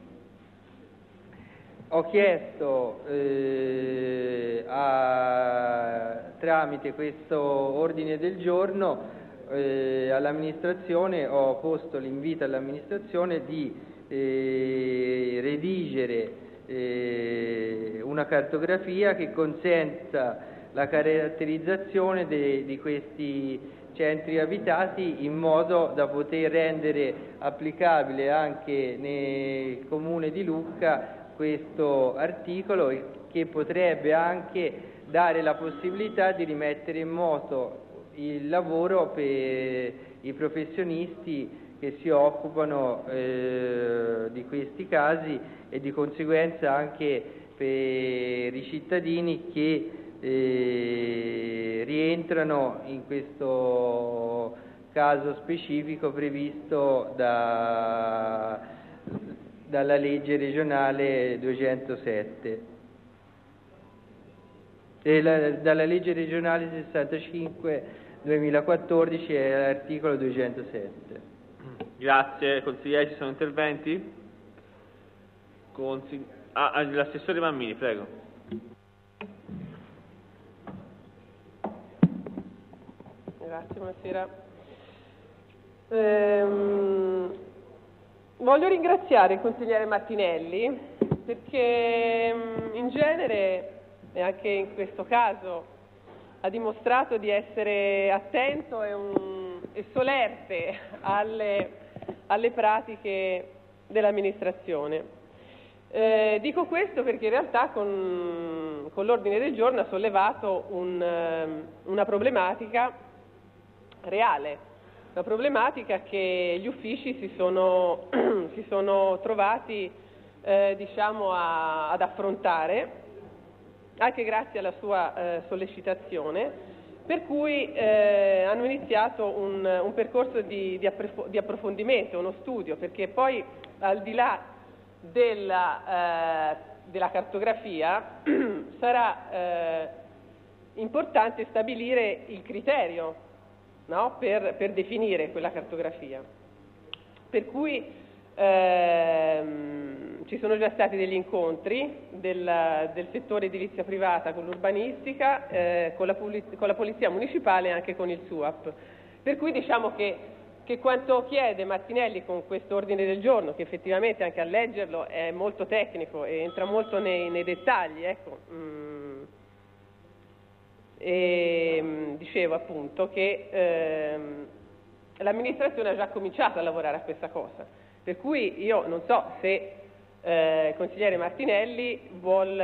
Ho chiesto tramite questo ordine del giorno all'amministrazione, ho posto l'invito all'amministrazione di redigere una cartografia che consenta la caratterizzazione di questi centri abitati in modo da poter rendere applicabile anche nel comune di Lucca questo articolo, che potrebbe anche dare la possibilità di rimettere in moto il lavoro per i professionisti che si occupano di questi casi e di conseguenza anche per i cittadini che rientrano in questo caso specifico previsto dalla legge regionale 207 dalla legge regionale 65 2014 e l'articolo 207. Grazie, consigliere, ci sono interventi? L'assessore Mammini, prego. Grazie, buonasera. Voglio ringraziare il consigliere Martinelli perché in genere, e anche in questo caso, ha dimostrato di essere attento e solerte alle pratiche dell'amministrazione. Dico questo perché in realtà con l'ordine del giorno ha sollevato una problematica reale, una problematica che gli uffici si sono trovati ad affrontare, anche grazie alla sua sollecitazione, per cui hanno iniziato un percorso di approfondimento, uno studio, perché poi al di là della cartografia sarà importante stabilire il criterio, no? per definire quella cartografia. Per cui ci sono già stati degli incontri del settore edilizia privata con l'urbanistica, con la polizia municipale e anche con il SUAP. Per cui diciamo che quanto chiede Martinelli con questo ordine del giorno, che effettivamente anche a leggerlo è molto tecnico e entra molto nei dettagli, ecco, dicevo appunto che l'amministrazione ha già cominciato a lavorare a questa cosa. Per cui io non so se il consigliere Martinelli vuol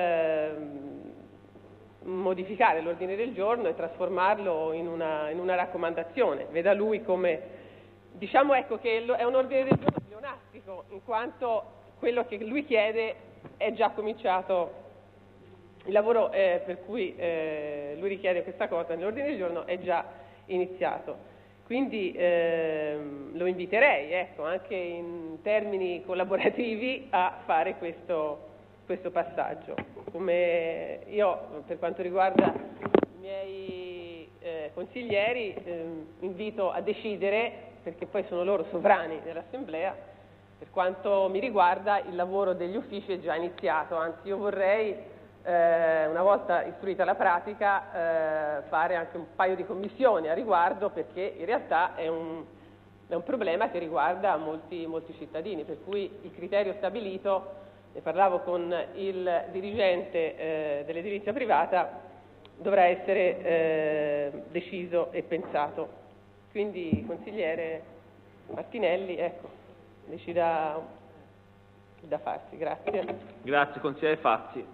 modificare l'ordine del giorno e trasformarlo in una raccomandazione. Veda lui come, diciamo ecco che è un ordine del giorno pleonastico, in quanto quello che lui chiede è già cominciato, il lavoro per cui lui richiede questa cosa nell'ordine del giorno è già iniziato. Quindi lo inviterei, ecco, anche in termini collaborativi, a fare questo passaggio. Come io, per quanto riguarda i miei consiglieri, invito a decidere, perché poi sono loro sovrani dell'Assemblea. Per quanto mi riguarda, il lavoro degli uffici è già iniziato, anzi io vorrei, una volta istruita la pratica, fare anche un paio di commissioni a riguardo, perché in realtà è un problema che riguarda molti cittadini, per cui il criterio stabilito, ne parlavo con il dirigente dell'edilizia privata, dovrà essere deciso e pensato. Quindi, consigliere Martinelli, ecco, decida da farsi. Grazie. Grazie, consigliere Fazzi.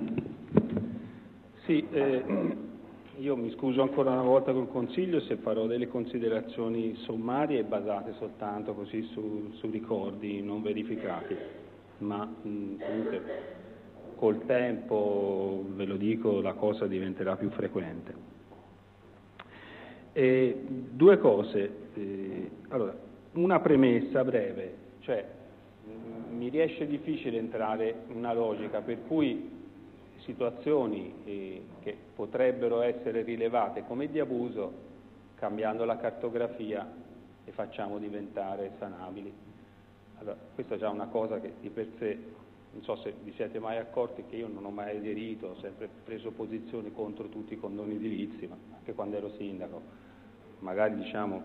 Sì, io mi scuso ancora una volta col Consiglio se farò delle considerazioni sommarie basate soltanto così su ricordi non verificati, ma comunque col tempo, ve lo dico, la cosa diventerà più frequente. Due cose, allora, una premessa breve, cioè mi riesce difficile entrare in una logica per cui situazioni che potrebbero essere rilevate come di abuso, cambiando la cartografia le facciamo diventare sanabili. Allora, questa è già una cosa che di per sé, non so se vi siete mai accorti che io non ho mai aderito, ho sempre preso posizioni contro tutti i condoni edilizi, ma anche quando ero sindaco. Magari diciamo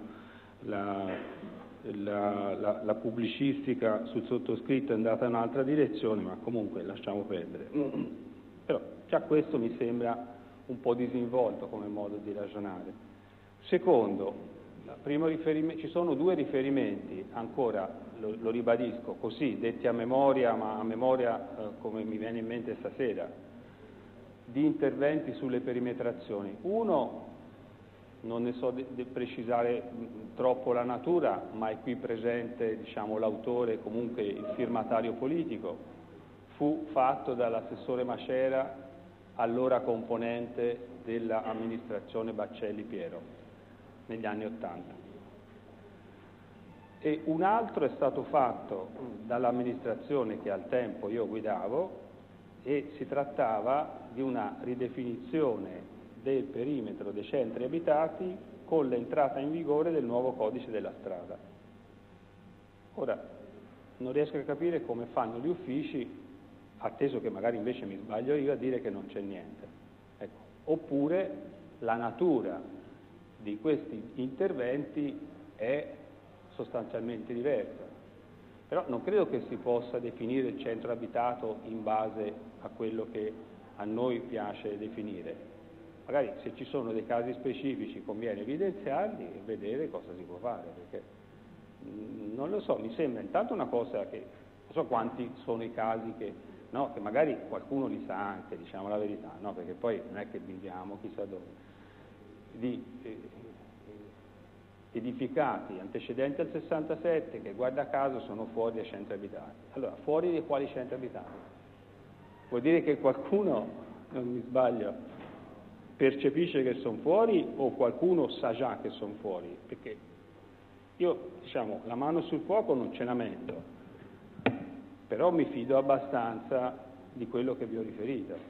la pubblicistica sul sottoscritto è andata in un'altra direzione, ma comunque lasciamo perdere. Però già questo mi sembra un po' disinvolto come modo di ragionare. Secondo, ci sono due riferimenti, ancora lo ribadisco, così detti a memoria, ma a memoria come mi viene in mente stasera, di interventi sulle perimetrazioni. Uno, non ne so precisare troppo la natura, ma è qui presente, diciamo, l'autore, comunque il firmatario politico, fu fatto dall'assessore Macera, allora componente dell'amministrazione Baccelli Piero, negli anni '80. E un altro è stato fatto dall'amministrazione che al tempo io guidavo, e si trattava di una ridefinizione del perimetro dei centri abitati con l'entrata in vigore del nuovo codice della strada. Ora, non riesco a capire come fanno gli uffici, atteso che magari invece mi sbaglio io, a dire che non c'è niente. Ecco. Oppure la natura di questi interventi è sostanzialmente diversa. Però non credo che si possa definire il centro abitato in base a quello che a noi piace definire. Magari se ci sono dei casi specifici conviene evidenziarli e vedere cosa si può fare, perché non lo so, mi sembra intanto una cosa che, non so quanti sono i casi che magari qualcuno li sa anche, diciamo la verità, no? Perché poi non è che viviamo chissà dove, di edificati antecedenti al 67 che guarda caso sono fuori dai centri abitati. Allora, fuori dai quali centri abitati? Vuol dire che qualcuno, non mi sbaglio, percepisce che sono fuori o qualcuno sa già che sono fuori? Perché io, diciamo, la mano sul fuoco non ce la metto, però mi fido abbastanza di quello che vi ho riferito.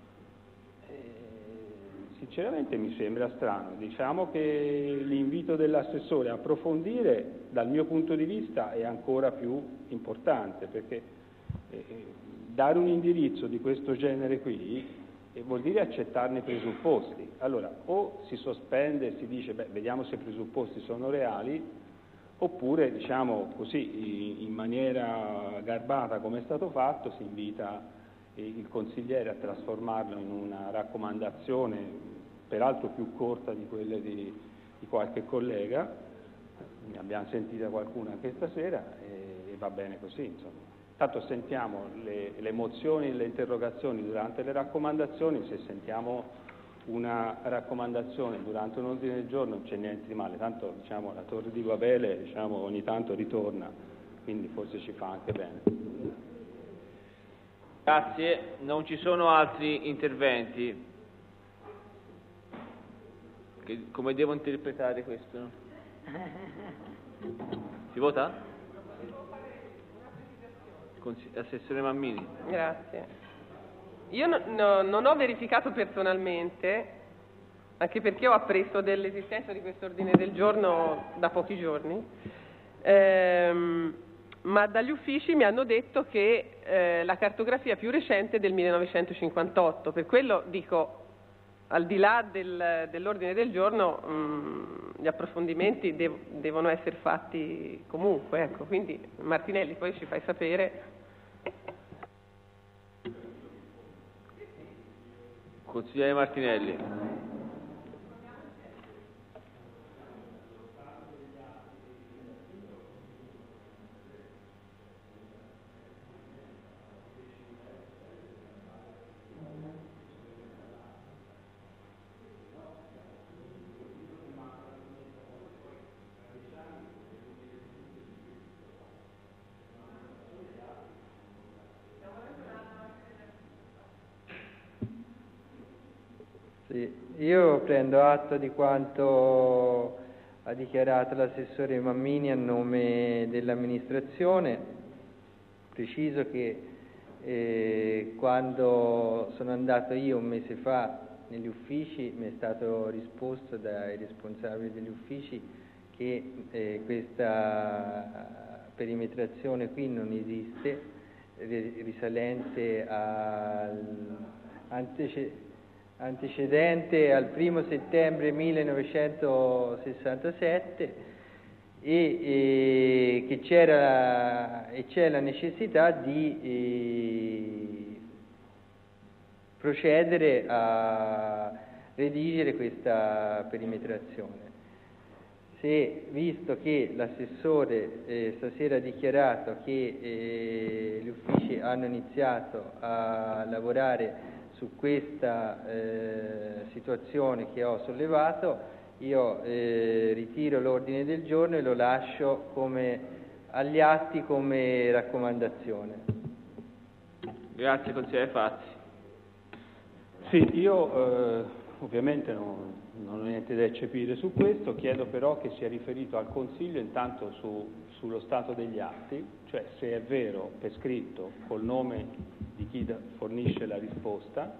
Sinceramente mi sembra strano, diciamo che l'invito dell'assessore a approfondire dal mio punto di vista è ancora più importante, perché dare un indirizzo di questo genere qui vuol dire accettarne i presupposti. Allora, o si sospende e si dice, vediamo se i presupposti sono reali, oppure, diciamo così, in maniera garbata come è stato fatto, si invita il consigliere a trasformarlo in una raccomandazione, peraltro più corta di quelle di qualche collega, ne abbiamo sentita qualcuna anche stasera, e va bene così, insomma. Tanto sentiamo le mozioni e le interrogazioni durante le raccomandazioni, se sentiamo una raccomandazione durante un ordine del giorno non c'è niente di male, tanto diciamo la Torre di Babele, diciamo, ogni tanto ritorna, quindi forse ci fa anche bene. Grazie, non ci sono altri interventi. Come devo interpretare questo? Si vota? Assessore Mammini. Grazie. Io non ho verificato personalmente, anche perché ho appreso dell'esistenza di questo ordine del giorno da pochi giorni, ma dagli uffici mi hanno detto che la cartografia più recente è del 1958, per quello dico, al di là dell'ordine del giorno, gli approfondimenti devono essere fatti comunque, ecco. Quindi Martinelli poi ci fai sapere. Consigliere Martinelli. Sì, io prendo atto di quanto ha dichiarato l'assessore Mammini a nome dell'amministrazione. Preciso che quando sono andato io un mese fa negli uffici mi è stato risposto dai responsabili degli uffici che questa perimetrazione qui non esiste, risalente antecedente al 1° settembre 1967 e che c'è la necessità di procedere a redigere questa perimetrazione. Se, visto che l'assessore stasera ha dichiarato che gli uffici hanno iniziato a lavorare su questa situazione che ho sollevato, io ritiro l'ordine del giorno e lo lascio agli atti come raccomandazione. Grazie, consigliere Fazzi. Sì, io ovviamente non ho niente da eccepire su questo, chiedo però che sia riferito al Consiglio intanto sullo stato degli atti, cioè se è vero per scritto col nome di chi fornisce la risposta.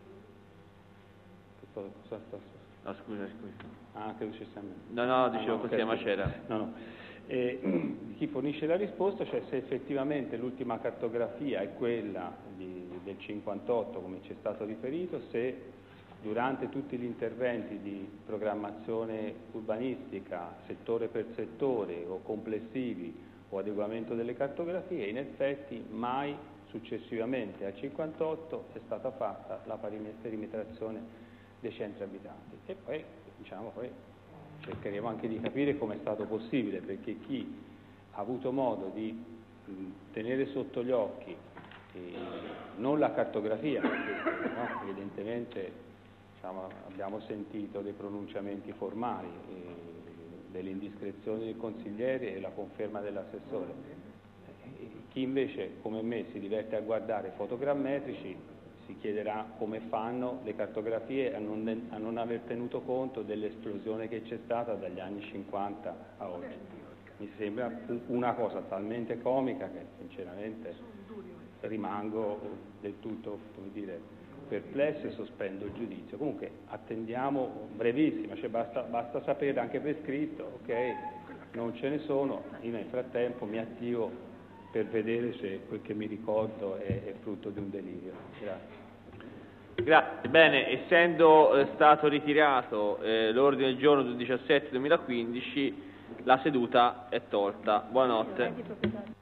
No, scusa. Ah, credo ci sia. No, dicevo così, ma c'era. No. Di chi fornisce la risposta, cioè se effettivamente l'ultima cartografia è quella del 58, come ci è stato riferito, se durante tutti gli interventi di programmazione urbanistica, settore per settore o complessivi o adeguamento delle cartografie, in effetti mai successivamente al 58 è stata fatta la perimetrazione dei centri abitati. E poi, poi cercheremo anche di capire come è stato possibile, perché chi ha avuto modo di tenere sotto gli occhi non la cartografia, perché evidentemente abbiamo sentito dei pronunciamenti formali, delle indiscrezioni del consigliere e la conferma dell'assessore. Chi invece, come me, si diverte a guardare fotogrammetrici, si chiederà come fanno le cartografie a non aver tenuto conto dell'esplosione che c'è stata dagli anni 50 a oggi. Mi sembra una cosa talmente comica che sinceramente rimango del tutto, perplesso e sospendo il giudizio. Comunque attendiamo brevissima, cioè basta sapere anche per scritto, ok, non ce ne sono, io nel frattempo mi attivo per vedere se quel che mi ricordo è frutto di un delirio. Grazie. Bene, essendo stato ritirato l'ordine del giorno del 17/2015, la seduta è tolta. Buonanotte.